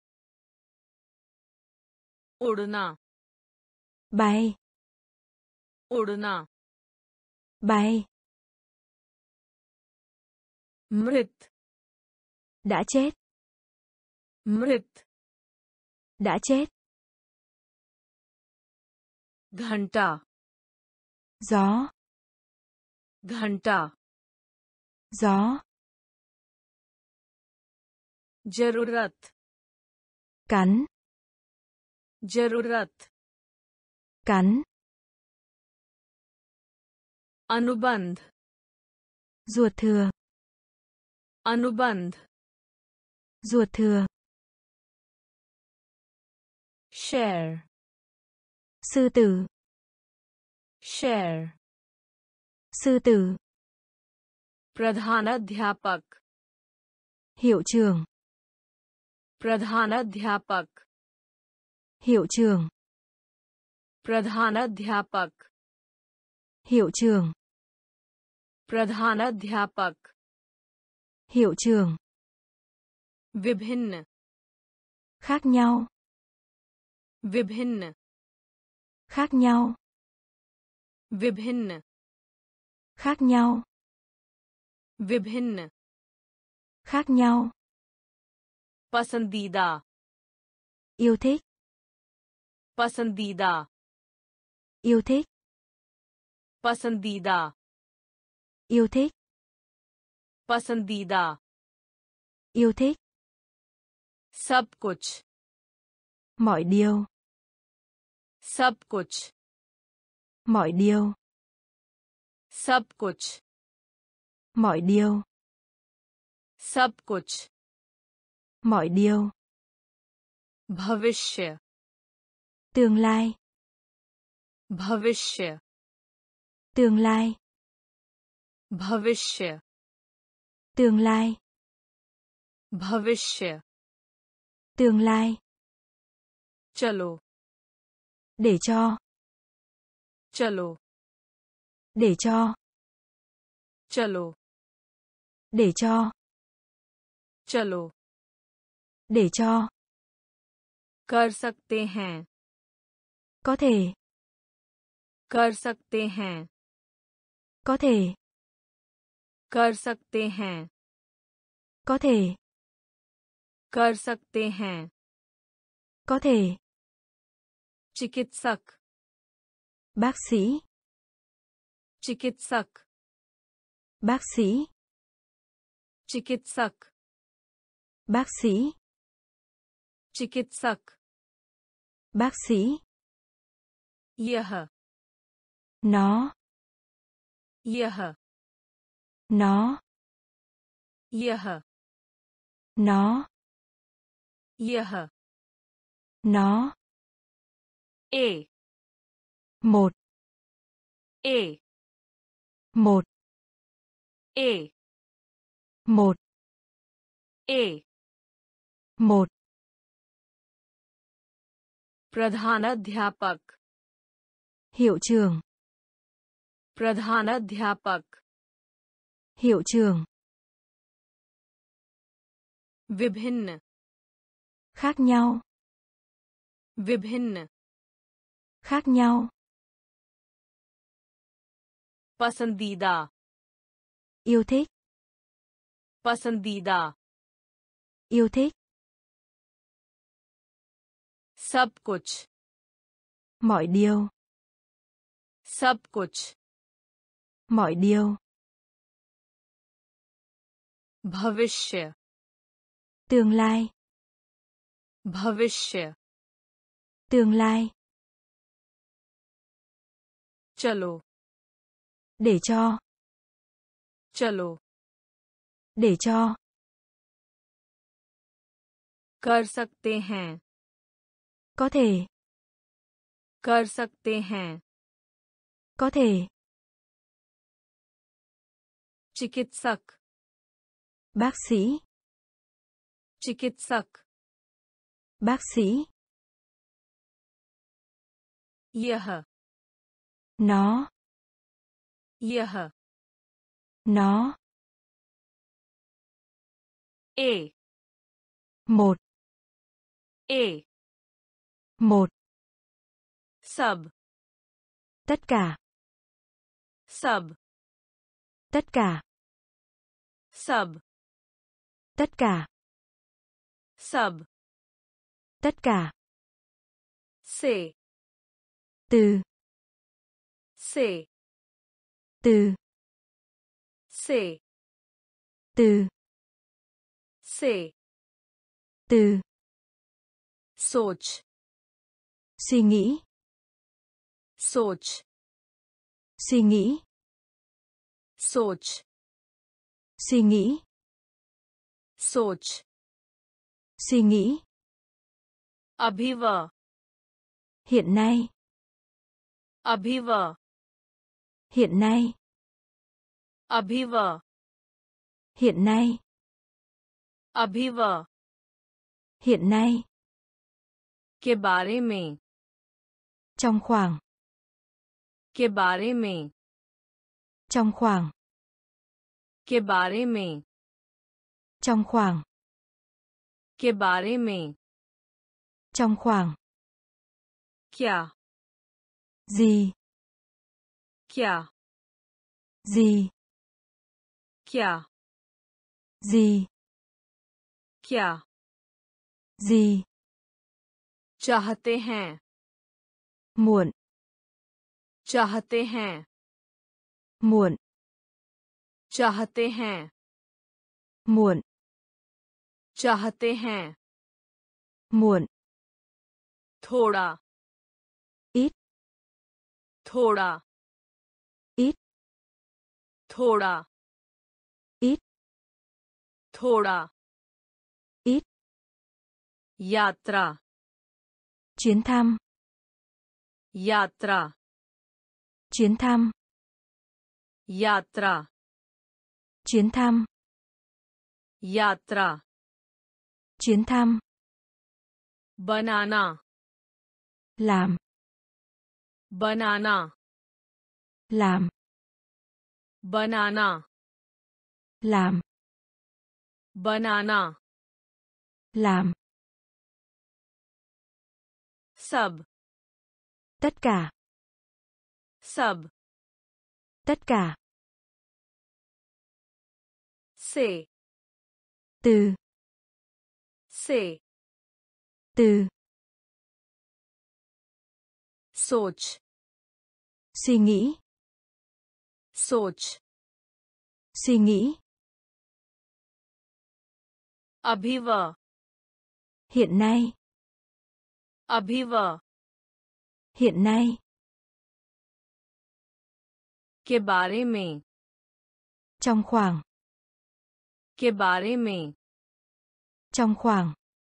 उड़ना
bay,
उड़ना
bay,
मृत
đã chết,
मृत
đã chết,
घंटा
gió,
घंटा
gió,
जरूरत
cắn,
जरूरत
cắn,
अनुबंध
ruột thừa,
अनुबंध
ruột thừa,
share
sư tử,
share
sư tử,
प्रधानाध्यापक
hiệu trưởng,
प्रधानाध्यापक
hiệu trưởng,
प्रधानाध्यापक
hiệu trưởng,
प्रधानाध्यापक
hiệu trưởng,
विभिन्न
khác nhau,
विभिन्न
khác nhau,
विभिन्न
khác nhau,
विभिन्न
khác nhau,
पसंदीदा
yêu thích,
पसंदीदा
yêu thích,
पसंदीदा
yêu thích,
पसंदीदा
yêu thích,
सब कुछ
mọi điều,
सब कुछ
mọi điều,
सब कुछ
mọi điều,
सब कुछ
mọi điều,
भविष्य
tương lai,
भविष्य
tương lai,
भविष्य
tương lai,
भविष्य
tương lai,
चलो
để cho,
चलो
để cho,
चलो
để cho,
चलो
để cho,
कर सकते हैं
có thể,
कर सकते हैं
có thể,
कर सकते हैं
có thể,
कर सकते हैं
có thể,
चिकित्सक
bác sĩ,
चिकित्सक
bác sĩ,
चिकित्सक
bác sĩ,
चिकित्सक
bác sĩ,
यह
nó,
यह
nó,
यह
nó,
यह
nó,
ए
một,
ए
một,
ए
một,
ए
một,
प्रधानाध्यापक
hiệu trưởng,
प्रधानाध्यापक
hiệu trưởng,
विभिन्न
Khác nhau.
विभिन्न,
Khác nhau.
पसंदीदा,
Yêu thích.
पसंदीदा,
Yêu thích.
सब कुछ,
Mọi điều.
सब कुछ,
Mọi điều.
भविष्य,
Tương lai.
भविष्य,
Tương lai.
चलो,
Để cho.
चलो,
Để cho.
कर सकते हैं,
Có thể.
कर सकते हैं,
Có thể.
चिकित्सक,
Bác sĩ.
चिकित्सक,
Bác sĩ.
यह,
Nó.
यह,
Nó.
ए,
Một.
ए,
Một.
सब,
Tất cả.
सब,
Tất cả.
सब,
Tất cả.
सब,
Tất cả.
से,
Từ.
से,
Từ.
से,
Từ.
से,
Từ.
सोच,
Suy nghĩ.
सोच,
Suy nghĩ.
सोच,
Suy nghĩ.
सोच,
Suy nghĩ.
अभिव,
Hiện nay.
अभिव,
Hiện nay.
अभिव,
Hiện nay.
अभिव,
Hiện nay.
के बारे में,
Trong khoảng.
के बारे में,
Trong khoảng.
के बारे में,
Trong khoảng.
के बारे में,
Trong khoảng.
क्या,
Gì.
क्या,
Gì.
क्या,
Gì.
क्या,
Gì.
चाहते हैं,
Muộn.
चाहते हैं,
Muộn.
चाहते हैं,
Muộn.
चाहते हैं,
Muộn.
थोड़ा,
Ít.
थोड़ा,
Ít.
थोड़ा,
Ít.
थोड़ा,
Ít.
यात्रा,
Chuyến thăm.
यात्रा,
Chuyến thăm.
यात्रा,
Chuyến thăm.
यात्रा,
Chuyến thăm.
बनाना,
Làm.
बनाना,
Làm.
बनाना,
Làm.
बनाना,
Làm.
सब,
Tất cả.
सब,
Tất cả.
से,
Từ.
से,
Từ.
सोच,
Suy nghĩ.
सोच,
Suy nghĩ.
अभिव,
Hiện nay.
अभिव,
Hiện nay.
के बारे में,
Trong khoảng.
के बारे में,
Trong khoảng.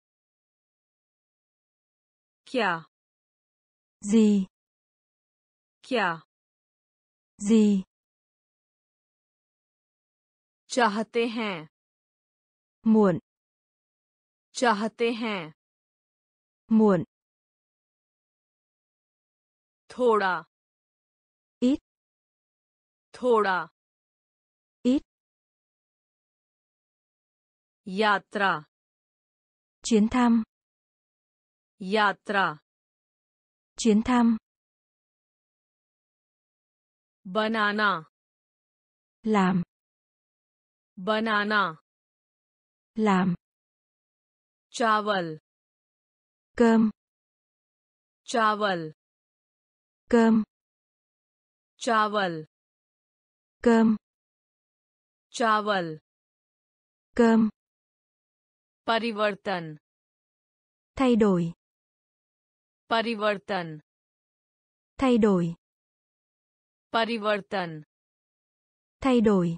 क्या,
Gì.
क्या,
Gì.
चाहते हैं,
Muộn.
चाहते हैं,
Muộn.
थोड़ा,
Ít.
थोड़ा,
Ít.
यात्रा,
Chuyến thăm.
यात्रा,
chuyến thăm,
बनाना,
làm,
बनाना,
làm,
चावल,
cơm,
चावल,
cơm,
चावल,
cơm,
चावल,
cơm,
परिवर्तन,
thay đổi,
परिवर्तन,
thay đổi,
परिवर्तन,
thay đổi,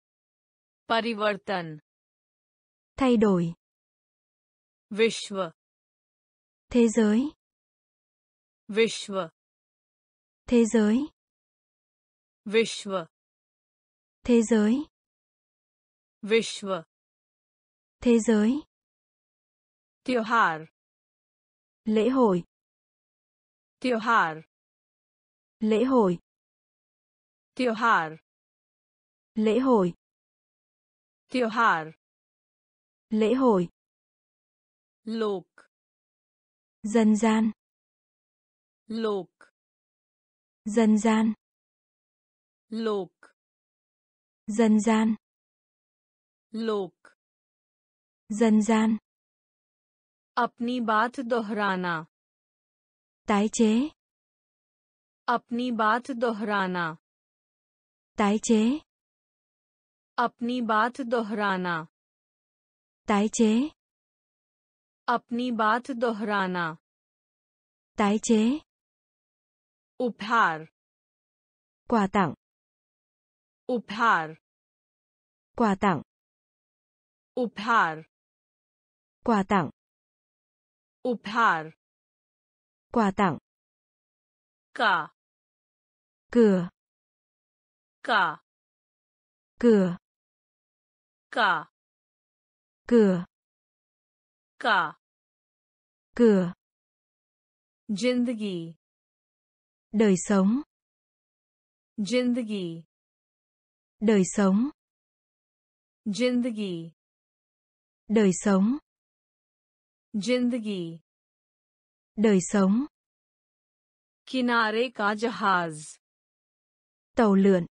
परिवर्तन,
thay đổi,
विश्व,
thế giới,
विश्व,
thế giới,
विश्व,
thế giới,
विश्व,
thế giới,
त्योहार,
lễ hội,
त्योहार,
lễ hội,
त्योहार,
lễ hội,
त्योहार,
lễ hội,
लोक,
dân gian,
लोक,
dân gian,
लोक,
dân gian,
लोक,
dân gian,
अपनी बात दोहराना,
tái chế,
अपनी बात दोहराना,
tái chế,
अपनी बात दोहराना,
tái chế,
अपनी बात दोहराना,
tái chế,
उपहार,
quà tặng,
उपहार,
quà tặng,
उपहार,
quà tặng,
उपहार,
quà tặng,
का,
cửa,
का,
cửa,
का,
cửa,
का,
cửa,
जिंदगी,
đời sống,
जिंदगी,
đời sống,
जिंदगी,
đời sống,
जिंदगी,
đời sống,
किनारे का जहाज,
tàu lượn,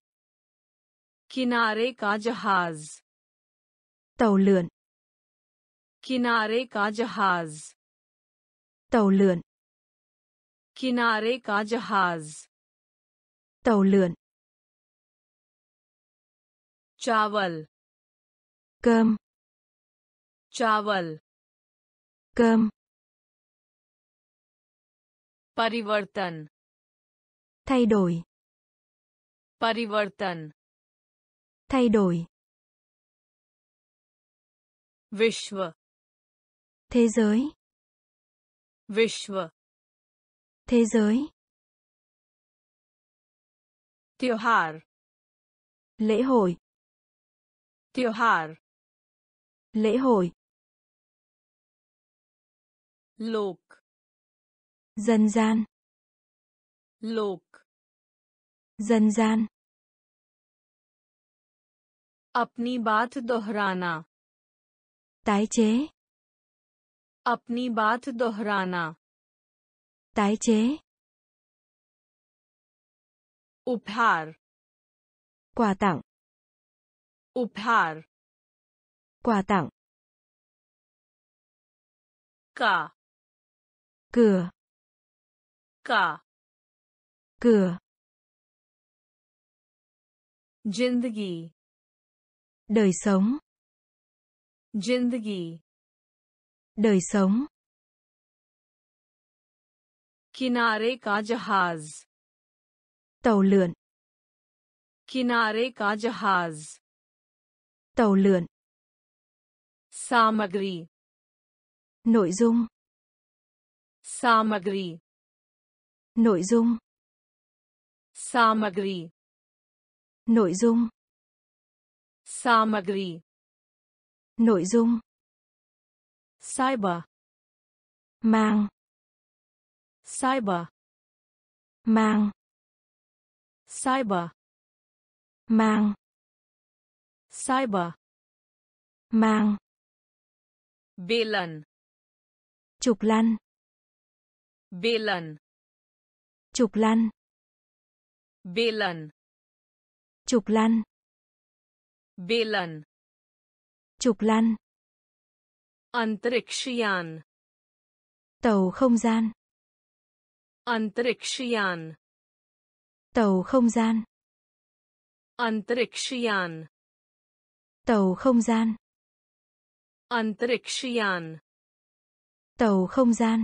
किनारे का जहाज,
tàu lượn,
किनारे का जहाज,
tàu lượn,
किनारे का जहाज,
tàu lượn,
चावल,
cơm,
चावल,
cơm,
परिवर्तन,
thay đổi,
परिवर्तन,
thay đổi,
विश्व,
thế giới,
विश्व,
thế giới,
त्योहार,
lễ hội,
त्योहार,
lễ hội,
लोक,
dân gian,
लोक,
dân gian,
अपनी बात दोहराना,
tái chế,
अपनी बात दोहराना,
tái chế,
उपहार,
quà tặng,
उपहार,
quà tặng,
का,
cửa,
का,
cửa,
जिंदगी,
đời sống,
जिंदगी,
đời sống,
किनारे का जहाज,
tàu lượn,
किनारे का जहाज,
tàu lượn,
सामग्री,
nội dung,
सामग्री,
nội dung,
सामग्री,
nội dung,
सामग्री,
nội dung,
cyber,
mang,
cyber,
mang,
cyber,
mang,
cyber,
mang,
बेलन,
trục lăn,
बेलन,
trục lăn,
बेलन,
trục lăn,
बेलन,
trục lăn,
अंतरिक्ष यान,
tàu không gian,
अंतरिक्ष यान,
tàu không gian,
अंतरिक्ष यान,
tàu không gian,
अंतरिक्ष यान,
tàu không gian,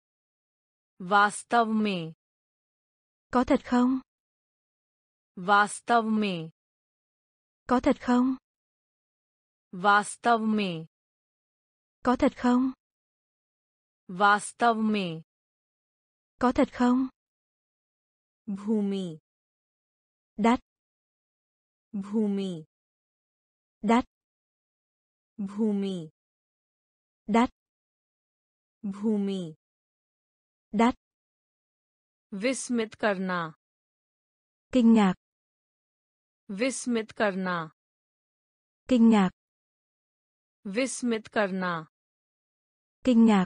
वास्तव में,
có thật không?
वास्तव में,
Có thật không?
वास्तव में,
Có thật không?
वास्तव में,
Có thật không?
भूमि,
Đất,
भूमि,
đất,
भूमि,
đất,
भूमि,
đất,
विस्मित करना,
kinh ngạc,
विस्मित करना,
kinh ngạc,
विस्मित करना,
kinh ngạc,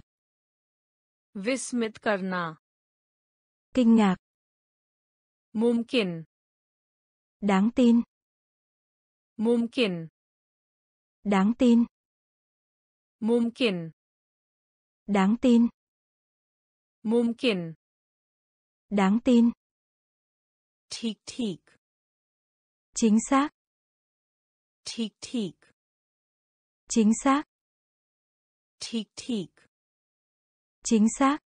विस्मित करना,
kinh ngạc,
मुमकिन,
đáng tin,
मुमकिन,
đáng tin,
मुमकिन,
đáng tin,
मुमकिन,
đáng tin,
ठीक ठीक,
chính xác,
ठीक ठीक,
chính xác,
ठीक ठीक,
chính xác,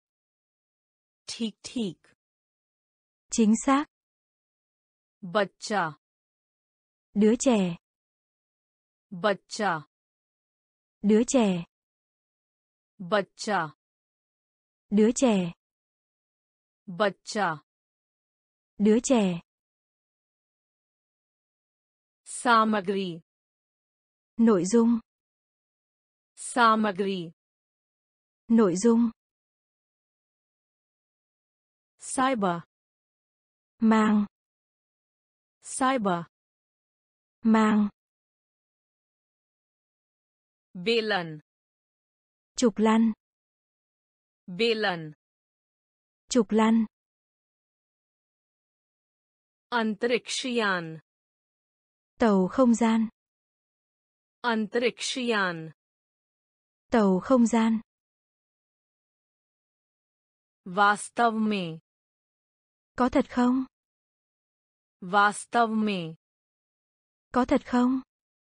ठीक ठीक,
chính xác,
बच्चा,
đứa trẻ,
बच्चा,
đứa trẻ,
बच्चा,
đứa trẻ,
बच्चा,
đứa trẻ,
सामग्री,
nội dung,
सामग्री,
nội dung,
cyber,
mang,
cyber,
mang,
बेलन,
trục lăn,
बेलन,
trục lăn,
अंतरिक्ष यान,
tàu không gian,
अंतरिक्ष यान,
tàu không gian,
वास्तव में,
có thật không?
वास्तव में,
Có thật không?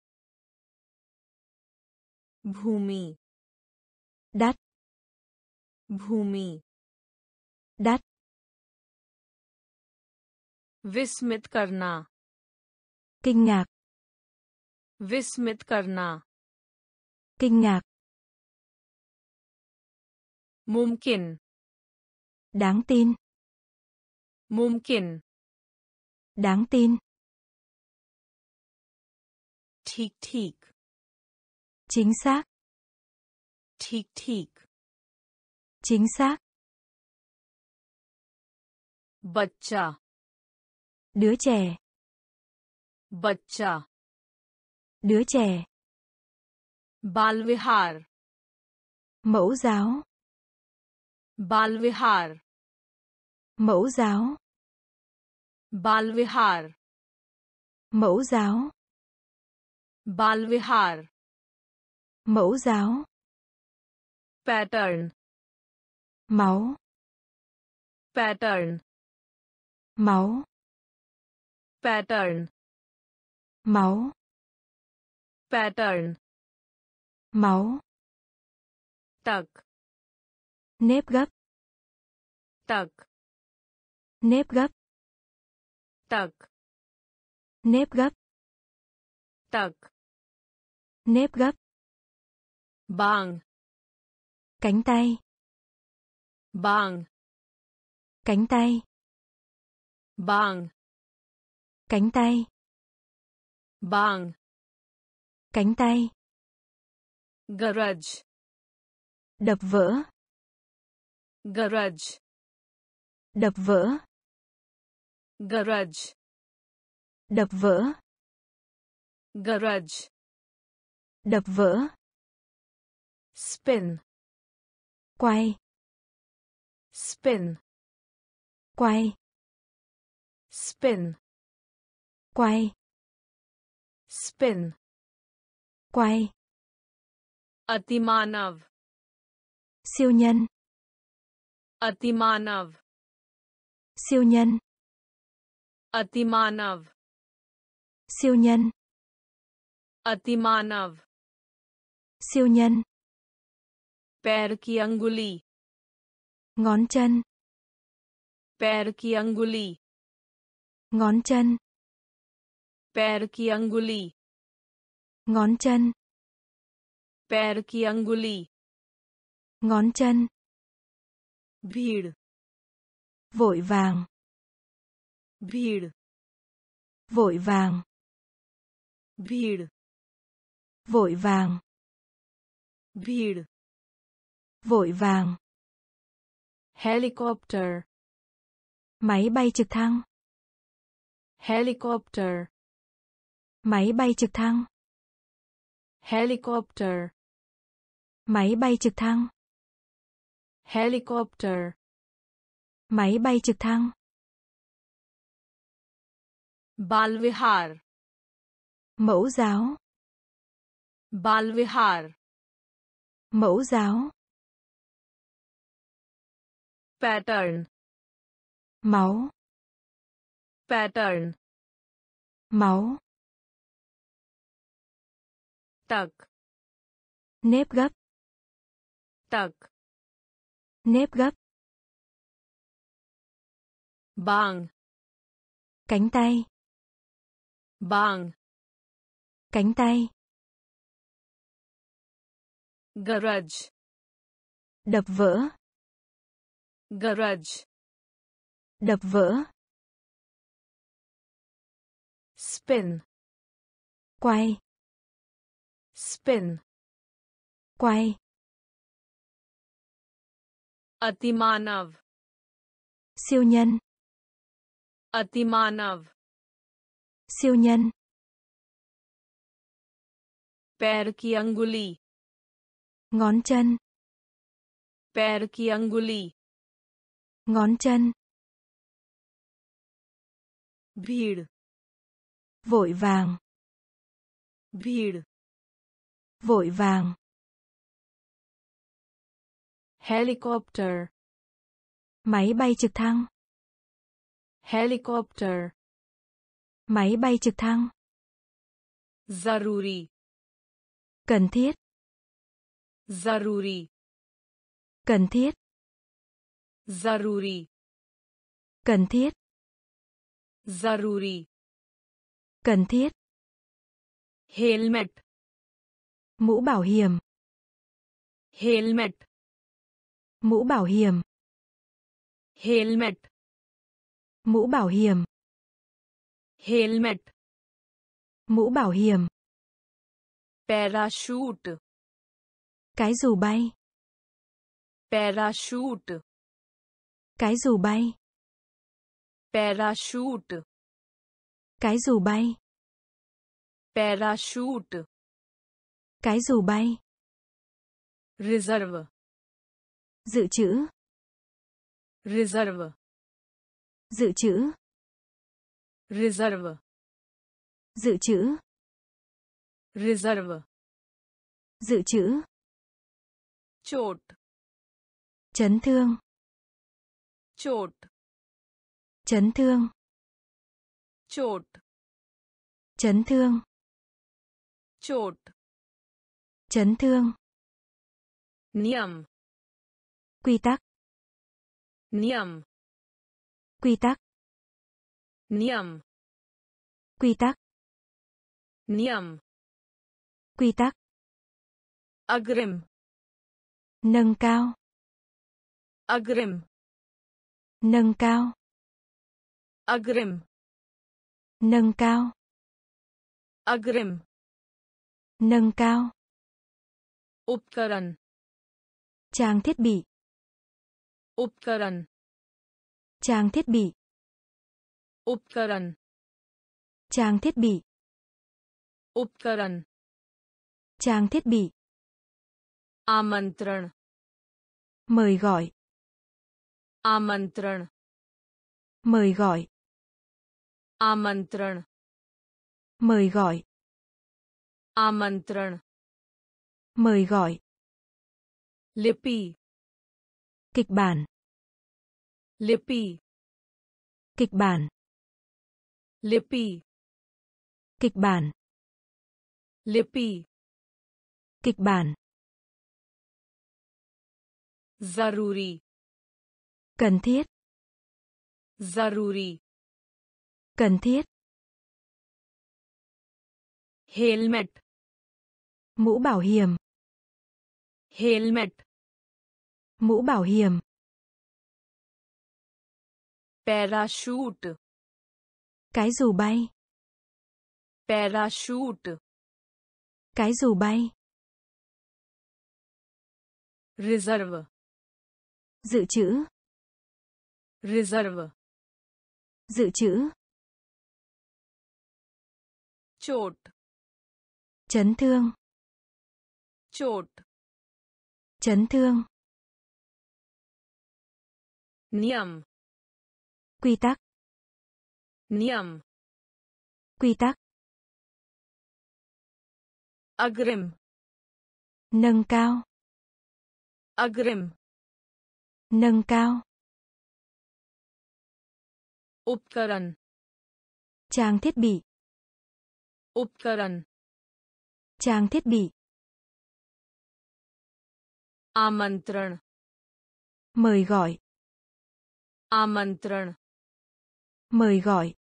भूमि,
Đất,
भूमि,
đất,
विस्मित करना,
kinh ngạc,
विस्मित करना,
kinh ngạc,
मुमकिन,
đáng tin,
मुमकिन,
đáng tin,
ठीक ठीक,
chính xác,
ठीक ठीक,
chính xác,
बच्चा,
đứa trẻ,
बच्चा,
đứa trẻ,
बाल विहार,
mẫu giáo,
बाल विहार,
mẫu giáo,
बाल विहार,
mẫu giáo,
बाल विहार,
mẫu giáo,
pattern,
máu,
pattern,
máu,
pattern,
máu,
pattern,
máu,
तक,
nếp gấp,
तक,
nếp gấp,
तक,
nếp gấp,
तक,
nếp gấp,
बांग,
cánh tay,
बांग,
cánh tay,
बांग,
cánh tay,
बांग,
cánh tay,
गरज,
đập vỡ,
गरज,
đập vỡ,
गरज,
đập vỡ,
गरज,
đập vỡ,
spin,
quay,
spin,
quay,
spin,
quay,
spin,
quay,
अतिमानव,
siêu nhân,
अतिमानव,
siêu nhân,
अतिमानव,
siêu nhân,
अतिमानव,
siêu nhân,
पैर की अंगुली,
ngón chân,
पैर की अंगुली,
ngón chân,
पैर की अंगुली,
ngón chân,
पैर की अंगुली,
ngón chân,
भीड़,
vội vàng,
भीड़,
vội vàng,
भीड़,
vội vàng,
भीड़,
vội vàng,
helicopter,
máy bay trực thăng,
helicopter,
máy bay trực thăng,
helicopter,
máy bay trực thăng,
helicopter,
máy bay trực thăng,
बाल विहार,
mẫu giáo,
बाल विहार,
mẫu giáo,
pattern,
máu,
pattern,
máu,
तक,
nếp gấp,
तक,
nếp gấp,
बांग,
cánh tay,
बांग,
cánh tay,
गरज,
đập vỡ,
गरज,
đập vỡ,
spin,
quay,
spin,
quay,
अतिमानव,
siêu nhân,
अतिमानव,
siêu nhân,
पैर की अंगुली,
ngón chân,
पैर की अंगुली,
ngón chân,
भीड़,
vội vàng,
भीड़,
vội vàng,
helicopter,
máy bay trực thăng,
helicopter,
máy bay trực thăng,
जरूरी,
cần thiết,
जरूरी,
cần thiết,
जरूरी,
cần thiết,
जरूरी,
cần thiết,
helmet,
mũ bảo hiểm,
helmet,
mũ bảo hiểm,
helmet,
mũ bảo hiểm,
helmet,
mũ bảo hiểm,
parachute,
cái dù bay,
parachute,
cái dù bay,
parachute,
cái dù bay,
parachute,
cái dù bay,
reserve,
dự trữ,
reserve,
dự trữ,
reserve,
dự trữ,
reserve,
dự trữ,
चोट,
chấn thương,
चोट,
chấn thương,
चोट,
chấn thương,
चोट,
chấn thương,
नियम,
quy tắc,
नियम,
quy tắc,
नियम,
quy tắc,
नियम,
quy tắc,
अग्रिम,
nâng cao,
अग्रिम,
nâng cao,
अग्रिम,
nâng cao,
अग्रिम,
nâng cao,
उपकरण,
trang thiết bị,
उपकरण,
trang thiết bị,
उपकरण,
trang thiết bị,
उपकरण,
trang thiết bị,
आमंत्रण,
mời gọi,
आमंत्रण,
mời gọi,
आमंत्रण,
mời gọi,
आमंत्रण,
mời gọi,
लिपि,
kịch bản,
लिपि,
kịch bản,
लिपि,
kịch bản,
लिपि,
kịch bản,
जरूरी,
cần thiết,
जरूरी,
cần thiết,
helmet,
mũ bảo hiểm,
helmet,
mũ bảo hiểm,
parachute,
cái dù bay,
parachute,
cái dù bay,
reserve,
dự trữ,
reserve,
dự trữ,
चोट,
chấn thương,
चोट,
chấn thương,
नियम,
quy tắc,
नियम,
quy tắc,
अग्रिम,
nâng cao,
अग्रिम,
nâng cao,
उपकरण,
trang thiết bị,
उपकरण,
trang thiết bị,
आमंत्रण,
mời gọi,
आमंत्रण,
mời gọi,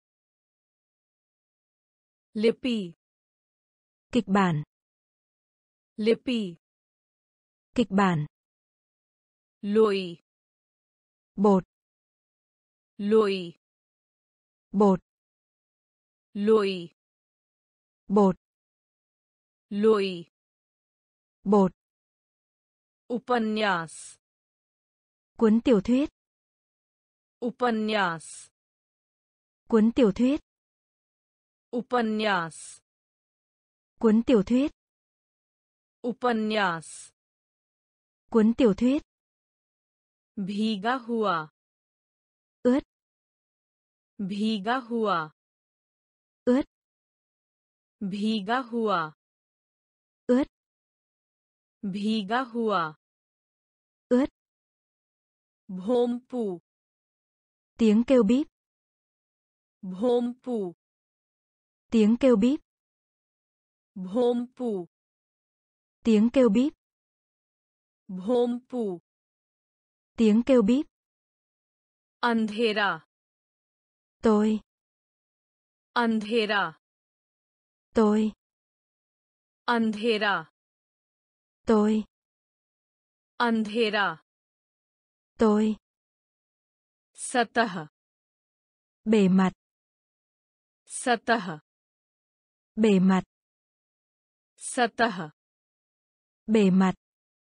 लिपि,
kịch bản,
लिपि,
kịch bản,
लोई,
bột,
लोई,
bột,
लोई,
bột,
लोई,
bột,
उपन्यास,
cuốn tiểu thuyết,
उपन्यास,
cuốn tiểu thuyết,
उपन्यास,
cuốn tiểu thuyết,
उपन्यास,
cuốn tiểu thuyết,
भीगा हुआ,
ướt,
भीगा हुआ,
ướt,
भीगा हुआ,
ướt,
भीगा हुआ,
ướt,
भोंपू,
tiếng kêu bíp,
भोंपू,
tiếng kêu bíp,
भोंपू,
tiếng kêu bíp,
भोंपू,
tiếng kêu bíp,
अंधेरा,
tôi,
अंधेरा,
tôi,
अंधेरा,
tôi,
अंधेरा,
tôi,
सतह,
bề mặt,
सतह,
bề mặt,
सतह,
bề mặt,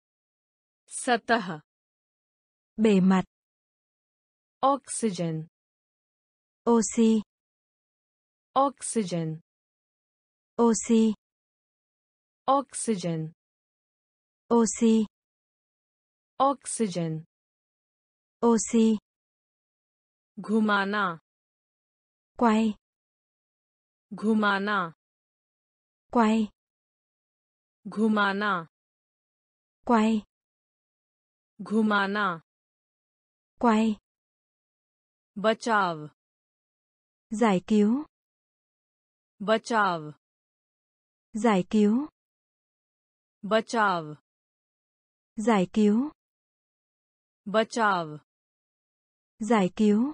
सतह,
bề mặt,
oxygen,
oxy,
oxygen,
oxy,
oxygen,
oxy,
oxygen,
oxy,
घुमाना,
quay,
घुमाना,
quay,
घुमाना,
quay,
घुमाना,
quay,
बचाव,
giải cứu,
बचाव,
giải cứu,
बचाव,
giải cứu,
बचाव,
giải cứu,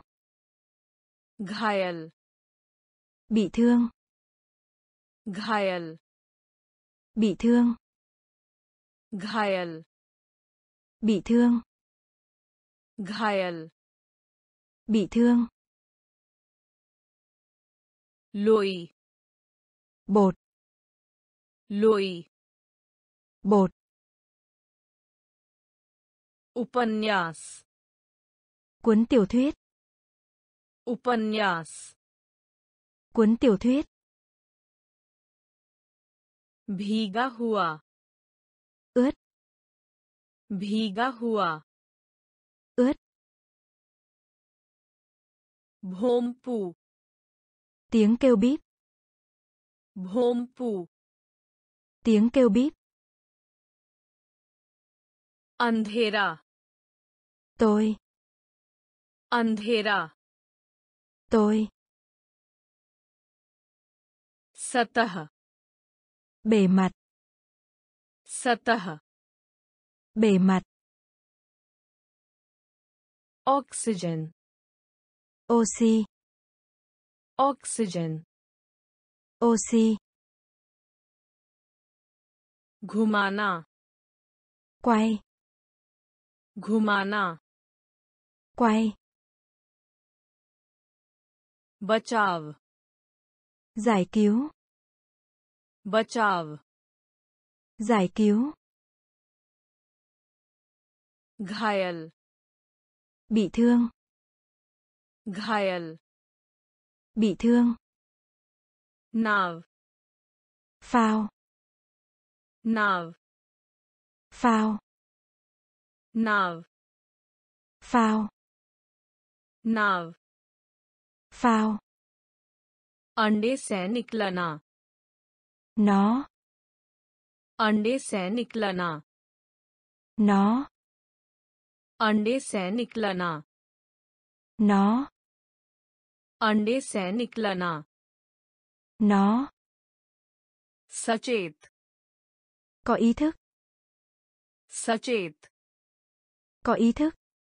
घायल,
bị thương,
घायल,
bị thương,
घायल,
bị thương,
घायल,
bị thương,
लोई,
bột,
लोई,
bột,
उपन्यास,
cuốn tiểu thuyết,
उपन्यास,
cuốn tiểu thuyết,
भीगा हुआ,
ướt,
भीगा हुआ,
ướt,
भोंपू,
Tiếng kêu bíp.
भोंपू,
Tiếng kêu bíp.
अंधेरा,
Tôi.
अंधेरा,
Tôi.
सतह,
Bề mặt.
सतह,
Bề mặt.
Oxygen,
Oxy.
Oxygen,
Oxy.
घुमाना,
Quay.
घुमाना,
Quay.
बचाव,
Giải cứu.
बचाव,
Giải cứu.
घायल,
Bị thương.
घायल,
Bị thương.
नाव,
Phao.
नाव,
Phao.
नाव,
Phao.
नाव,
Phao.
अंडे से निकलना,
Nó.
अंडे से निकलना,
Nó.
अंडे से निकलना,
Nó.
अंडे से निकलना,
Nó.
सचेत,
Có ý thức.
सचेत,
Có ý thức.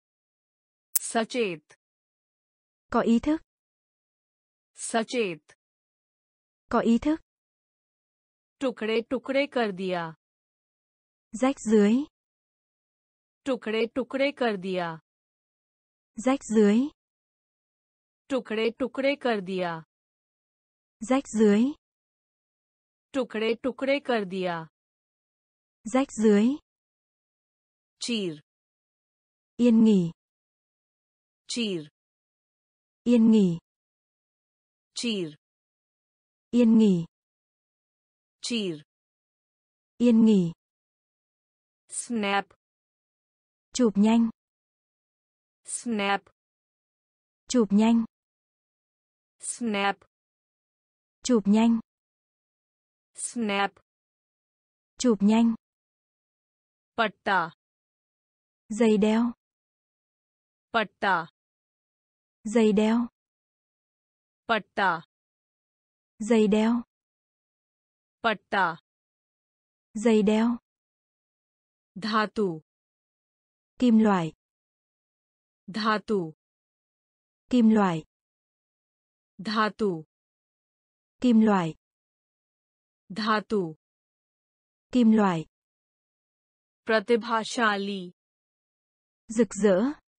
सचेत,
Có ý thức.
सचेत,
Có ý thức.
टुकड़े टुकड़े कर दिया,
Rách dưới.
टुकड़े टुकड़े कर दिया,
Rách dưới.
टुकड़े टुकड़े कर दिया,
Rách dưới.
टुकड़े टुकड़े कर दिया,
Rách dưới.
चीर,
Yên nghỉ.
चीर,
Yên nghỉ.
चीर,
Yên nghỉ.
चीर,
Yên nghỉ.
snap,
Chụp nhanh.
snap,
Chụp nhanh. Snap.
chụp nhanh,
Snap.
chụp nhanh,
पट्टा.
dây đeo,
पट्टा.
dây đeo,
पट्टा.
dây đeo,
पट्टा.
dây đeo,
धातु.
kim loại,
धातु.
kim loại,
धातु.
kim loại,
धातु.
kim loại,
प्रतिभाशाली.
rực rỡ,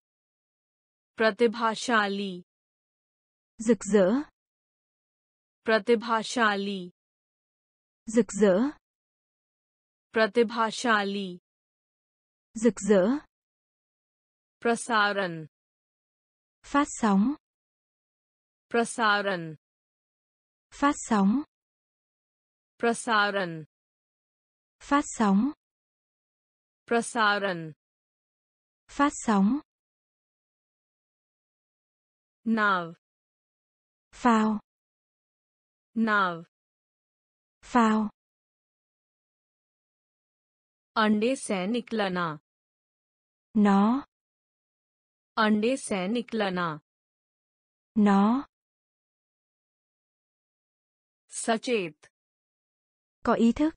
प्रतिभाशाली.
rực rỡ,
प्रतिभाशाली.
rực rỡ,
प्रतिभाशाली.
rực rỡ,
प्रसारण.
phát sóng,
प्रसारण.
phát sóng,
प्रसारण.
phát sóng,
प्रसारण.
phát sóng,
नाव.
phao,
नाव.
phao,
अंडे से निकलना.
nó,
अंडे से निकलना.
nó,
सचेत.
có ý thức,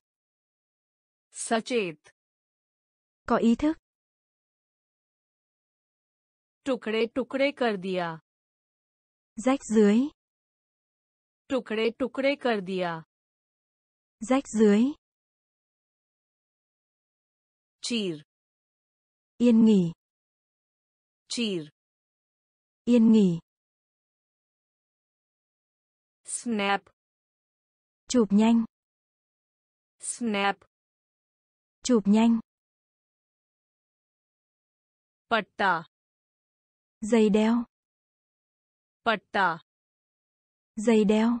सचेत.
có ý thức,
टुकड़े टुकड़े कर दिया.
rách dưới,
टुकड़े टुकड़े कर दिया.
rách dưới,
चीर.
yên nghỉ,
चीर.
yên nghỉ,
snap.
chụp nhanh,
snap.
chụp nhanh,
पट्टा.
dây đeo,
पट्टा.
dây đeo,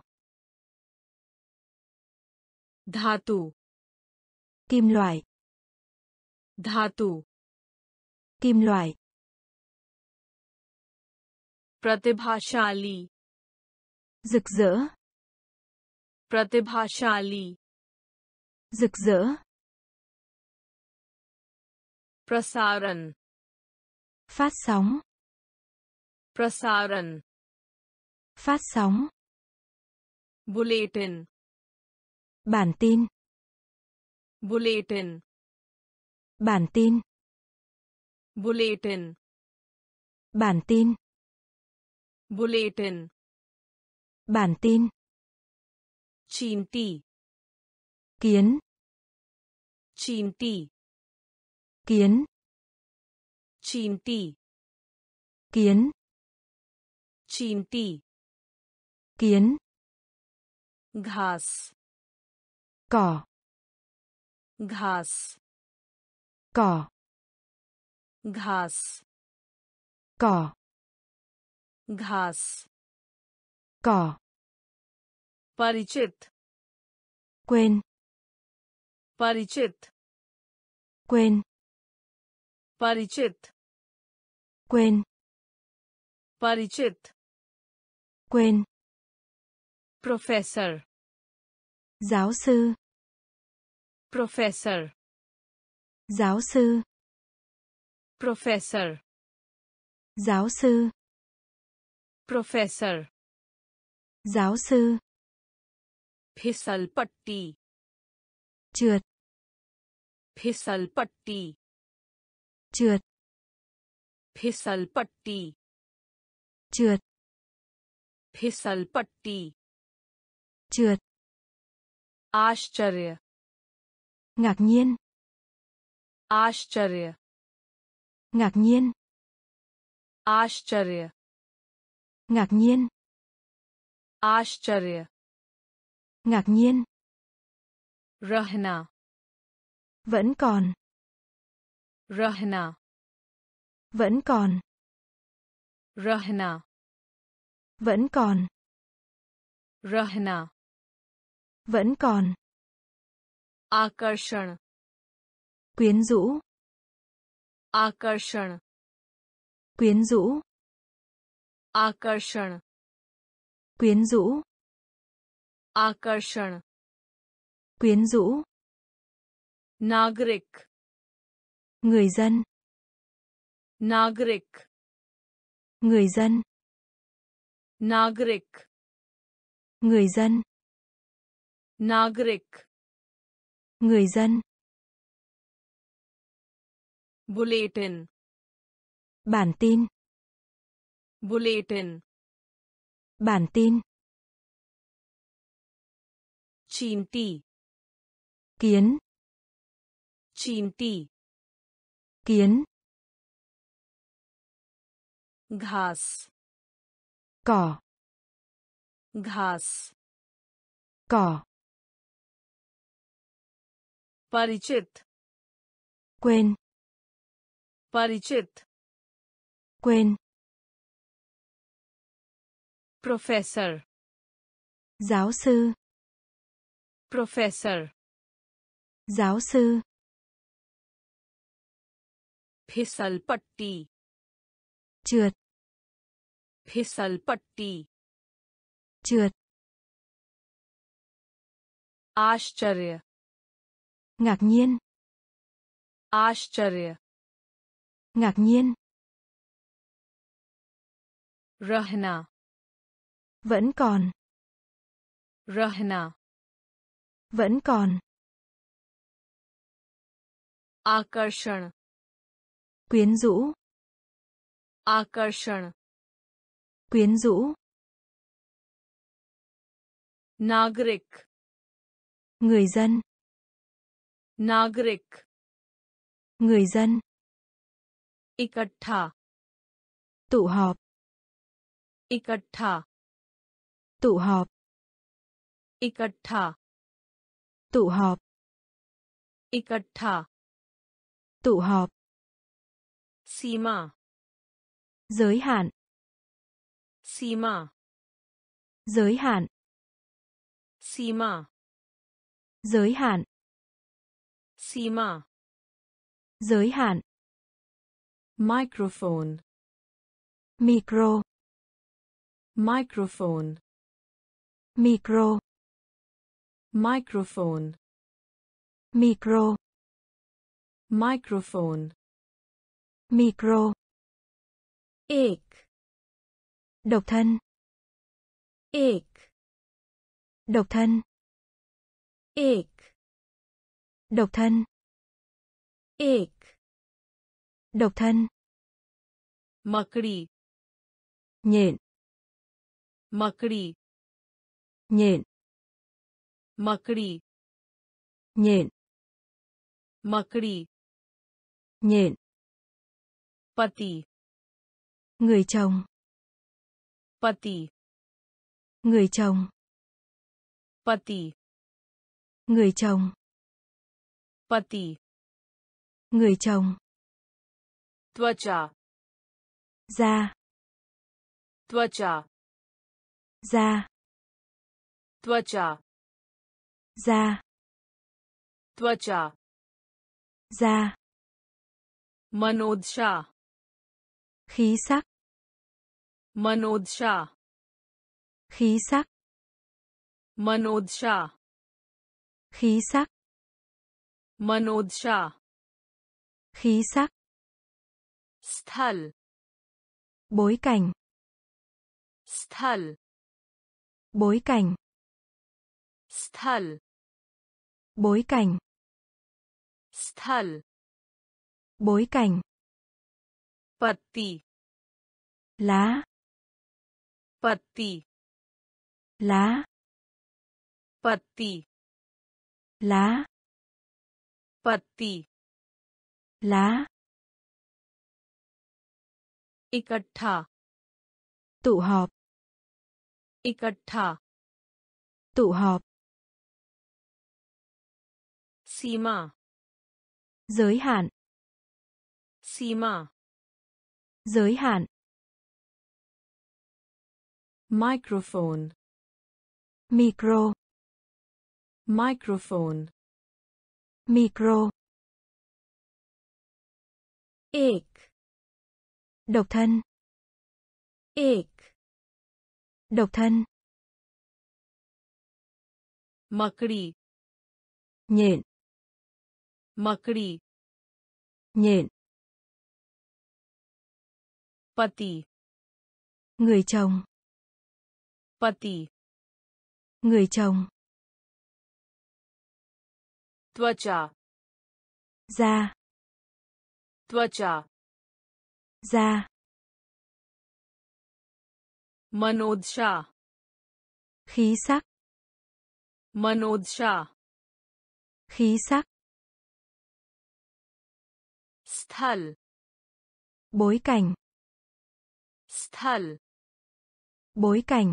धातु.
kim loại,
धातु.
kim loại,
प्रतिभाशाली
rực rỡ,
प्रतिभाशाली
rực rỡ,
प्रसारण
phát sóng,
प्रसारण
phát sóng,
bulletin
bản tin,
bulletin
bản tin,
bulletin
bản tin,
bulletin
bản tin,
चींटी
kiến,
चींटी
kiến,
चींटी
kiến,
चींटी
kiến,
घास
cỏ,
घास
cỏ,
घास
cỏ,
घास
cỏ,
परिचित
quên,
परिचित
quên,
परिचित
quên,
परिचित
quên,
professor
giáo sư,
professor
giáo sư,
professor
giáo sư,
professor
giáo sư,
फिसल पट्टी
trượt,
फिसल पट्टी
trượt,
फिसल पट्टी
trượt,
फिसल पट्टी
trượt,
आश्चर्य
ngạc nhiên,
आश्चर्य
ngạc nhiên,
आश्चर्य
ngạc nhiên,
आश्चर्य
ngạc nhiên,
रहना
vẫn còn,
रहना
vẫn còn,
रहना
vẫn còn,
रहना
vẫn còn,
आकर्षण
quyến rũ,
आकर्षण
quyến rũ,
आकर्षण
quyến rũ,
आकर्षण
quyến rũ,
नागरिक
người dân,
नागरिक
người dân,
नागरिक
người dân,
नागरिक
người dân,
bulletin
bản tin,
bulletin
bản tin,
चींटी
kiến,
चींटी
kiến,
घास
cỏ,
घास
cỏ,
परिचित
quên,
परिचित
quên,
professor
giáo sư,
professor
giáo sư,
फिसल पट्टी
trượt,
फिसल पट्टी
trượt,
आश्चर्य
ngạc nhiên,
आश्चर्य
ngạc nhiên,
रहना
vẫn còn,
रहना
vẫn còn,
आकर्षण
quyến rũ,
आकर्षण
quyến rũ,
नागरिक
người dân,
नागरिक
người dân,
इकट्ठा
tụ họp,
इकट्ठा
tụ họp,
इकट्ठा
tụ họp,
इकट्ठा
tụ họp,
सीमा
giới hạn,
सीमा
giới hạn,
सीमा
giới hạn,
सीमा
giới hạn,
microphone
micro,
microphone,
micro,
microphone,
micro,
microphone,
micro,
एक,
độc thân,
एक,
độc thân,
एक,
độc thân,
एक,
độc thân,
मकड़ी,
nhện,
मकड़ी,
nhện,
मकड़ी,
nhện,
मकड़ी,
nhện,
पति,
người chồng,
पति,
người chồng,
पति,
người chồng,
पति,
người chồng,
त्वचा,
da,
त्वचा,
da,
त्वचा,
da,
त्वचा,
da,
मनोदशा,
khí sắc,
मनोदशा,
khí sắc,
मनोदशा,
khí sắc,
मनोदशा,
khí sắc,
स्थल,
bối cảnh,
स्थल,
bối cảnh,
स्थल,
bối cảnh,
स्थल,
bối cảnh,
पत्ती,
lá,
पत्ती,
lá,
पत्ती,
lá,
पत्ती,
lá,
इकट्ठा,
tụ họp,
इकट्ठा,
tụ họp,
सीमा,
giới hạn,
सीमा,
giới hạn,
microphone,
micro,
microphone,
micro,
एक,
độc thân,
एक,
độc thân,
मकड़ी,
nhện,
मकड़ी,
nhện,
पति,
người chồng,
पति,
người chồng,
त्वचा,
da,
त्वचा,
da,
मनोदशा,
khí sắc,
मनोदशा,
khí sắc,
स्थल,
bối cảnh,
स्थल,
bối cảnh,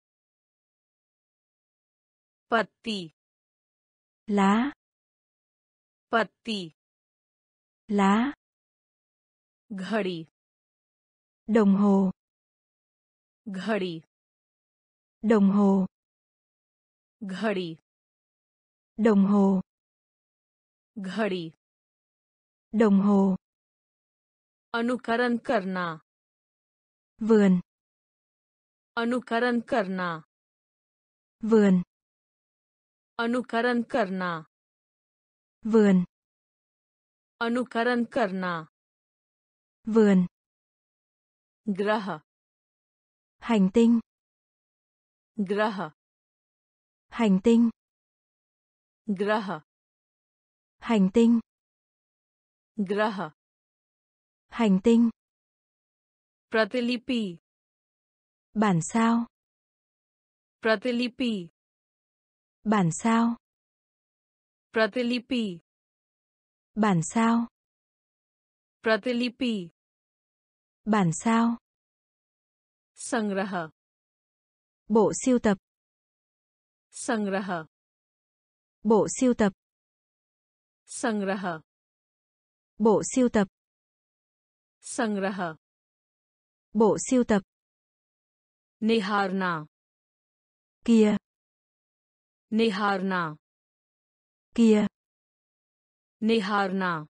पत्ती,
lá,
पत्ती,
lá,
घड़ी,
đồng hồ,
घड़ी,
đồng hồ,
घड़ी,
đồng hồ,
घड़ी,
đồng hồ,
अनुकरण करना,
vườn,
अनुकरण करना,
vườn,
अनुकरण करना,
vườn,
अनुकरण करना,
vườn,
ग्रह,
hành tinh,
ग्रह,
hành tinh,
ग्रह,
hành tinh,
ग्रह,
hành tinh,
प्रतिलिपि,
bản sao,
प्रतिलिपि,
bản sao,
प्रतिलिपि,
bản sao,
प्रतिलिपि,
bản sao,
संग्रह,
bộ sưu tập,
संग्रह,
bộ sưu tập,
संग्रह,
bộ sưu tập,
संग्रह,
bộ sưu tập,
निहारना,
kia,
निहारना,
kia,
निहारना,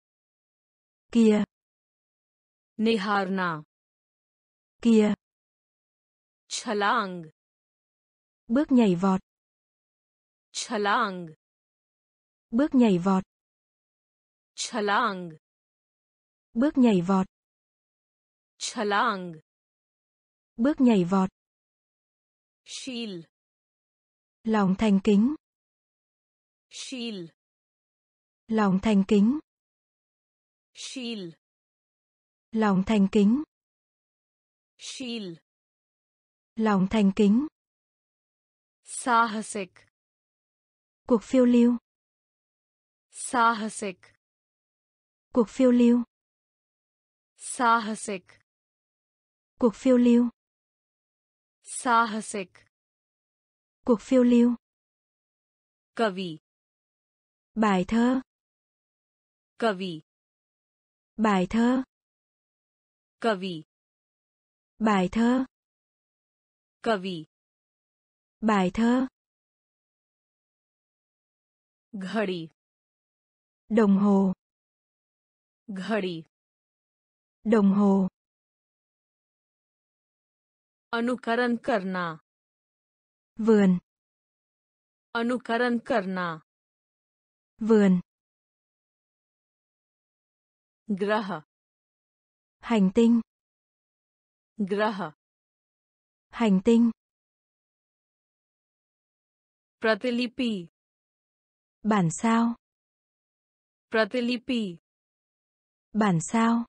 kia,
निहारना,
kia,
छलांग,
bước nhảy vọt,
छलांग,
bước nhảy vọt,
छलांग,
bước nhảy vọt,
छलांग,
bước nhảy vọt,
शील,
lòng thành kính,
शील,
lòng thành kính,
शील,
lòng thành kính,
शील,
lòng thành kính,
साहसिक,
cuộc phiêu lưu,
साहसिक,
cuộc phiêu lưu,
साहसिक,
cuộc phiêu lưu,
साहसिक,
cuộc phiêu lưu,
कवि,
bài thơ,
कवि,
bài thơ,
कवि,
bài thơ,
कवि,
bài thơ,
घड़ी,
đồng hồ,
घड़ी,
đồng hồ,
अनुकरण करना,
vườn,
अनुकरण करना,
vườn,
ग्रह,
hành tinh,
ग्रह,
hành tinh,
प्रतिलिपि,
bản sao,
प्रतिलिपि,
bản sao,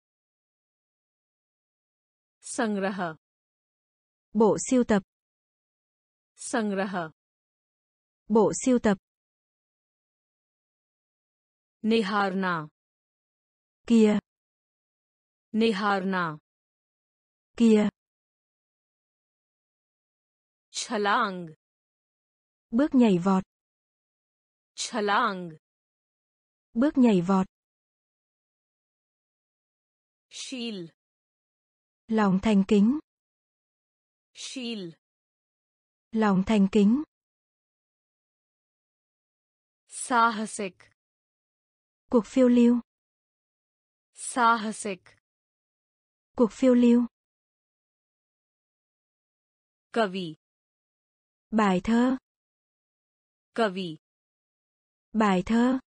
संग्रह,
bộ sưu tập,
संग्रह,
bộ sưu tập,
निहारना,
kia,
निहारना,
kia,
छलांग,
bước nhảy vọt,
छलांग,
bước nhảy vọt,
शील,
lòng thành kính,
शील,
lòng thành kính,
साहसिक,
cuộc phiêu lưu,
साहसिक,
cuộc phiêu lưu,
कवि,
bài thơ,
कवि,
bài thơ,